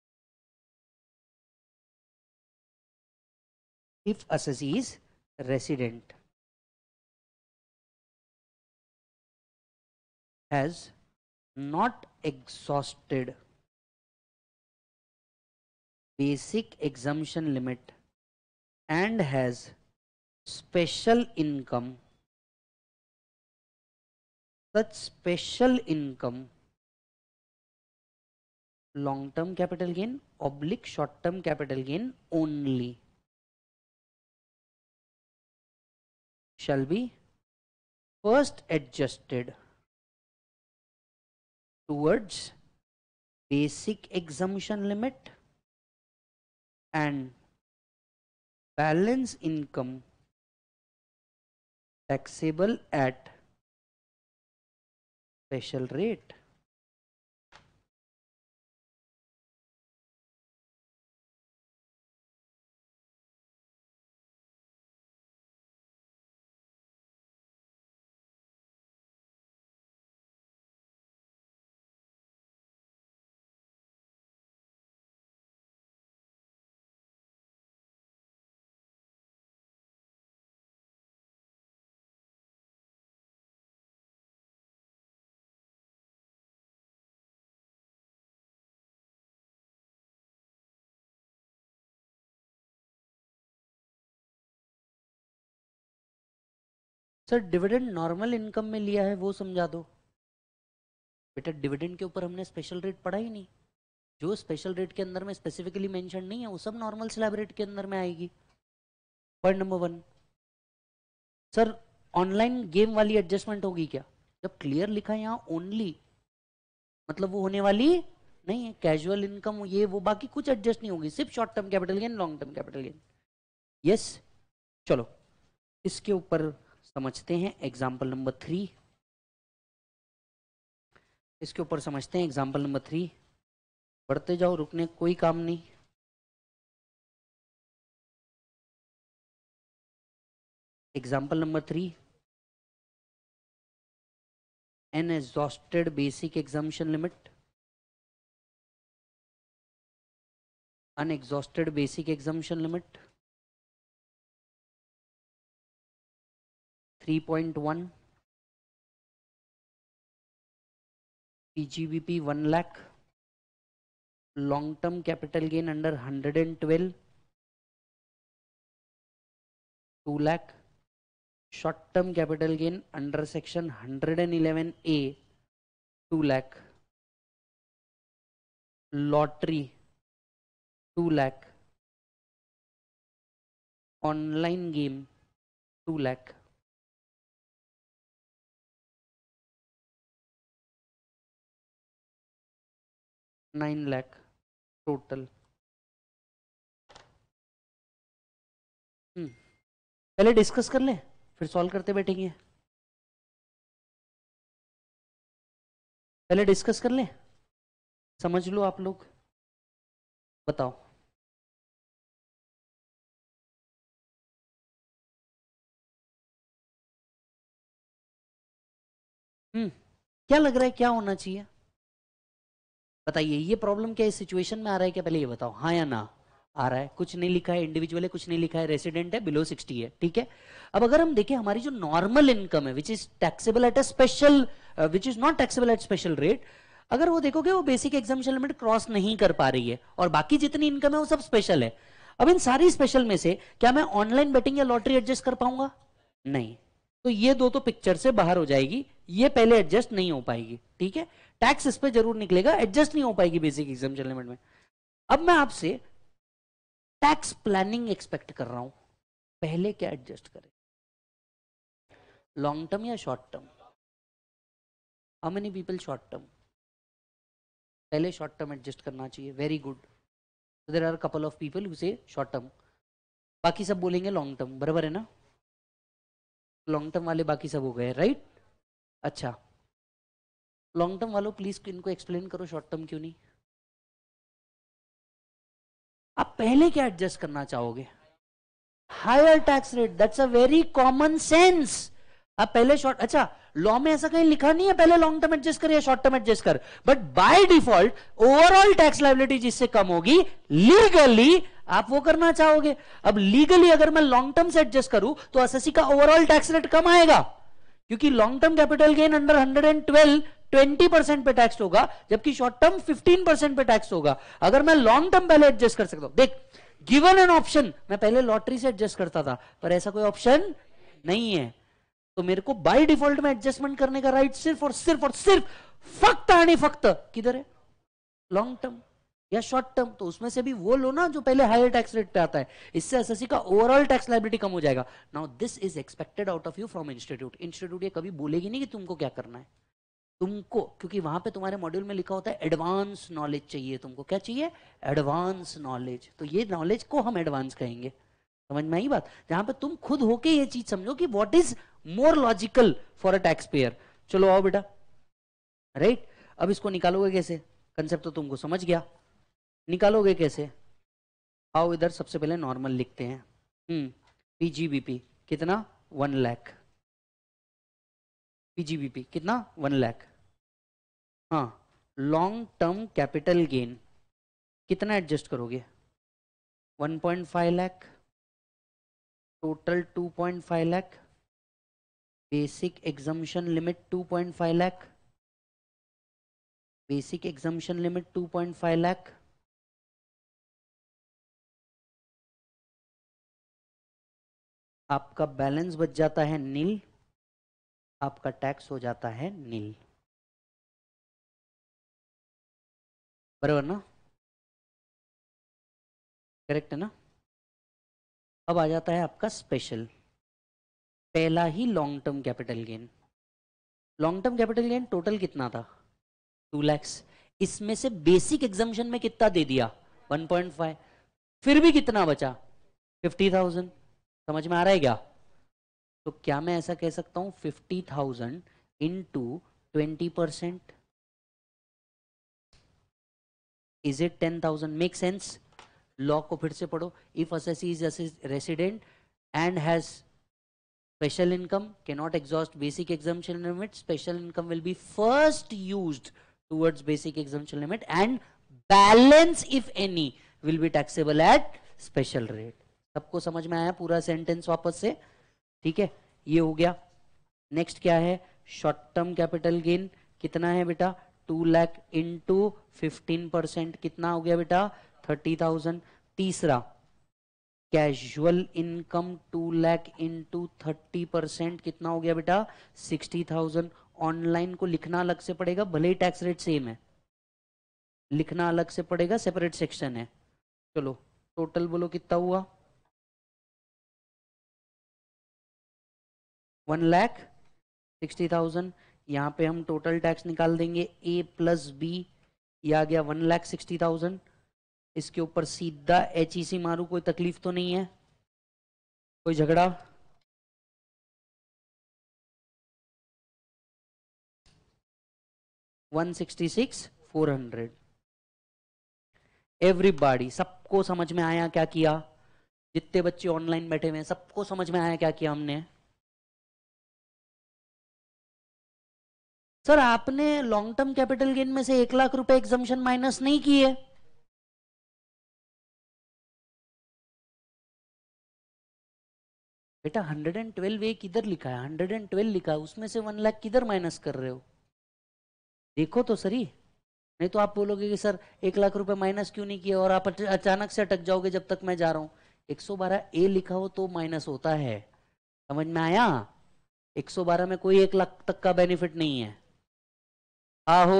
If assessee is resident, has not exhausted basic exemption limit and has special income, such special income, long term capital gain / short term capital gain only, shall be first adjusted towards basic exemption limit and balance income taxable at special rate. Sir dividend normal income में लिया है वो समझा दो. बेटा डिविडेंड के ऊपर हमने स्पेशल रेट पढ़ा ही नहीं. जो स्पेशल रेट के अंदर में स्पेसिफिकली मेंशन नहीं है वो सब नॉर्मल स्लैब रेट के अंदर में आएगी. Point number 1. Sir online game वाली एडजस्टमेंट होगी क्या? जब क्लियर लिखा है यहाँ ओनली, मतलब वो होने वाली नहीं है. कैजुअल इनकम ये वो बाकी कुछ एडजस्ट नहीं होगी, सिर्फ short term capital gain, long term capital gain. Yes, चलो इसके ऊपर समझते हैं एग्जाम्पल नंबर 3. इसके ऊपर समझते हैं एग्जाम्पल नंबर 3. बढ़ते जाओ, रुकने कोई काम नहीं. Example number 3, unexhausted basic exemption limit, unexhausted basic exemption limit 3.1, PGBP 1 lakh, long term capital gain under 112 2 lakh, short term capital gain under section 111A 2 lakh, lottery 2 lakh, online game 2 lakh. $9 lakh total. पहले डिस्कस कर ले फिर सॉल्व करते बैठेंगे. पहले डिस्कस कर ले, समझ लो आप लोग. बताओ. क्या लग रहा है क्या होना चाहिए? बताइए. ये प्रॉब्लम क्या इस सिचुएशन में आ रहा है क्या? पहले ये बताओ, हाँ या ना. आ रहा है. कुछ नहीं लिखा है इंडिविजुअल है, कुछ नहीं लिखा है रेसिडेंट है, बिलो 60 है. ठीक है. अब अगर हम देखें हमारी जो नॉर्मल इनकम है which is taxable at a special, which is not taxable at special rate, अगर वो देखोगे वो बेसिक एग्जम्पशन लिमिट क्रॉस नहीं कर पा रही है और बाकी जितनी इनकम है वो सब स्पेशल है. अब इन सारी स्पेशल में से क्या मैं ऑनलाइन बेटिंग या लॉटरी एडजस्ट कर पाऊंगा? नहीं, तो ये दो तो पिक्चर से बाहर हो जाएगी, ये पहले एडजस्ट नहीं हो पाएगी, ठीक है। टैक्स इस पे जरूर निकलेगा, एडजस्ट नहीं हो पाएगी बेसिक एग्जाम्पशन लिमिट में। अब मैं आपसे टैक्स प्लानिंग एक्सपेक्ट कर रहा हूं, पहले क्या एडजस्ट करें, लॉन्ग टर्म या short term? How many people short term? पहले शॉर्ट टर्म एडजस्ट करना चाहिए, very good. There are couple of people who say short term, बाकी सब बोलेंगे लॉन्ग टर्म, बराबर है ना? लॉन्ग टर्म वाले बाकी सब हो गए, राइट? अच्छा, लॉन्ग टर्म वालों प्लीज इनको एक्सप्लेन करो शॉर्ट टर्म क्यों नहीं। आप पहले क्या एडजस्ट करना चाहोगे? Higher tax rate, that's a very common sense. आप पहले शॉर्ट, अच्छा लॉ में ऐसा कहीं लिखा नहीं है पहले लॉन्ग टर्म एडजस्ट कर या शॉर्ट टर्म एडजस्ट कर, but by default overall tax liability जिससे कम होगी लीगली आप वो करना चाहोगे। अब लीगली अगर मैं लॉन्ग टर्म से एडजस्ट करूं तो एसएससी का ओवरऑल टैक्स रेट कम आएगा, क्योंकि long term capital gain under 112 20% पे टैक्स होगा, जबकि शॉर्ट टर्म 15% पे टैक्स होगा। अगर मैं लॉन्ग टर्म पहले एडजस्ट कर सकता हूं, देख गिवन एन ऑप्शन, मैं पहले लॉटरी से एडजस्ट करता था, पर ऐसा कोई ऑप्शन नहीं है, तो मेरे को बाय डिफॉल्ट में एडजस्टमेंट करने का राइट सिर्फ और सिर्फ और सिर्फ फक्त आणि फक्त किधर है, लॉन्ग टर्म या शॉर्ट टर्म। तो उसमें से भी वो लो ना जो पहले हायर टैक्स रेट पे आता है, इससे एसएससी का ओवरऑल टैक्स लायबिलिटी कम हो जाएगा। Now this is expected out of you from institute. Institute ये कभी बोलेगी नहीं कि तुमको क्या करना है, तुमको, क्योंकि वहां पे तुम्हारे मॉड्यूल में लिखा होता है एडवांस नॉलेज चाहिए तुमको। क्या चाहिए? Advance knowledge. तो ये नॉलेज को हम एडवांस कहेंगे, समझ में आई बात? जहां पे तुम खुद होके ये चीज समझो कि what is more logical for a taxpayer. चलो आओ बेटा, राइट? अब इसको निकालोगे कैसे? कंसेप्ट तो तुमको समझ गया, निकालोगे कैसे? आओ इधर, सबसे पहले नॉर्मल लिखते हैं। पीजीबीपी कितना? 1 लाख। पीजीबीपी कितना? 1 लाख। हाँ, लॉन्ग टर्म कैपिटल गेन कितना एडजस्ट करोगे? 1.5 lakh, total 2.5 lakh, basic exemption limit 2.5 lakh, basic exemption limit 2.5 lakh, आपका बैलेंस बच जाता है नील, आपका टैक्स हो जाता है नील, बराबर ना? करेक्ट है ना? अब आ जाता है आपका स्पेशल, पहला ही long term capital gain. Long term capital gain total कितना था? 2 लैक्स। इसमें से बेसिक एग्जम्पशन में कितना दे दिया? 1.5। फिर भी कितना बचा? 50,000। समझ में आ रहा है क्या? तो क्या मैं ऐसा कह सकता हूं 50,000 into 20%? Is it 10,000? Make sense? Law को फिर से पढ़ो। If assessee is resident and has special income, cannot exhaust basic exemption limit, special income will be first used towards basic exemption limit and balance if any will be taxable at special rate. सबको समझ में आया पूरा सेंटेंस वापस से? ठीक है, ये हो गया। नेक्स्ट क्या है? शॉर्ट टर्म कैपिटल गेन कितना है बेटा? 2 लाख इंटू 15% कितना हो गया बेटा? 30,000। तीसरा कैजुअल इनकम 2 लाख इंटू 30% कितना हो गया बेटा? 60,000। ऑनलाइन को लिखना अलग से पड़ेगा, भले ही टैक्स रेट सेम है, लिखना अलग से पड़ेगा, सेपरेट सेक्शन है। चलो टोटल बोलो कितना हुआ? 1,60,000। यहाँ पे हम टोटल टैक्स निकाल देंगे, ए प्लस बी, ये आ गया 1,60,000। इसके ऊपर सीधा HEC मारू, कोई तकलीफ तो नहीं है? कोई झगड़ा? $166,400। एवरीबॉडी, सबको समझ में आया क्या किया? जितने बच्चे ऑनलाइन बैठे हुए हैं सबको समझ में आया क्या किया हमने? सर आपने लॉन्ग टर्म कैपिटल गेन में से 1 लाख रुपए एग्जम्पशन माइनस नहीं किए। बेटा 112 किधर लिखा है? 112 लिखा है, उसमें से 1 लाख किधर माइनस कर रहे हो? देखो तो सही, नहीं तो आप बोलोगे कि सर 1 लाख रुपए माइनस क्यों नहीं किया, और आप अचानक से अटक जाओगे जब तक मैं जा रहा हूं। 112A लिखा हो तो माइनस होता है, समझ में आया? 112 में कोई 1 लाख तक का बेनिफिट नहीं है। आहो,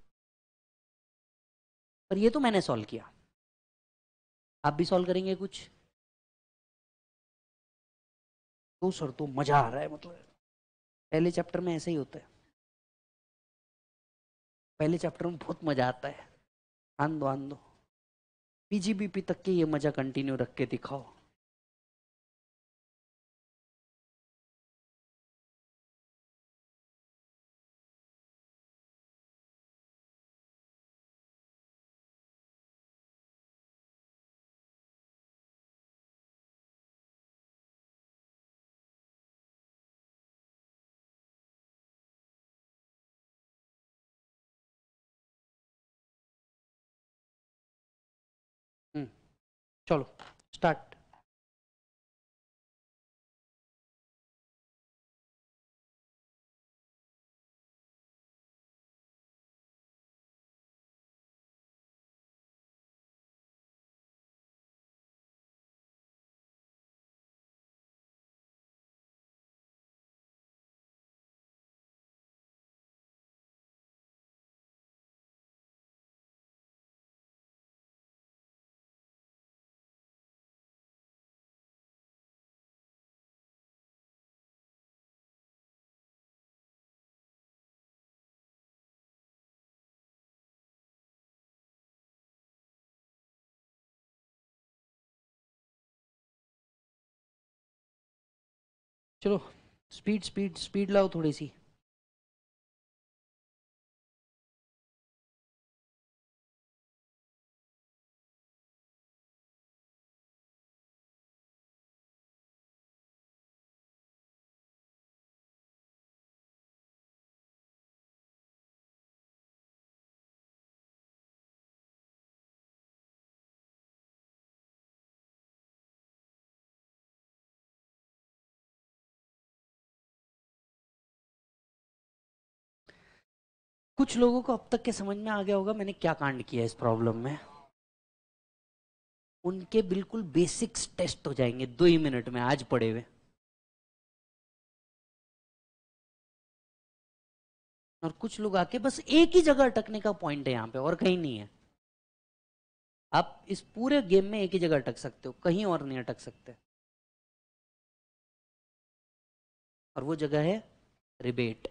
पर ये तो मैंने सॉल्व किया, आप भी सॉल्व करेंगे कुछ? तो सर तो मजा आ रहा है, मतलब पहले चैप्टर में ऐसे ही होता है, पहले चैप्टर में बहुत मजा आता है। आन दो आन दो, पीजीबीपी तक के ये मजा कंटिन्यू रख के दिखाओ। चलो स्टार्ट। चलो स्पीड स्पीड स्पीड लाओ थोड़ी सी। कुछ लोगों को अब तक के समझ में आ गया होगा मैंने क्या कांड किया इस प्रॉब्लम में। उनके बिल्कुल बेसिक्स टेस्ट हो जाएंगे 2 ही मिनट में आज पढ़े हुए। और कुछ लोग आके बस एक ही जगह अटकने का पॉइंट है यहाँ पे, और कहीं नहीं है। आप इस पूरे गेम में एक ही जगह अटक सकते हो, कहीं और नहीं अटक सकते। और वो जगह है रिबेट।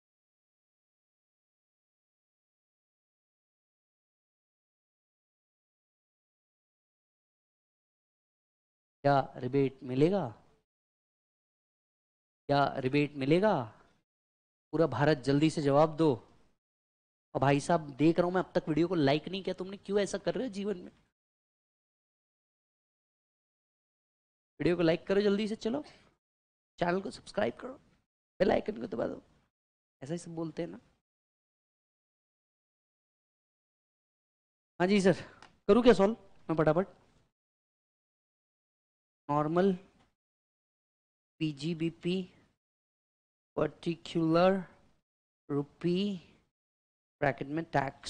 क्या रिबेट मिलेगा? क्या रिबेट मिलेगा? पूरा भारत जल्दी से जवाब दो। और भाई साहब देख रहा हूं मैं अब तक वीडियो को लाइक नहीं किया, तुमने क्यों ऐसा कर रहे हो जीवन में? वीडियो को लाइक करो जल्दी से, चलो चैनल को सब्सक्राइब करो, बेल आइकन को दबा दो। ऐसा ही सब बोलते हैं ना। हाँ जी सर, करूँ क्या सॉल्व मैं फटाफट? Normal, PGBP, particular, rupee, bracket में टैक्स।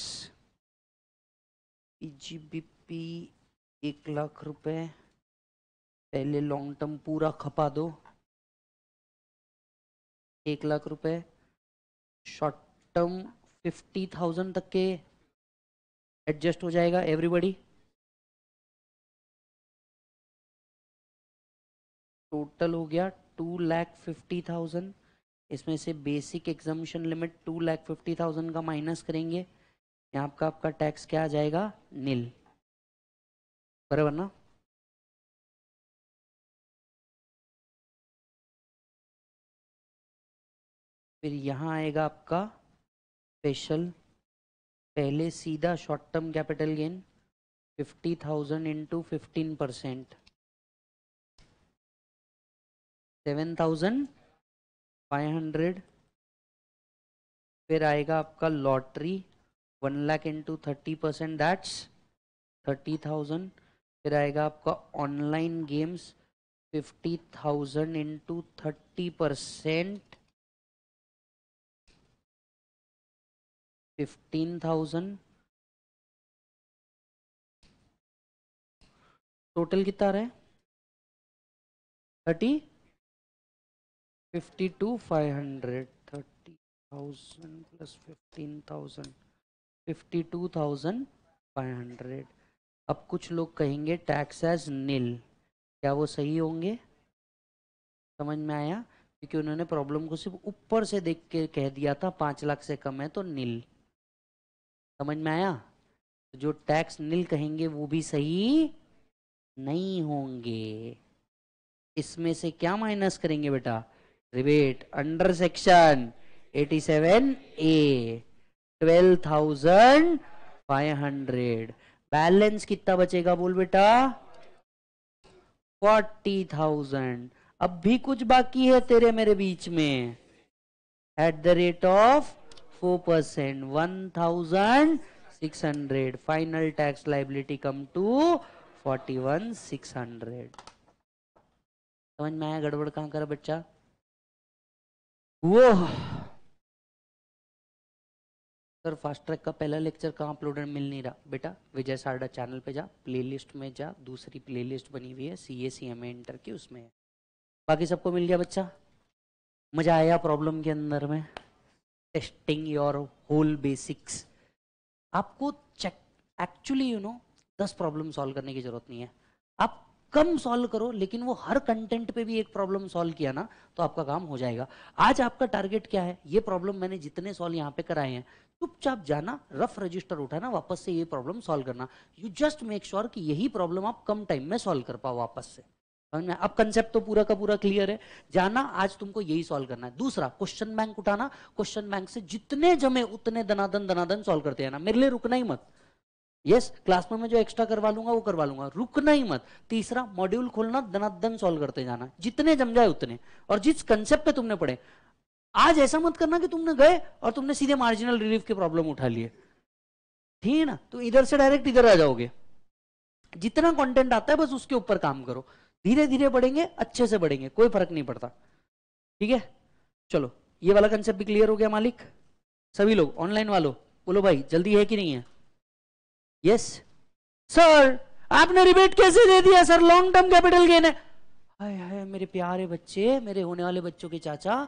पीजीबीपी 1 लाख रुपए, पहले लॉन्ग टर्म पूरा खपा दो 1 लाख रुपए, शॉर्ट टर्म 50,000 तक के एडजस्ट हो जाएगा एवरीबॉडी। टोटल हो गया 2,50,000। इसमें से बेसिक एग्जामिशन लिमिट 2,50,000 का माइनस करेंगे, यहाँ का आपका टैक्स क्या आ जाएगा? नील। बराबर ना? फिर यहाँ आएगा आपका स्पेशल, पहले सीधा short term capital gain 50,000 into 15%, 7,500। फिर आएगा आपका लॉटरी 1 लाख इंटू 30%, दैट्स 30,000। फिर आएगा आपका ऑनलाइन गेम्स 50,000 इंटू 30%, 15,000। टोटल कितना आ रहा है? 30। 52,500, 30,000 प्लस 15,000, 52,500। अब कुछ लोग कहेंगे टैक्स एज नील, क्या वो सही होंगे? समझ में आया? क्योंकि उन्होंने प्रॉब्लम को सिर्फ ऊपर से देख के कह दिया था 5 लाख से कम है तो नील। समझ में आया? तो जो टैक्स नील कहेंगे वो भी सही नहीं होंगे। इसमें से क्या माइनस करेंगे बेटा? Rebate under section 87A 12,500। Balance कितना बचेगा बोल बेटा? 40,000। अब भी कुछ बाकी है तेरे मेरे बीच में, at the rate of 4%, 1,600। Final tax liability come to 41,600। समझ में आया गड़बड़ कहां करा बच्चा? वो सर फास्ट ट्रैक का पहला लेक्चर कहाँ अपलोडेड मिल नहीं रहा बेटा? विजय सारडा चैनल पे जा, प्लेलिस्ट में जा, दूसरी प्लेलिस्ट बनी हुई है CA/CMA इंटर की, उसमें है। बाकी सबको मिल गया बच्चा? मजा आया प्रॉब्लम के अंदर में? Testing your whole basics. आपको चेक एक्चुअली 10 प्रॉब्लम सॉल्व करने की जरूरत नहीं है। आप कम सॉल्व करो, लेकिन वो हर कंटेंट पे भी एक प्रॉब्लम सॉल्व किया ना तो आपका काम हो जाएगा। आज आपका टारगेट क्या है? ये प्रॉब्लम मैंने जितने सॉल्व यहाँ पे कराए हैं, चुपचाप जाना, रफ रजिस्टर उठाना, वापस से ये प्रॉब्लम सॉल्व करना। यू जस्ट मेक श्योर कि यही प्रॉब्लम आप कम टाइम में सॉल्व कर पाओ वापस से। समझ में? अब कंसेप्ट तो पूरा का पूरा क्लियर है। जाना, आज तुमको यही सॉल्व करना है। दूसरा, क्वेश्चन बैंक उठाना, क्वेश्चन बैंक से जितने जमे उतने दनादन दनादन सॉल्व करते हैं ना, मेरे लिए रुकना ही मत। यस, क्लास में मैं जो एक्स्ट्रा करवा लूंगा वो करवा लूंगा, रुकना ही मत। तीसरा, मॉड्यूल खोलना, दनादन सॉल्व करते जाना, जितने जम जाए उतने। और जिस कंसेप्ट पे तुमने पढ़े, आज ऐसा मत करना कि तुमने गए और तुमने सीधे मार्जिनल रिलीफ के प्रॉब्लम उठा लिए, ठीक है ना? तो इधर से डायरेक्ट इधर आ जाओगे। जितना कंटेंट आता है बस उसके ऊपर काम करो, धीरे धीरे बढ़ेंगे, अच्छे से बढ़ेंगे, कोई फर्क नहीं पड़ता। ठीक है, चलो ये वाला कंसेप्ट भी क्लियर हो गया मालिक? सभी लोग ऑनलाइन वालों बोलो भाई जल्दी है कि नहीं है? यस सर, आपने रिबेट कैसे दे दिया sir? Long term capital gain है। हाय हाय मेरे प्यारे बच्चे, मेरे होने वाले बच्चों के चाचा,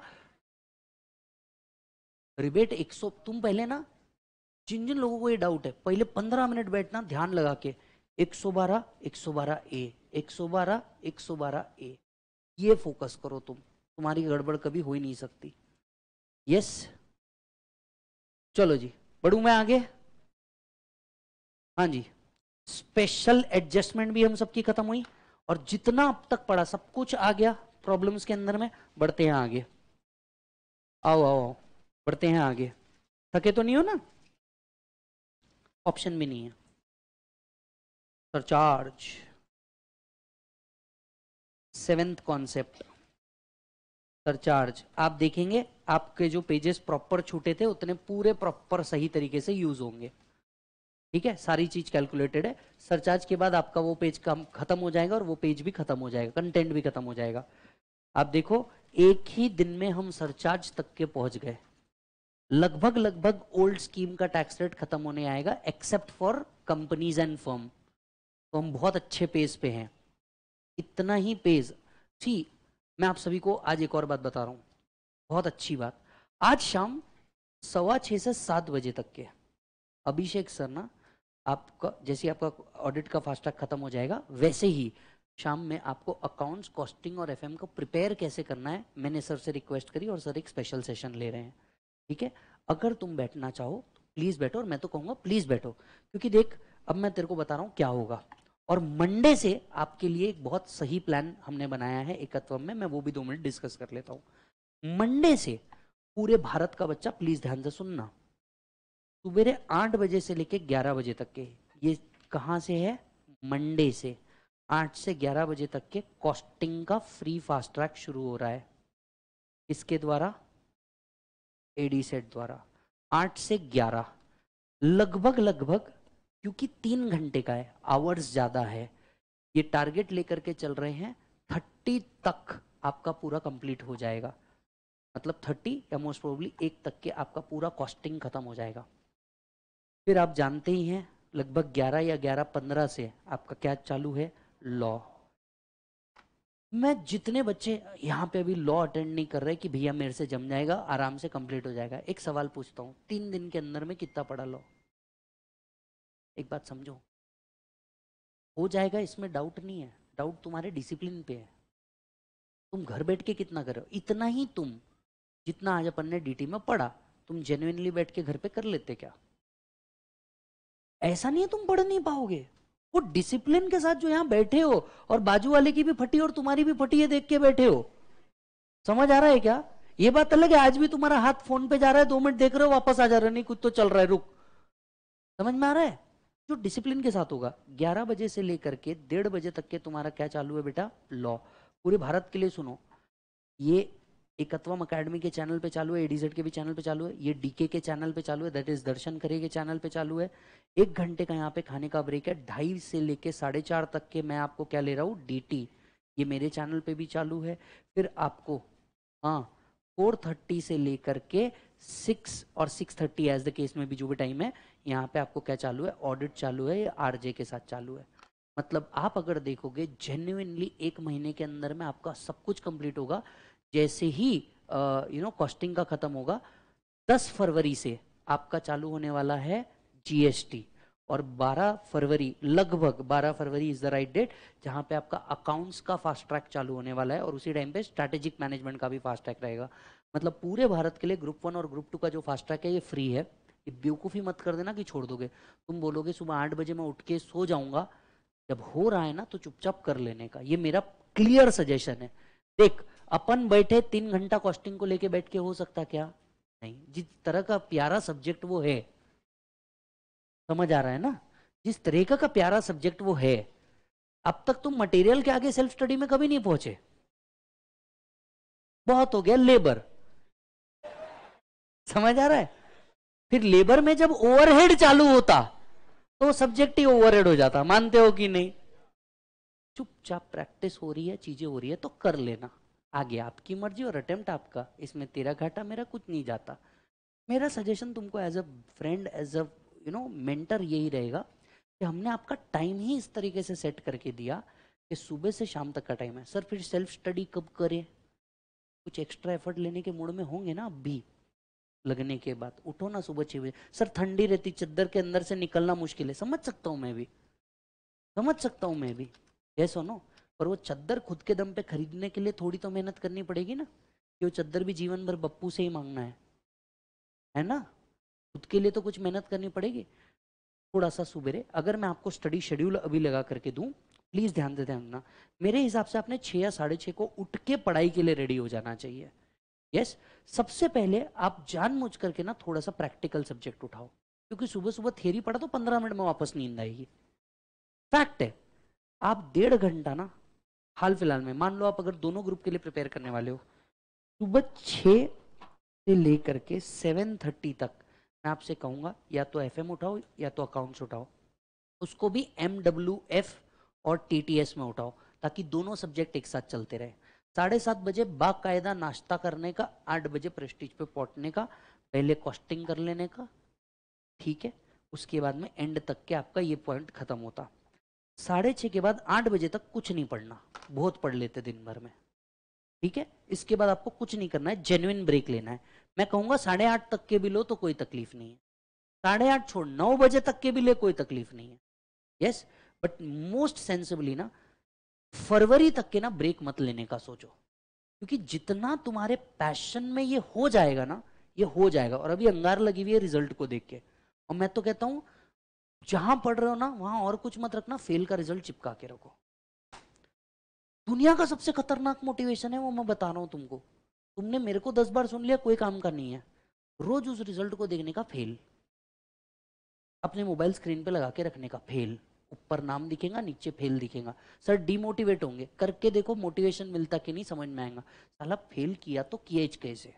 रिबेट 100, तुम पहले ना, जिन जिन लोगों को ये डाउट है, पहले 15 मिनट बैठना ध्यान लगा के, 112 112A 112 112A, ये फोकस करो तुम, तुम्हारी गड़बड़ कभी हो ही नहीं सकती। यस, चलो जी बढ़ू मैं आगे। हाँ जी, स्पेशल एडजस्टमेंट भी हम सबकी खत्म हुई, और जितना अब तक पढ़ा सब कुछ आ गया प्रॉब्लम्स के अंदर में। बढ़ते हैं आगे, आओ आओ आओ, बढ़ते हैं आगे। थके तो नहीं हो ना? ऑप्शन भी नहीं है। Surcharge, 7th concept, surcharge. आप देखेंगे आपके जो पेजेस प्रॉपर छूटे थे उतने पूरे प्रॉपर सही तरीके से यूज होंगे। ठीक है, सारी चीज कैलकुलेटेड है। सरचार्ज के बाद आपका वो पेज कम खत्म हो जाएगा और वो पेज भी खत्म हो जाएगा, कंटेंट भी खत्म हो जाएगा। आप देखो, एक ही दिन में हम सरचार्ज तक के पहुंच गए। लगभग लगभग ओल्ड स्कीम का टैक्स रेट खत्म होने आएगा, except for companies and firm. तो हम बहुत अच्छे पेज पे हैं। इतना ही पेज थी। मैं आप सभी को आज एक और बात बता रहा हूं, बहुत अच्छी बात। आज शाम 6:15 से 7 बजे तक के अभिषेक सर ना, आपका जैसे आपका ऑडिट का फास्टैग खत्म हो जाएगा, वैसे ही शाम में आपको अकाउंट्स, कॉस्टिंग और एफएम को प्रिपेयर कैसे करना है मैंने सर से रिक्वेस्ट करी, और सर एक स्पेशल सेशन ले रहे हैं। ठीक है, अगर तुम बैठना चाहो तो प्लीज बैठो, और मैं तो कहूंगा प्लीज बैठो, क्योंकि देख अब मैं तेरे को बता रहा हूं क्या होगा। और मंडे से आपके लिए एक बहुत सही प्लान हमने बनाया है एकत्वम में, मैं वो भी 2 मिनट डिस्कस कर लेता हूं। मंडे से पूरे भारत का बच्चा प्लीज ध्यान से सुनना, सुबह 8 बजे से लेके 11 बजे तक के, ये कहां से है? मंडे से 8 से 11 बजे तक के कॉस्टिंग का फ्री फास्ट ट्रैक शुरू हो रहा है। इसके द्वारा, एडी सेट द्वारा, 8 से 11, लगभग लगभग, क्योंकि 3 घंटे का है, आवर्स ज्यादा है, ये टारगेट लेकर के चल रहे हैं 30 तक आपका पूरा कंप्लीट हो जाएगा। मतलब 30 या मोस्ट प्रोबेबली 1 तक के आपका पूरा कॉस्टिंग खत्म हो जाएगा। फिर आप जानते ही हैं लगभग 11 या 11:15 से आपका क्या चालू है? लॉ। मैं जितने बच्चे यहाँ पे अभी लॉ अटेंड नहीं कर रहे कि भैया मेरे से जम जाएगा, आराम से कंप्लीट हो जाएगा, एक सवाल पूछता हूँ, 3 दिन के अंदर में कितना पढ़ा लॉ? एक बात समझो, हो जाएगा, इसमें डाउट नहीं है, डाउट तुम्हारे डिसिप्लिन पे है। तुम घर बैठ के कितना कर रहे हो? इतना ही तुम जितना आज अपन ने डीटी में पढ़ा, तुम जेन्युइनली बैठ के घर पे कर लेते क्या? ऐसा नहीं है तुम पढ़ नहीं पाओगे, वो डिसिप्लिन के साथ जो यहां बैठे हो, और बाजू वाले की भी फटी और तुम्हारी भी फटी है, देख के बैठे हो। समझ आ रहा है क्या? ये बात अलग है, आज भी तुम्हारा हाथ फोन पे जा रहा है, 2 मिनट देख रहे हो, वापस आ जा रहा है, नहीं कुछ तो चल रहा है, रुक। समझ में आ रहा है? जो डिसिप्लिन के साथ होगा, 11 बजे से लेकर के 1:30 बजे तक के तुम्हारा क्या चालू है बेटा? लॉ। पूरे भारत के लिए सुनो, ये एकत्वम अकेडमी के चैनल पे चालू है, एडीजेड के भी चैनल पे चालू है, ये डीके के चैनल पे चालू है, दैट इज दर्शन करे के चैनल पे चालू है। 1 घंटे का यहाँ पे खाने का ब्रेक है, 2:30 से लेके 4:30 तक के मैं आपको क्या ले रहा हूँ? डीटी। ये मेरे चैनल पे भी चालू है। फिर आपको हाँ 4:30 से लेकर के 6 और 6:30 एज द केस में भी जो भी टाइम है, यहाँ पे आपको क्या चालू है? ऑडिट चालू है, ये आरजे के साथ चालू है। मतलब आप अगर देखोगे जेन्युइनली 1 महीने के अंदर में आपका सब कुछ कंप्लीट होगा। जैसे ही कॉस्टिंग का खत्म होगा, 10 फरवरी से आपका चालू होने वाला है जीएसटी, और 12 फरवरी, लगभग 12 February is the right date जहां पे आपका अकाउंट्स का फास्ट ट्रैक चालू होने वाला है, और उसी टाइम पे स्ट्रैटेजिक मैनेजमेंट का भी फास्ट ट्रैक रहेगा। मतलब पूरे भारत के लिए ग्रुप 1 और ग्रुप 2 का जो फास्ट ट्रैक है ये फ्री है। ये बेवकूफ़ी मत कर देना कि छोड़ दोगे। तुम बोलोगे सुबह 8 बजे मैं उठ के सो जाऊंगा, जब हो रहा है ना तो चुपचाप कर लेने का, ये मेरा क्लियर सजेशन है। देख, अपन बैठे 3 घंटा कॉस्टिंग को लेके बैठ के हो सकता क्या? नहीं। जिस तरह का प्यारा सब्जेक्ट वो है, समझ आ रहा है ना? जिस तरीका का प्यारा सब्जेक्ट वो है, अब तक तुम मटेरियल के आगे सेल्फ स्टडी में कभी नहीं पहुंचे। बहुत हो गया लेबर। समझ आ रहा है? फिर लेबर में जब ओवरहेड चालू होता तो सब्जेक्ट ही ओवरहेड हो जाता, मानते हो कि नहीं? चुपचाप प्रैक्टिस हो रही है, चीजें हो रही है तो कर लेना। आगे आपकी मर्जी और अटेम्प्ट आपका, इसमें तेरा घाटा मेरा कुछ नहीं जाता। मेरा सजेशन तुमको as a friend, as a mentor यही रहेगा कि हमने आपका टाइम ही इस तरीके से सेट करके दिया कि सुबह से शाम तक का टाइम है। सर फिर सेल्फ स्टडी कब करें? कुछ एक्स्ट्रा एफर्ट लेने के मूड में होंगे ना अब भी, लगने के बाद उठो ना सुबह 6 बजे। सर ठंडी रहती, चद्दर के अंदर से निकलना मुश्किल है, समझ सकता हूँ मैं भी, समझ सकता हूँ मैं भी, ये सुनो। पर वो चद्दर खुद के दम पे खरीदने के लिए थोड़ी तो मेहनत करनी पड़ेगी ना, कि वो चद्दर भी जीवन भर बप्पू से ही मांगना है ना? खुद के लिए तो कुछ मेहनत करनी पड़ेगी। थोड़ा सा सुबेरे अगर मैं आपको स्टडी शेड्यूल अभी लगा करके दूं, प्लीज ध्यान दे देना, मेरे हिसाब से आपने 6 या 6:30 को उठ के पढ़ाई के लिए रेडी हो जाना चाहिए। यस। सबसे पहले आप जानबूझ करके ना थोड़ा सा प्रैक्टिकल सब्जेक्ट उठाओ, क्योंकि सुबह सुबह थियरी पढ़ा तो 15 मिनट में वापस नींद आएगी। फैक्ट है। आप 1.5 घंटा ना, हाल फिलहाल में मान लो आप अगर दोनों ग्रुप के लिए प्रिपेयर करने वाले हो, सुबह 6 से लेकर के 7:30 तक मैं आपसे कहूंगा या तो एफएम उठाओ या तो अकाउंट्स उठाओ, उसको भी MWF और TTS में उठाओ, ताकि दोनों सब्जेक्ट एक साथ चलते रहे। 7:30 बजे बाकायदा नाश्ता करने का, 8 बजे प्रेस्टीज पे पहुंचने का, पहले कॉस्टिंग कर लेने का, ठीक है? उसके बाद में एंड तक के आपका ये पॉइंट खत्म होता। 6:30 के बाद 8 बजे तक कुछ नहीं पढ़ना, बहुत पढ़ लेते दिन भर में, ठीक है? इसके बाद आपको कुछ नहीं करना है, जेन्युइन ब्रेक लेना है। मैं कहूंगा 8:30 तक के भी लो तो कोई तकलीफ नहीं है, 8:30 छोड़ 9 बजे तक के भी ले कोई तकलीफ नहीं है। यस, बट मोस्ट सेंसिबली ना फरवरी तक के ना ब्रेक मत लेने का सोचो, क्योंकि जितना तुम्हारे पैशन में ये हो जाएगा ना, ये हो जाएगा। और अभी अंगार लगी हुई है रिजल्ट को देख के, और मैं तो कहता हूं जहां पढ़ रहे हो ना वहां और कुछ मत रखना, फेल का रिजल्ट चिपका के रखो। दुनिया का सबसे खतरनाक मोटिवेशन है वो, मैं बता रहा हूं तुमको। तुमने मेरे को 10 बार सुन लिया, कोई काम का नहीं है। रोज उस रिजल्ट को देखने का, फेल। अपने मोबाइल स्क्रीन पे लगा के रखने का, फेल। ऊपर नाम दिखेगा, नीचे फेल दिखेगा। सर डिमोटिवेट होंगे, करके देखो मोटिवेशन मिलता कि नहीं, समझ में आएगा। साला फेल किया तो किया कैसे।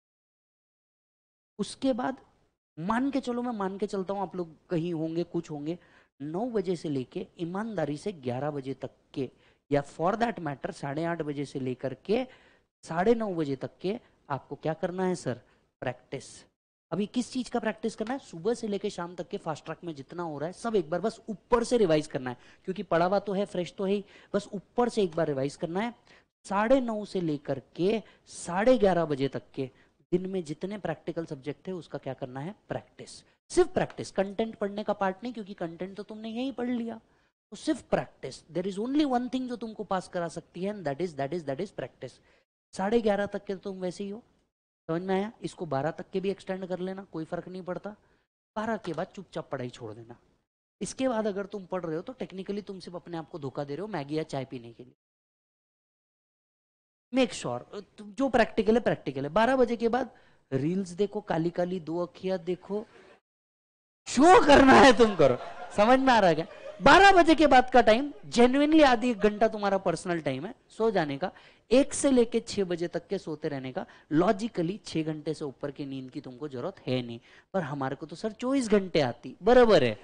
उसके बाद मान के चलो, मैं मान के चलता हूं आप लोग कहीं होंगे, कुछ होंगे, 9 बजे से लेके ईमानदारी से 11 बजे तक के, या फॉर दैट मैटर 8:30 बजे से लेकर के 9:30 बजे तक के आपको क्या करना है सर? प्रैक्टिस। अभी किस चीज का प्रैक्टिस करना है? सुबह से लेकर शाम तक के फास्ट ट्रैक में जितना हो रहा है सब एक बार बस ऊपर से रिवाइज करना है, क्योंकि पढ़ा हुआ तो है, फ्रेश तो है ही, बस ऊपर से एक बार रिवाइज करना है। 9:30 से लेकर के 11:30 बजे तक के दिन में जितने प्रैक्टिकल सब्जेक्ट है उसका क्या करना है, प्रैक्टिस। सिर्फ प्रैक्टिस, कंटेंट पढ़ने का पार्ट नहीं, क्योंकि कंटेंट तो तुमने यही पढ़ लिया। तो सिर्फ practice. There is only one thing जो तुमको पास करा सकती है, दैट इज प्रैक्टिस। 11:30 तक के तुम वैसे ही हो, समझ में आया? इसको 12 तक के भी एक्सटेंड कर लेना, कोई फर्क नहीं पड़ता। 12 के बाद चुपचाप पढ़ाई छोड़ देना। इसके बाद अगर तुम पढ़ रहे हो तो टेक्निकली तुम सिर्फ अपने आप को धोखा दे रहे हो मैगी या चाय पीने के लिए। मेक श्योर जो प्रैक्टिकल है प्रैक्टिकल है। 12 बजे के बाद रील्स देखो, काली काली दो अखियां देखो, शो करना है तुम करो। समझ में आ रहा है क्या? 12 बजे के बाद का टाइम जेन्युइनली आधी 1 घंटा तुम्हारा पर्सनल टाइम है सो जाने का। 1 से लेके 6 बजे तक के सोते रहने का। लॉजिकली 6 घंटे से ऊपर की नींद की तुमको जरूरत है नहीं, पर हमारे को तो सर 24 घंटे आती, बराबर है।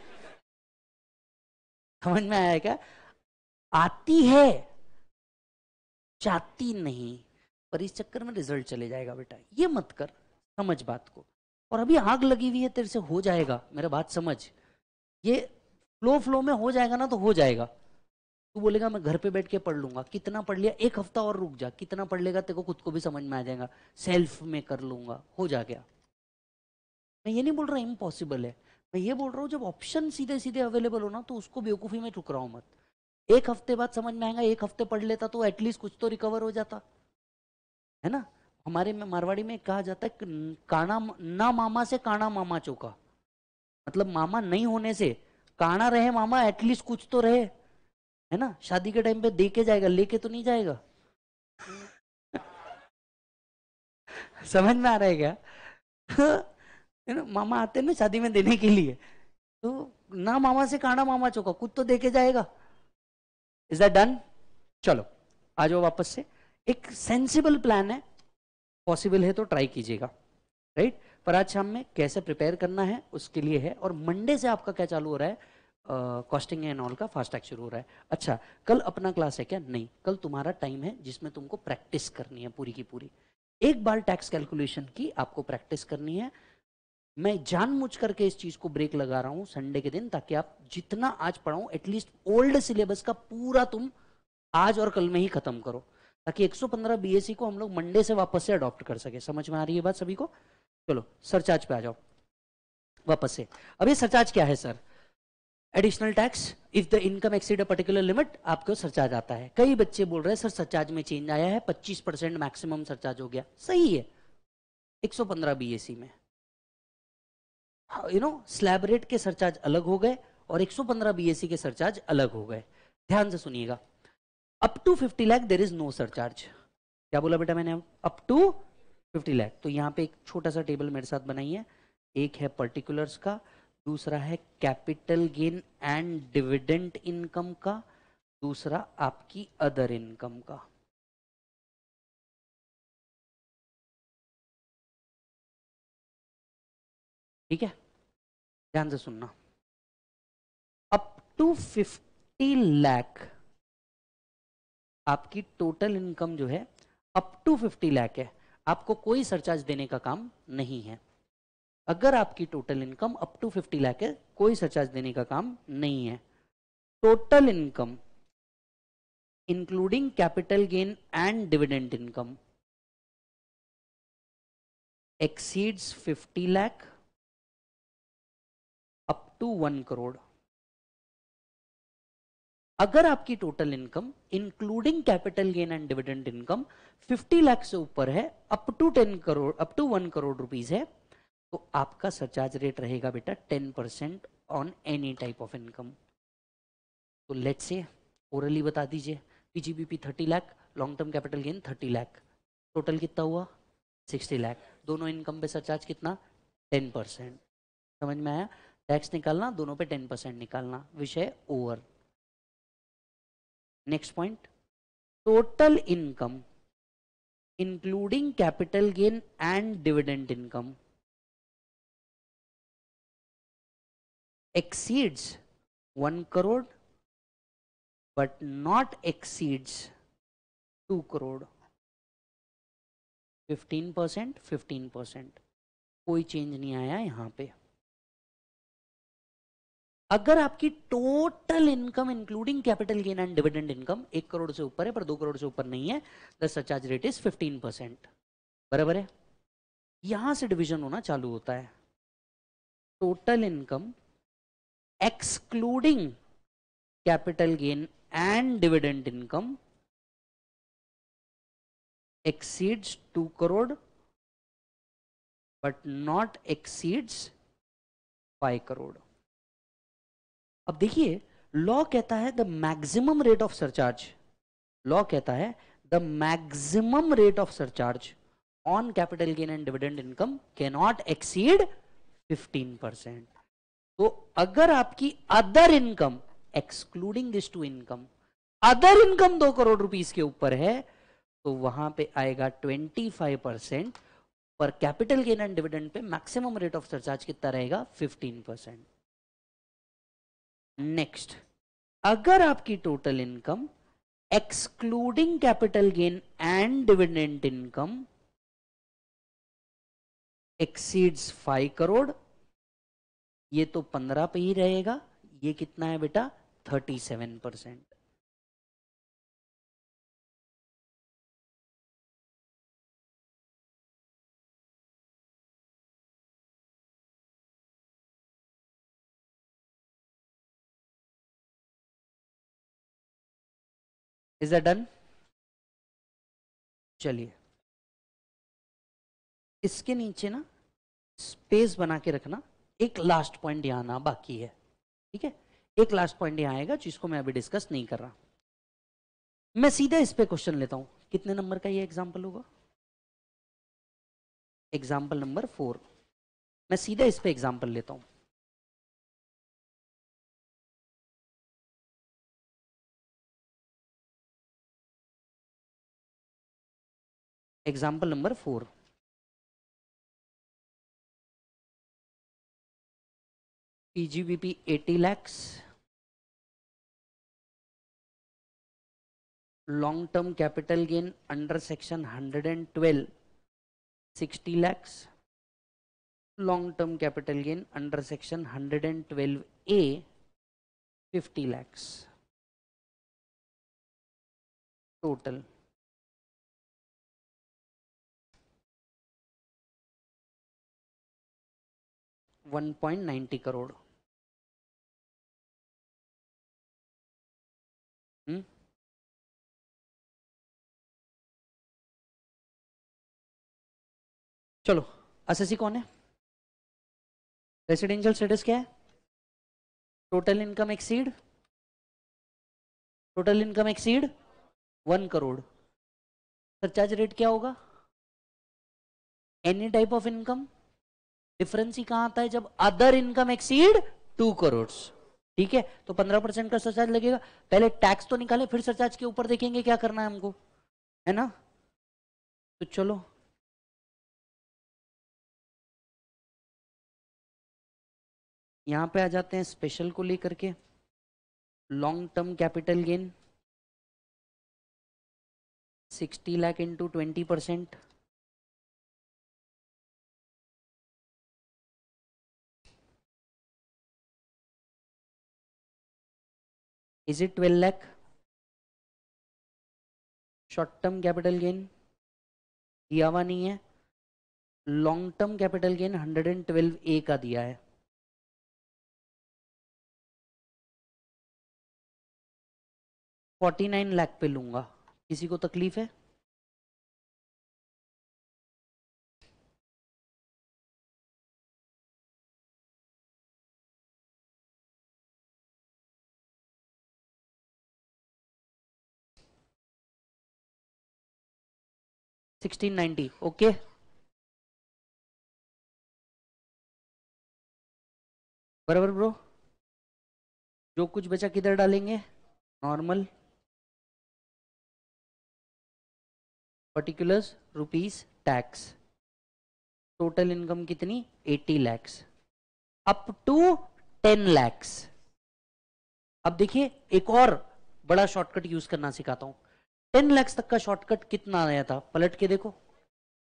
समझ में आया क्या? आती है, चाहती नहीं, पर इस चक्कर में रिजल्ट चले जाएगा बेटा, ये मत कर। समझ बात को। और अभी आग लगी हुई है तेरे से, हो जाएगा, मेरा बात समझ। ये फ्लो फ्लो में हो जाएगा ना, तो हो जाएगा। तू बोलेगा मैं घर पे बैठ के पढ़ लूंगा, कितना पढ़ लिया? 1 हफ्ता और रुक जा, कितना पढ़ लेगा तेरे को खुद को भी समझ में आ जाएगा। सेल्फ में कर लूंगा, हो जा गया। मैं ये नहीं बोल रहा इम्पॉसिबल है, मैं ये बोल रहा हूँ जब ऑप्शन सीधे सीधे अवेलेबल हो ना, तो उसको बेवकूफी में ठुकराओ मत। 1 हफ्ते बाद समझ में आएगा, 1 हफ्ते पढ़ लेता तो एटलीस्ट कुछ तो रिकवर हो जाता है ना। हमारे में मारवाड़ी में कहा जाता है काना ना मामा से काना मामा चौका। मतलब मामा नहीं होने से काना रहे मामा, एटलीस्ट कुछ तो रहे, है ना। शादी के टाइम पे दे के जाएगा, लेके तो नहीं जाएगा। समझ में आ रहा है क्या? है ना, मामा आते हैं ना शादी में देने के लिए, तो ना मामा से काना मामा चौका, कुछ तो दे के जाएगा। Is that done? चलो आ जाओ वापस से। एक सेंसिबल प्लान है, पॉसिबल है तो ट्राई कीजिएगा, राइट। पर आज शाम में कैसे प्रिपेयर करना है उसके लिए है। और मंडे से आपका क्या चालू हो रहा है? कॉस्टिंग एंड ऑल का फास्ट ट्रैक शुरू हो रहा है। अच्छा, कल अपना क्लास है क्या? नहीं, कल तुम्हारा टाइम है जिसमें तुमको प्रैक्टिस करनी है पूरी की पूरी। एक बार टैक्स कैलकुलेशन की आपको प्रैक्टिस करनी है। मैं जानबूझ करके इस चीज को ब्रेक लगा रहा हूं संडे के दिन, ताकि आप जितना आज पढ़ाऊं एटलीस्ट ओल्ड सिलेबस का पूरा तुम आज और कल में ही खत्म करो, ताकि 115 बीएससी को हम लोग मंडे से वापस से अडॉप्ट कर सके। समझ में आ रही है बात सभी को? चलो सरचार्ज पे आ जाओ वापस से। अब ये सरचार्ज क्या है sir? Additional tax if the income exceed a particular limit, आपको सरचार्ज आता है। कई बच्चे बोल रहे हैं सर सरचार्ज में चेंज आया है, 25% मैक्सिमम सरचार्ज हो गया। सही है, 115 बीएससी में स्लैब रेट के सरचार्ज अलग हो गए और 115 बीएससी के सरचार्ज अलग हो गए। ध्यान से सुनिएगा। Up to 50 lakh there is no surcharge. क्या बोला बेटा मैंने? Up to 50 lakh. तो यहाँ पे एक छोटा सा टेबल मेरे साथ बनाइए। एक है पर्टिकुलर्स का, दूसरा है capital gain and dividend income का, दूसरा आपकी अदर इनकम का। ठीक है, ध्यान से सुनना। अप टू 50 लाख आपकी टोटल इनकम जो है, अप टू 50 लाख है, आपको कोई सरचार्ज देने का काम नहीं है। अगर आपकी total income up to 50 lakh है, कोई सरचार्ज देने का काम नहीं है। Total income including capital gain and dividend income exceeds 50 lakh up to 1 crore. अगर आपकी total income including capital gain and dividend income 50 lakh से ऊपर है, up to 10 crore, up to 1 crore rupees है, तो आपका सरचार्ज रेट रहेगा बेटा 10% on any type of income. तो लेट्स से ओरली बता दीजिए, PGBP 30 lakh, long term capital gain 30 lakh, total कितना हुआ? 60 लाख। दोनों इनकम पे सरचार्ज कितना? 10%। समझ में आया? टैक्स निकालना, दोनों पे 10% निकालना, विषय over. Next point, total income including capital gain and dividend income exceeds 1 crore but not exceeds 2 crore। 15%, 15%, कोई चेंज नहीं आया यहां पे। अगर आपकी total income including capital gain and dividend income 1 crore से ऊपर है पर 2 करोड़ से ऊपर नहीं है, द सरचार्ज रेट इज 15%। बराबर है? यहां से डिवीजन होना चालू होता है। Total income excluding capital gain and dividend income exceeds 2 crore but not exceeds 5 crore. अब देखिए, लॉ कहता है the maximum rate of surcharge, law कहता है the maximum rate of surcharge on capital gain and dividend income can not exceed 15%। तो अगर आपकी other income excluding this two income, other income 2 crore rupees के ऊपर है, तो वहां पे आएगा 25%, पर कैपिटल गेन एंड डिविडेंड पे मैक्सिमम रेट ऑफ सरचार्ज कितना रहेगा? 15%। नेक्स्ट, अगर आपकी total income excluding capital gain and dividend income exceeds 5 crore, ये तो 15 पे ही रहेगा, ये कितना है बेटा? 37%। Is that done? चलिए, इसके नीचे ना स्पेस बना के रखना, एक लास्ट पॉइंट यहां आना बाकी है। ठीक है, एक लास्ट पॉइंट यहां आएगा जिसको मैं अभी डिस्कस नहीं कर रहा। मैं सीधा इस पे क्वेश्चन लेता हूं। कितने नंबर का ये एग्जाम्पल होगा? Example number 4। मैं सीधा इस पे एग्जाम्पल लेता हूं। Example number 4, PGBP 80 lakhs, long term capital gain under section 112 60 lakhs, long term capital gain under section 112A 50 lakhs, total 1.90 crore. चलो, एसएससी कौन है? रेसिडेंशियल स्टेटस क्या है? Total income exceed 1 crore. Surcharge rate क्या होगा? Any type of income. Difference ही कहां आता है? जब अदर इनकम एक्सीड 2 करोड़। ठीक है, तो 15% का सरचार्ज लगेगा। पहले टैक्स तो निकाले, फिर सरचार्ज के ऊपर देखेंगे क्या करना है हमको, है ना? तो चलो, यहां पे आ जाते हैं स्पेशल को लेकर के। Long term capital gain 60 lakh into 20%, is it 12 lakh? Short term capital gain दिया हुआ नहीं है, long term capital gain 112A का दिया है। $49 लाख पे लूंगा, किसी को तकलीफ है? $1690 ओके। बराबर ब्रो। जो कुछ बचा किधर डालेंगे? Normal, particulars, rupees, tax. Total income कितनी? 80 लैक्स अप टू 10 लैक्स। अब देखिए, एक और बड़ा शॉर्टकट यूज करना सिखाता हूं। 10 लैक्स तक का शॉर्टकट कितना आया था? पलट के देखो,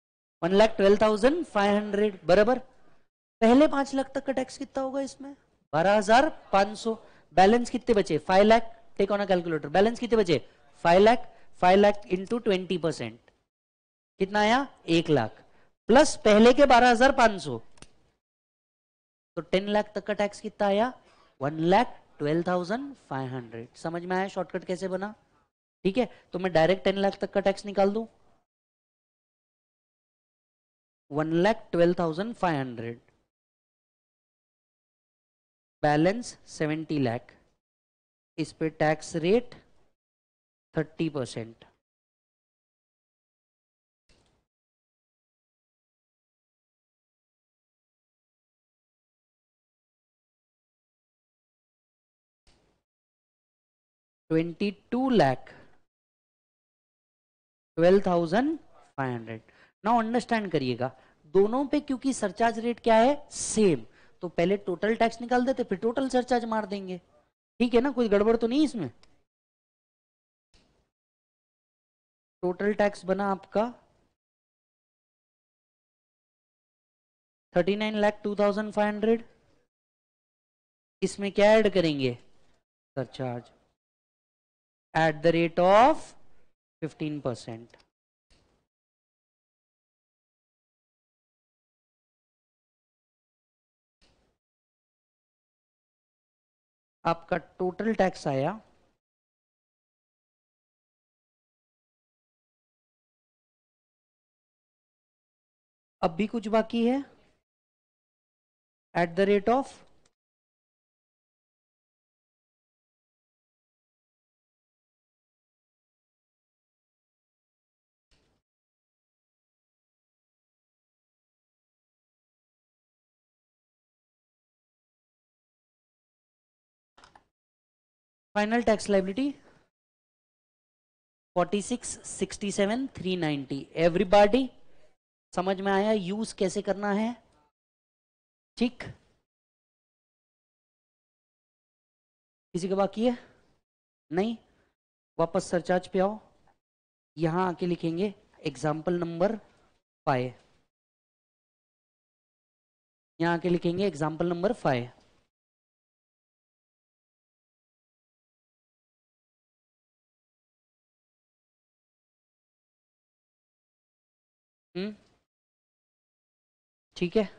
1,12,500 बराबर। पहले 5 लाख तक का टैक्स कितना होगा इसमें? 12,500। बैलेंस कितने बचे? 5 lakh. Take on a calculator, balance कितने बचे? 5 लाख। 5 लाख इंटू 20% कितना आया? 1 लाख प्लस पहले के 12,500, तो 10 लाख तक का टैक्स कितना आया? 1,12,500। समझ में आया शॉर्टकट कैसे बना? ठीक है, तो मैं डायरेक्ट 10 लाख तक का टैक्स निकाल दूं। 1,12,500 बैलेंस 70 लाख, इस पे टैक्स रेट 30%। $22,12,500। नाउ अंडरस्टैंड करिएगा, दोनों पे क्योंकि सरचार्ज रेट क्या है? सेम, तो पहले टोटल टैक्स निकाल देते फिर टोटल सरचार्ज मार देंगे। ठीक है ना, कोई गड़बड़ तो नहीं इसमें? टोटल टैक्स बना आपका 39,02,500। इसमें क्या ऐड करेंगे? Surcharge at the rate of 15%। आपका टोटल टैक्स आया अब भी कुछ बाकी है at the rate of final tax liability 46,67,390। Everybody समझ में आया यूज कैसे करना है? ठीक, किसी का बाकी है? नहीं, वापस सरचार्ज पे आओ, यहां आके लिखेंगे एग्जाम्पल नंबर 5। यहां आके लिखेंगे एग्जाम्पल नंबर 5। ठीक है,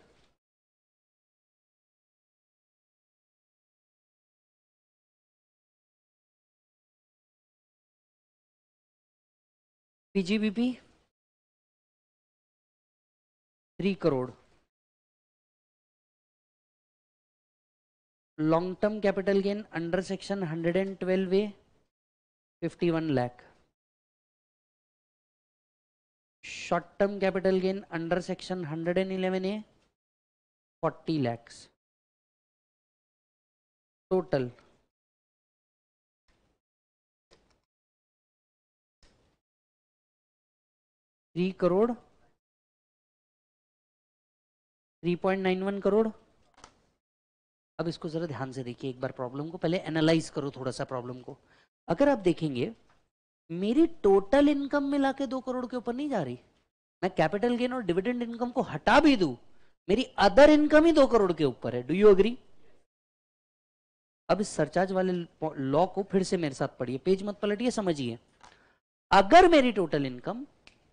PGBP 3 crore, long term capital gain under section 112A 51 lakh, short term capital gain under section 111A 40 lakhs, total 3 crore 3.91 crore. अब इसको जरा ध्यान से देखिए एक बार, प्रॉब्लम को पहले एनालाइज करो थोड़ा सा प्रॉब्लम को। अगर आप देखेंगे मेरी टोटल इनकम मिला के 2 करोड़ के ऊपर नहीं जा रही, मैं कैपिटल गेन और डिविडेंड इनकम को हटा भी दूं मेरी अदर इनकम ही 2 करोड़ के ऊपर है। Do you agree? अब इस सरचार्ज वाले लॉ को फिर से मेरे साथ पढ़िए, पेज मत पलटिए, समझिए। अगर मेरी टोटल इनकम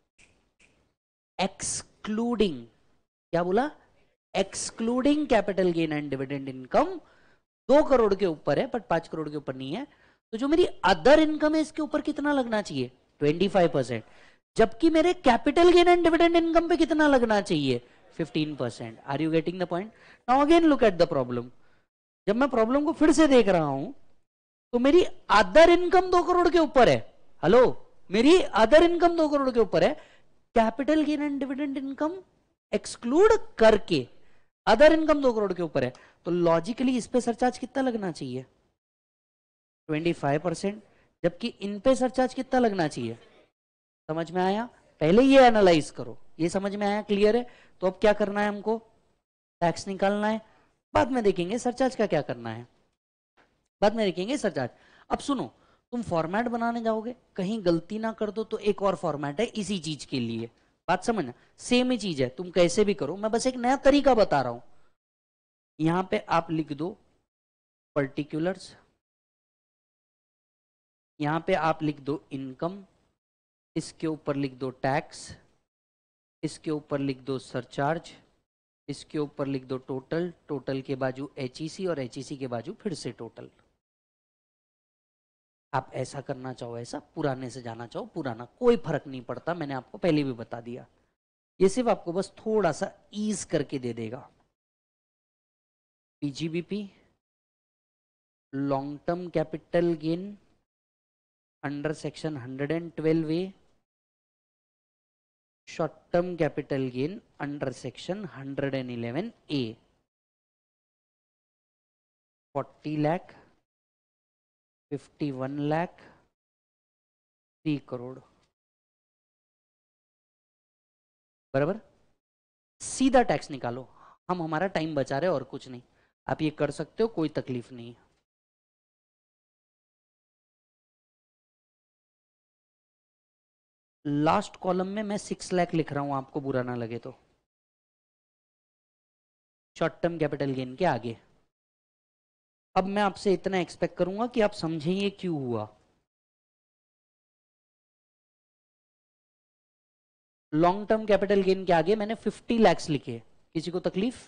एक्सक्लूडिंग, क्या बोला? Excluding capital gain and dividend income 2 crore के ऊपर है बट 5 करोड़ के ऊपर नहीं है, तो जो मेरी अदर इनकम है इसके ऊपर कितना लगना चाहिए? 25%। जबकि मेरे capital gain and dividend income पे कितना लगना चाहिए? 15%। Are you getting the point? Now again look at the problem. जब मैं प्रॉब्लम को फिर से देख रहा हूं तो मेरी अदर इनकम 2 करोड़ के ऊपर है। हेलो, मेरी अदर इनकम 2 करोड़ के ऊपर है, capital gain and dividend income exclude करके अदर इनकम 2 करोड़ के ऊपर है, तो लॉजिकली इस पे सरचार्ज कितना लगना चाहिए? 25%। जबकि इन पे सरचार्ज कितना लगना चाहिए? समझ में आया? पहले ये एनालाइज करो, ये समझ में आया? क्लियर है? तो अब क्या करना है हमको? टैक्स निकालना है, बाद में देखेंगे सरचार्ज का क्या करना है, बाद में देखेंगे सरचार्ज। अब सुनो, तुम फॉर्मेट बनाने जाओगे कहीं गलती ना कर दो तो एक और फॉर्मेट है इसी चीज के लिए, बात समझना, सेम ही चीज है, तुम कैसे भी करो, मैं बस एक नया तरीका बता रहा हूं। यहां पे आप लिख दो पर्टिकुलर्स, यहां पे आप लिख दो इनकम, इसके ऊपर लिख दो टैक्स, इसके ऊपर लिख दो सरचार्ज, इसके ऊपर लिख दो टोटल, टोटल के बाजू एचईसी और एचईसी के बाजू फिर से टोटल। आप ऐसा करना चाहो ऐसा, पुराने से जाना चाहो पुराना, कोई फर्क नहीं पड़ता, मैंने आपको पहले भी बता दिया। ये सिर्फ आपको बस थोड़ा सा ईज करके दे देगा। PGBP long term capital gain under section 112A, short term capital gain under section 111A, 40 lakh, 51 lakh, 3 crore, बराबर। सीधा टैक्स निकालो, हम हमारा टाइम बचा रहे और कुछ नहीं, आप ये कर सकते हो, कोई तकलीफ नहीं है। लास्ट कॉलम में मैं 6 लाख लिख रहा हूं, आपको बुरा ना लगे तो, शॉर्ट टर्म कैपिटल गेन के आगे। अब मैं आपसे इतना एक्सपेक्ट करूंगा कि आप समझें ये क्यों हुआ। लॉन्ग टर्म कैपिटल गेन के आगे मैंने 50 लाख लिखे, किसी को तकलीफ?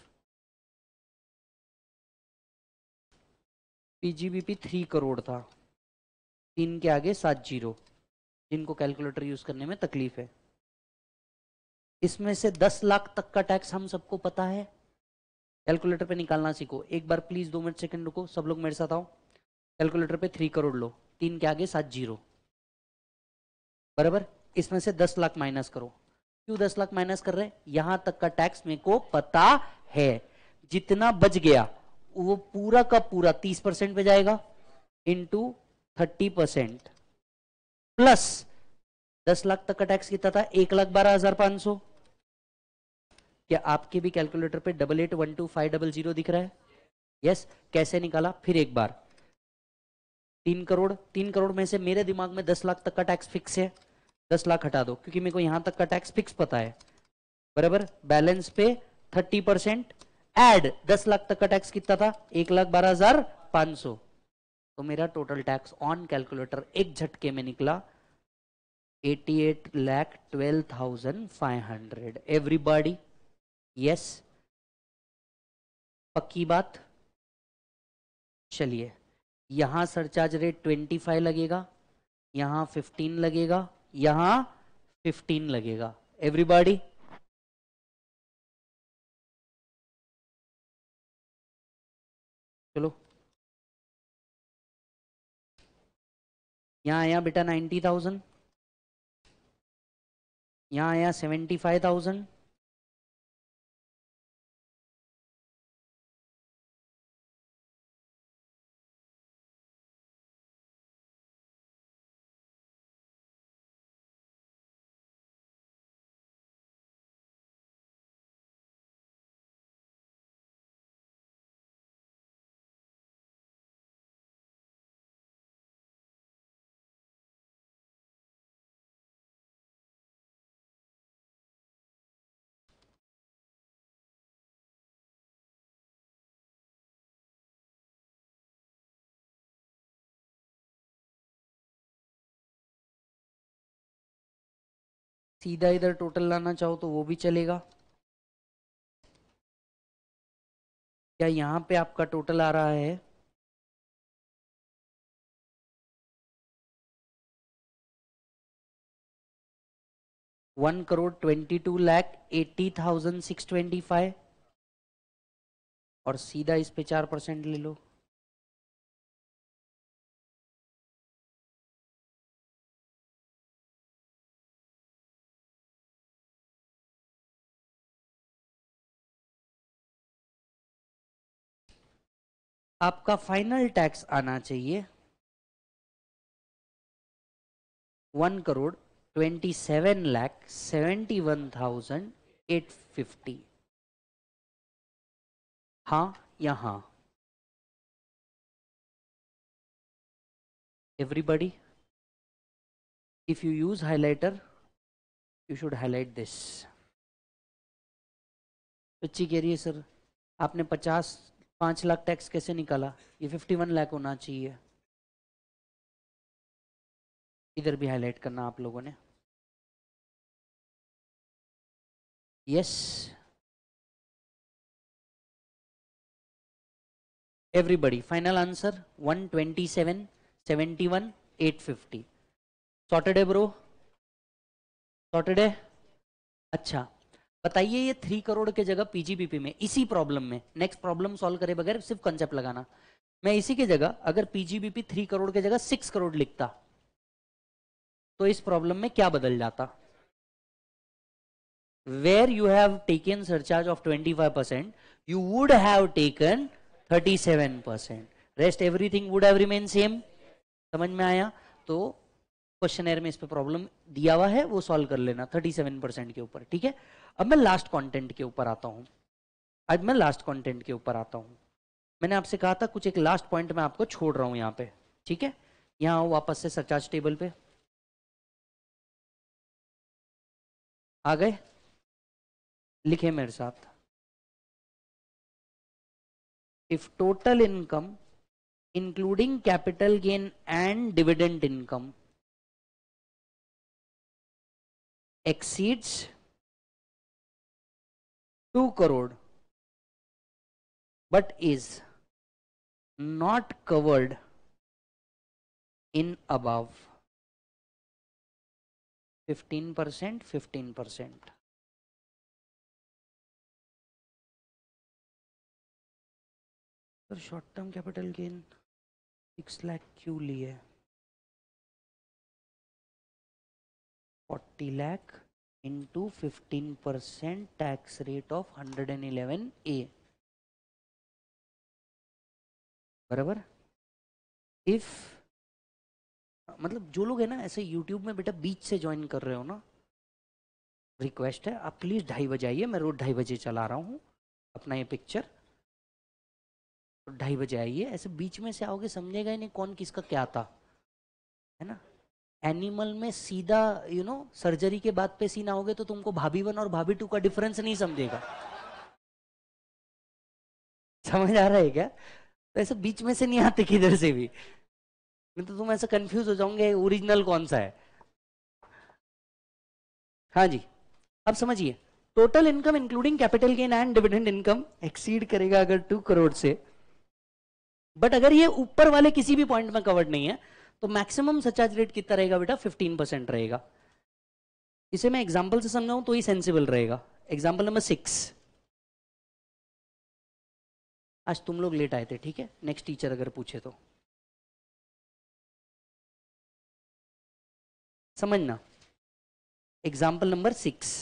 पीजीबीपी 3 करोड़ था, 3 के आगे 7 जीरो, जिनको कैलकुलेटर यूज करने में तकलीफ है। इसमें से 10 लाख तक का टैक्स हम सबको पता है, कैलकुलेटर पे निकालना सीखो। एक बार प्लीज 2 मिनट सेकंड रुको, सब लोग मेरे साथ आओ। कैलकुलेटर पे 3 करोड़ लो, 3 के आगे 7 जीरो, बराबर। इसमें से 10 लाख माइनस करो। क्यों 10 लाख माइनस कर रहे हैं? यहां तक का टैक्स मेरे को पता है, जितना बच गया वो पूरा का पूरा 30% पे जाएगा, इंटू 30%, प्लस 10 लाख तक का टैक्स कितना था? 1,12,500। क्या आपके भी कैलकुलेटर पे 8812,500 दिख रहा है? यस। कैसे निकाला? फिर एक बार 3 करोड़, 3 करोड़ में से मेरे दिमाग में 10 लाख तक का टैक्स फिक्स है, 10 लाख हटा दो क्योंकि मेरे को यहां तक का टैक्स फिक्स पता है, बराबर। बैलेंस पे 30% एड 10 लाख तक का टैक्स कितना था? 1,12,500। तो मेरा टोटल टैक्स ऑन कैलकुलेटर एक झटके में निकला 88,12,500। Everybody yes? पक्की बात? चलिए, यहां सरचार्ज रेट 25 लगेगा, यहां 15 लगेगा, यहां 15 लगेगा। एवरीबॉडी? चलो, यहां आया बेटा 90,000, यहां आया 75,000, सीधा इधर टोटल लाना चाहो तो वो भी चलेगा। क्या यहां पे आपका टोटल आ रहा है? $1,22,80,625, और सीधा इस पे 4% ले लो। आपका फाइनल टैक्स आना चाहिए 1,27,71,850। हाँ या हाँ? Everybody, if you use highlighter you should highlight this. बच्ची कह रही है सर आपने 50 5 लाख टैक्स कैसे निकाला? ये 51 लाख होना चाहिए। इधर भी हाईलाइट करना आप लोगों ने। Yes, everybody final answer 127, 71, 850। Sorted है ब्रो? सॉर्टेड है? अच्छा बताइए, ये 3 करोड़ के जगह पीजीबीपी में इसी प्रॉब्लम में, नेक्स्ट प्रॉब्लम सॉल्व करे बगैर सिर्फ कंसेप्ट लगाना, मैं इसी की जगह अगर पीजीबीपी 3 करोड़ के जगह 6 करोड़ लिखता तो इस प्रॉब्लम में क्या बदल जाता? Where you have taken surcharge of 25%, you would have taken 37%. Rest everything would have remained same. समझ में आया? तो क्वेश्चनर में इस पे प्रॉब्लम दिया हुआ है, वो सॉल्व कर लेना 37% के ऊपर, ठीक है? अब मैं लास्ट कंटेंट के ऊपर आता हूं। आज मैं लास्ट कंटेंट के ऊपर आता हूं। मैंने आपसे कहा था कुछ एक लास्ट पॉइंट मैं आपको छोड़ रहा हूं यहां पे, ठीक है? यहां वापस से सरचार्ज टेबल पे आ गए? लिखे मेरे साथ। If total income including capital gain and dividend income exceeds 2 crore but is not covered in above 15%, 15%, तो short term capital gain 6 lakh क्यों लिए? 40 lakh into 15% tax rate of 111A बराबर। इफ मतलब जो लोग है ना ऐसे यूट्यूब में बेटा बीच से ज्वाइन कर रहे हो ना, रिक्वेस्ट है आप प्लीज 2:30 बजे आइए, मैं रोज 2:30 बजे चला रहा हूँ अपना ये पिक्चर, 2:30 बजे आइए। ऐसे बीच में से आओगे समझेगा ही नहीं कौन किसका क्या था, है ना? एनिमल में सीधा सर्जरी के बाद पे सीन आओगे तो तुमको भाभी 1 और भाभी 2 का डिफरेंस नहीं समझेगा। समझ आ रहा है क्या? तो ऐसे बीच में से नहीं आते किधर से भी, नहीं तो तुम ऐसे कंफ्यूज हो जाओगे ओरिजिनल कौन सा है। हाँ जी, अब समझिए, total income including capital gain and dividend income exceed करेगा अगर 2 करोड़ से, बट अगर ये ऊपर वाले किसी भी पॉइंट में कवर्ड नहीं है तो मैक्सिमम सरचार्ज रेट कितना रहेगा बेटा? 15% रहेगा। इसे मैं एग्जांपल से समझाऊं तो ही सेंसिबल रहेगा। Example number 6। आज तुम लोग लेट आए थे, ठीक है? नेक्स्ट टीचर अगर पूछे तो समझना। एग्जाम्पल नंबर 6,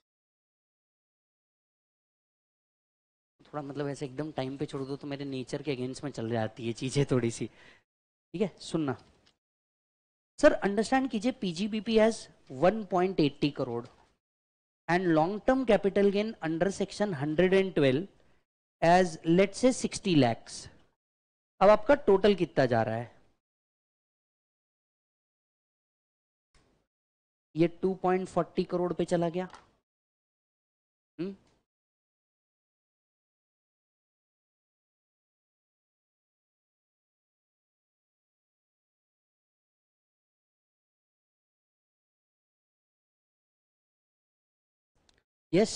थोड़ा मतलब ऐसे एकदम टाइम पे छोड़ दो तो मेरे नेचर के अगेंस्ट में चल जाती है चीजें थोड़ी सी, ठीक है? सुनना सर, अंडरस्टैंड कीजिए, PGBP has 1.80 crore and long term capital gain under section 112 as let's say 60 lakhs। अब आपका टोटल कितना जा रहा है? ये 2.40 करोड़ पे चला गया। यस,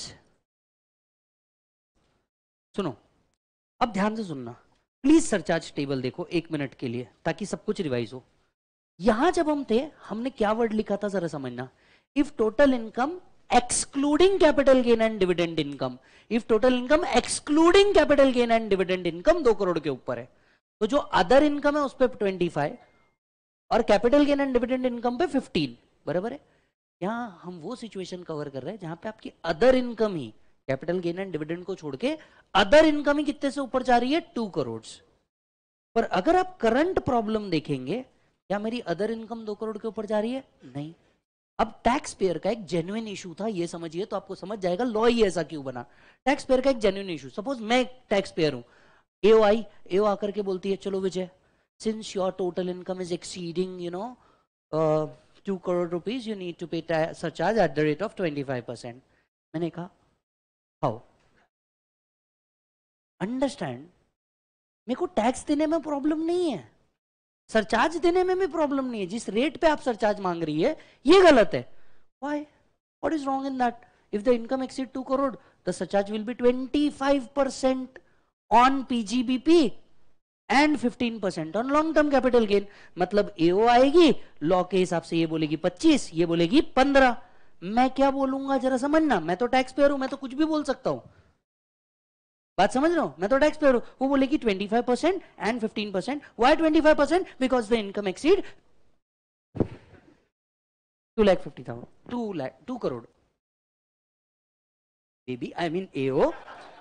सुनो, अब ध्यान से सुनना प्लीज। सरचार्ज टेबल देखो 1 मिनट के लिए ताकि सब कुछ रिवाइज हो। यहां जब हम थे हमने क्या वर्ड लिखा था जरा समझना। If total income excluding capital gain and dividend income, if total income excluding capital gain and dividend income 2 crore के ऊपर है तो जो अदर इनकम है उस पर 25 और capital gain and dividend income पे 15 बराबर है। यहां हम वो सिचुएशन कवर कर रहे हैं जहां पे आपकी अदर इनकम ही कैपिटल गेन एंड डिविडेंड को छोड़ के अदर इनकम ही कितने से ऊपर जा रही है? 2 करोड़। पर अगर आप करंट प्रॉब्लम देखेंगे, क्या मेरी अदर इनकम 2 करोड़ के ऊपर जा रही है? नहीं। अब टैक्स पेयर का एक जेन्युइन इशू था, ये समझिए तो आपको समझ जाएगा लॉ ही ऐसा क्यों बना। टैक्स पेयर का एक जेन्युइन इशू, सपोज मैं टैक्स पेयर हूं, एओ आकर के बोलती है चलो Vijay, since your total income is exceeding 2 crore rupees, you need to pay surcharge at the rate of 25%। मैंने कहा हाउ? अंडरस्टैंड, मेरे को टैक्स देने में प्रॉब्लम नहीं है, सरचार्ज देने में भी प्रॉब्लम नहीं है, जिस रेट पे आप सरचार्ज मांग रही है ये गलत है. Why? What is wrong in that? If the income exceed 2 crore the surcharge will be 25% on PGBP and 15% on long term capital gain. मतलब एओ आएगी लॉ के हिसाब से, ये बोलेगी 25, ये बोलेगी 15. मैं क्या बोलूंगा जरा समझना, मैं तो टैक्स पेयर हूं, मैं तो कुछ भी बोल सकता हूं. बात समझ रहे हो? मैं तो टैक्स पेयर हूं. वो बोलेगी 25% and 15%. Why 25%? Because the income exceed 2,50,000, 2 crore. Baby I mean AO,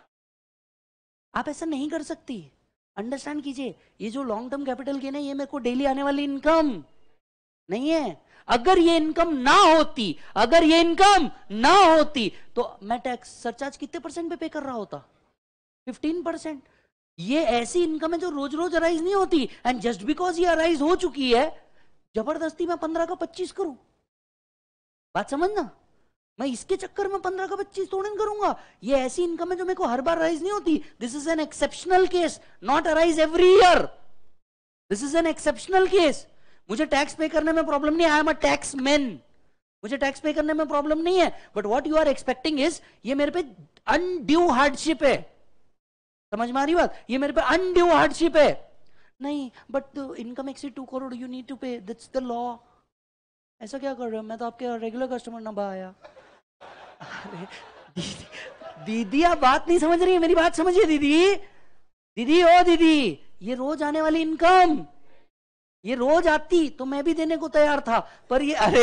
आप ऐसा नहीं कर सकती. अंडरस्टैंड कीजिए, ये जो लॉन्ग टर्म कैपिटल गेन है ये मेरे को डेली आने वाली इनकम नहीं है. अगर ये इनकम ना होती, अगर ये इनकम ना होती तो मैं टैक्स सरचार्ज कितने परसेंट पे पे कर रहा होता? 15%. ये ऐसी इनकम है जो रोज रोज अराइज नहीं होती, एंड जस्ट बिकॉज ये अराइज हो चुकी है जबरदस्ती मैं 15 का 25 करूं. बात समझना, मैं इसके चक्कर में 15 का 25 थोड़ा नहीं करूंगा. ये ऐसी इनकम है जो मेरे को हर बार राइज नहीं होती. This is an exceptional case, not arise every year. This is an exceptional case. मुझे टैक्स पे करने में प्रॉब्लम नहीं, I am a tax man, मुझे टैक्स पे करने में प्रॉब्लम नहीं है. But what you are expecting is, ये मेरे पे अनड्यू हार्डशिप है. समझ में आ रही बात? ये मेरे पे अनड्यू हार्डशिप है. नहीं, but income exceed 2 crore you need to pay, that's the law. ऐसा क्या कर रहे हो? मैं तो आपके रेगुलर कस्टमर ना आया. अरे दीदी आप बात नहीं समझ रही है, मेरी बात समझिए दीदी. दीदी ओ दीदी, ये रोज आने वाली इनकम, ये रोज आती तो मैं भी देने को तैयार था, पर ये अरे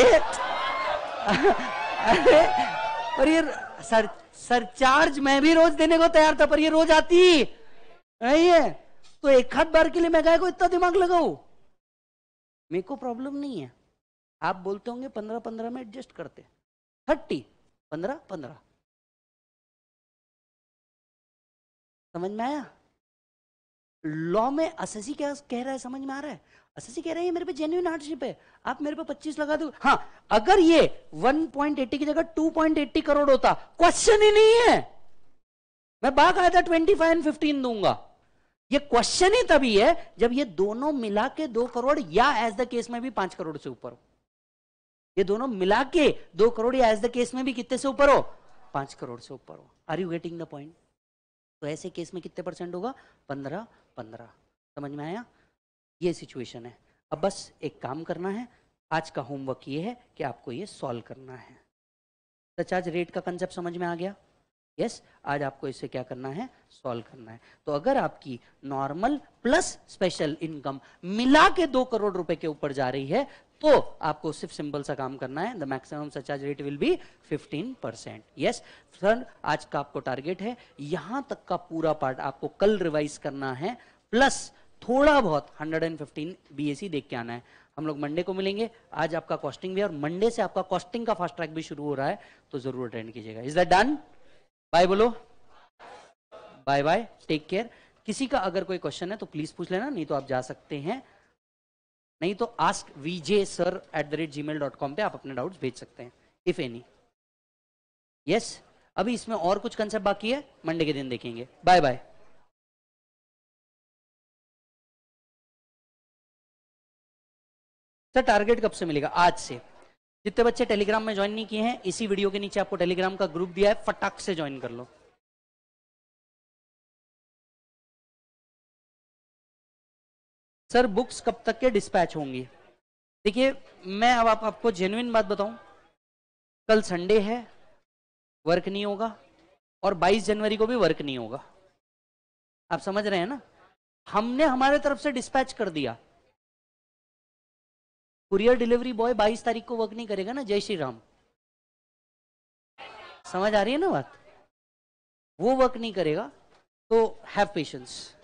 अरे पर ये सरचार्ज मैं भी रोज देने को तैयार था, पर ये रोज आती नहीं है. तो एक आध बार के लिए मैं गाय को इतना दिमाग लगाऊं? मेरे को प्रॉब्लम नहीं है. आप बोलते होंगे 15-15 में एडजस्ट करते, 30 15-15. समझ में आया? लॉ में एसएससी क्या कह रहा है समझ में आ रहा है? एसएससी कह रहा है ये मेरे पे जेन्युइन हार्डशिप है, आप मेरे पे 25 लगा दो. हाँ, अगर ये 1.80 की जगह 2.80 करोड़ होता, क्वेश्चन ही नहीं है, मैं बाकायदा 25 एंड 15 दूंगा. ये क्वेश्चन ही तभी है जब ये दोनों मिला के 2 करोड़ या एज द केस में भी 5 करोड़ से ऊपर हो. ये दोनों मिला के 2 करोड़ या एज द केस में भी कितने से ऊपर हो? 5 करोड़ से ऊपर हो. Are you getting the point? तो ऐसे केस में कितने परसेंट होगा? 15-15. समझ में आया? ये सिचुएशन है. अब बस एक काम करना है, आज का होमवर्क ये है कि आपको ये सॉल्व करना है. सरचार्ज रेट का कंसेप्ट समझ में आ गया? यस. आज आपको इसे क्या करना है? सॉल्व करना है. तो अगर आपकी नॉर्मल प्लस स्पेशल इनकम मिला के 2 करोड़ रुपए के ऊपर जा रही है तो आपको सिर्फ सिंपल सा काम करना है. The maximum surcharge rate will be 15%. Yes sir, आज का आपको टारगेट है यहां तक का पूरा पार्ट आपको कल रिवाइज करना है, प्लस थोड़ा बहुत 115 बीएसी देख के आना है. हम लोग मंडे को मिलेंगे. आज आपका कॉस्टिंग भी और मंडे से आपका कॉस्टिंग का फास्ट ट्रैक भी शुरू हो रहा है, तो जरूर अटेंड कीजिएगा. Is that done? बाय बोलो. Bye bye, take care. किसी का अगर कोई क्वेश्चन है तो प्लीज पूछ लेना, नहीं तो आप जा सकते हैं. नहीं तो askvjsir@gmail.com पे आप अपने डाउट्स भेज सकते हैं इफ एनी. यस, अभी इसमें और कुछ कंसेप्ट बाकी है, मंडे के दिन देखेंगे. Bye bye. सर टारगेट कब से मिलेगा? आज से. जितने बच्चे टेलीग्राम में ज्वाइन नहीं किए हैं, इसी वीडियो के नीचे आपको टेलीग्राम का ग्रुप दिया है, फटाक से ज्वाइन कर लो. सर बुक्स कब तक के डिस्पैच होंगी? देखिए, मैं अब आपको जेन्युइन बात बताऊं, कल संडे है, वर्क नहीं होगा, और 22 जनवरी को भी वर्क नहीं होगा. आप समझ रहे हैं ना? हमने हमारे तरफ से डिस्पैच कर दिया. कुरियर डिलीवरी बॉय 22 तारीख को वर्क नहीं करेगा ना. जय श्री राम. समझ आ रही है ना बात? वो वर्क नहीं करेगा, तो हैव पेशेंस.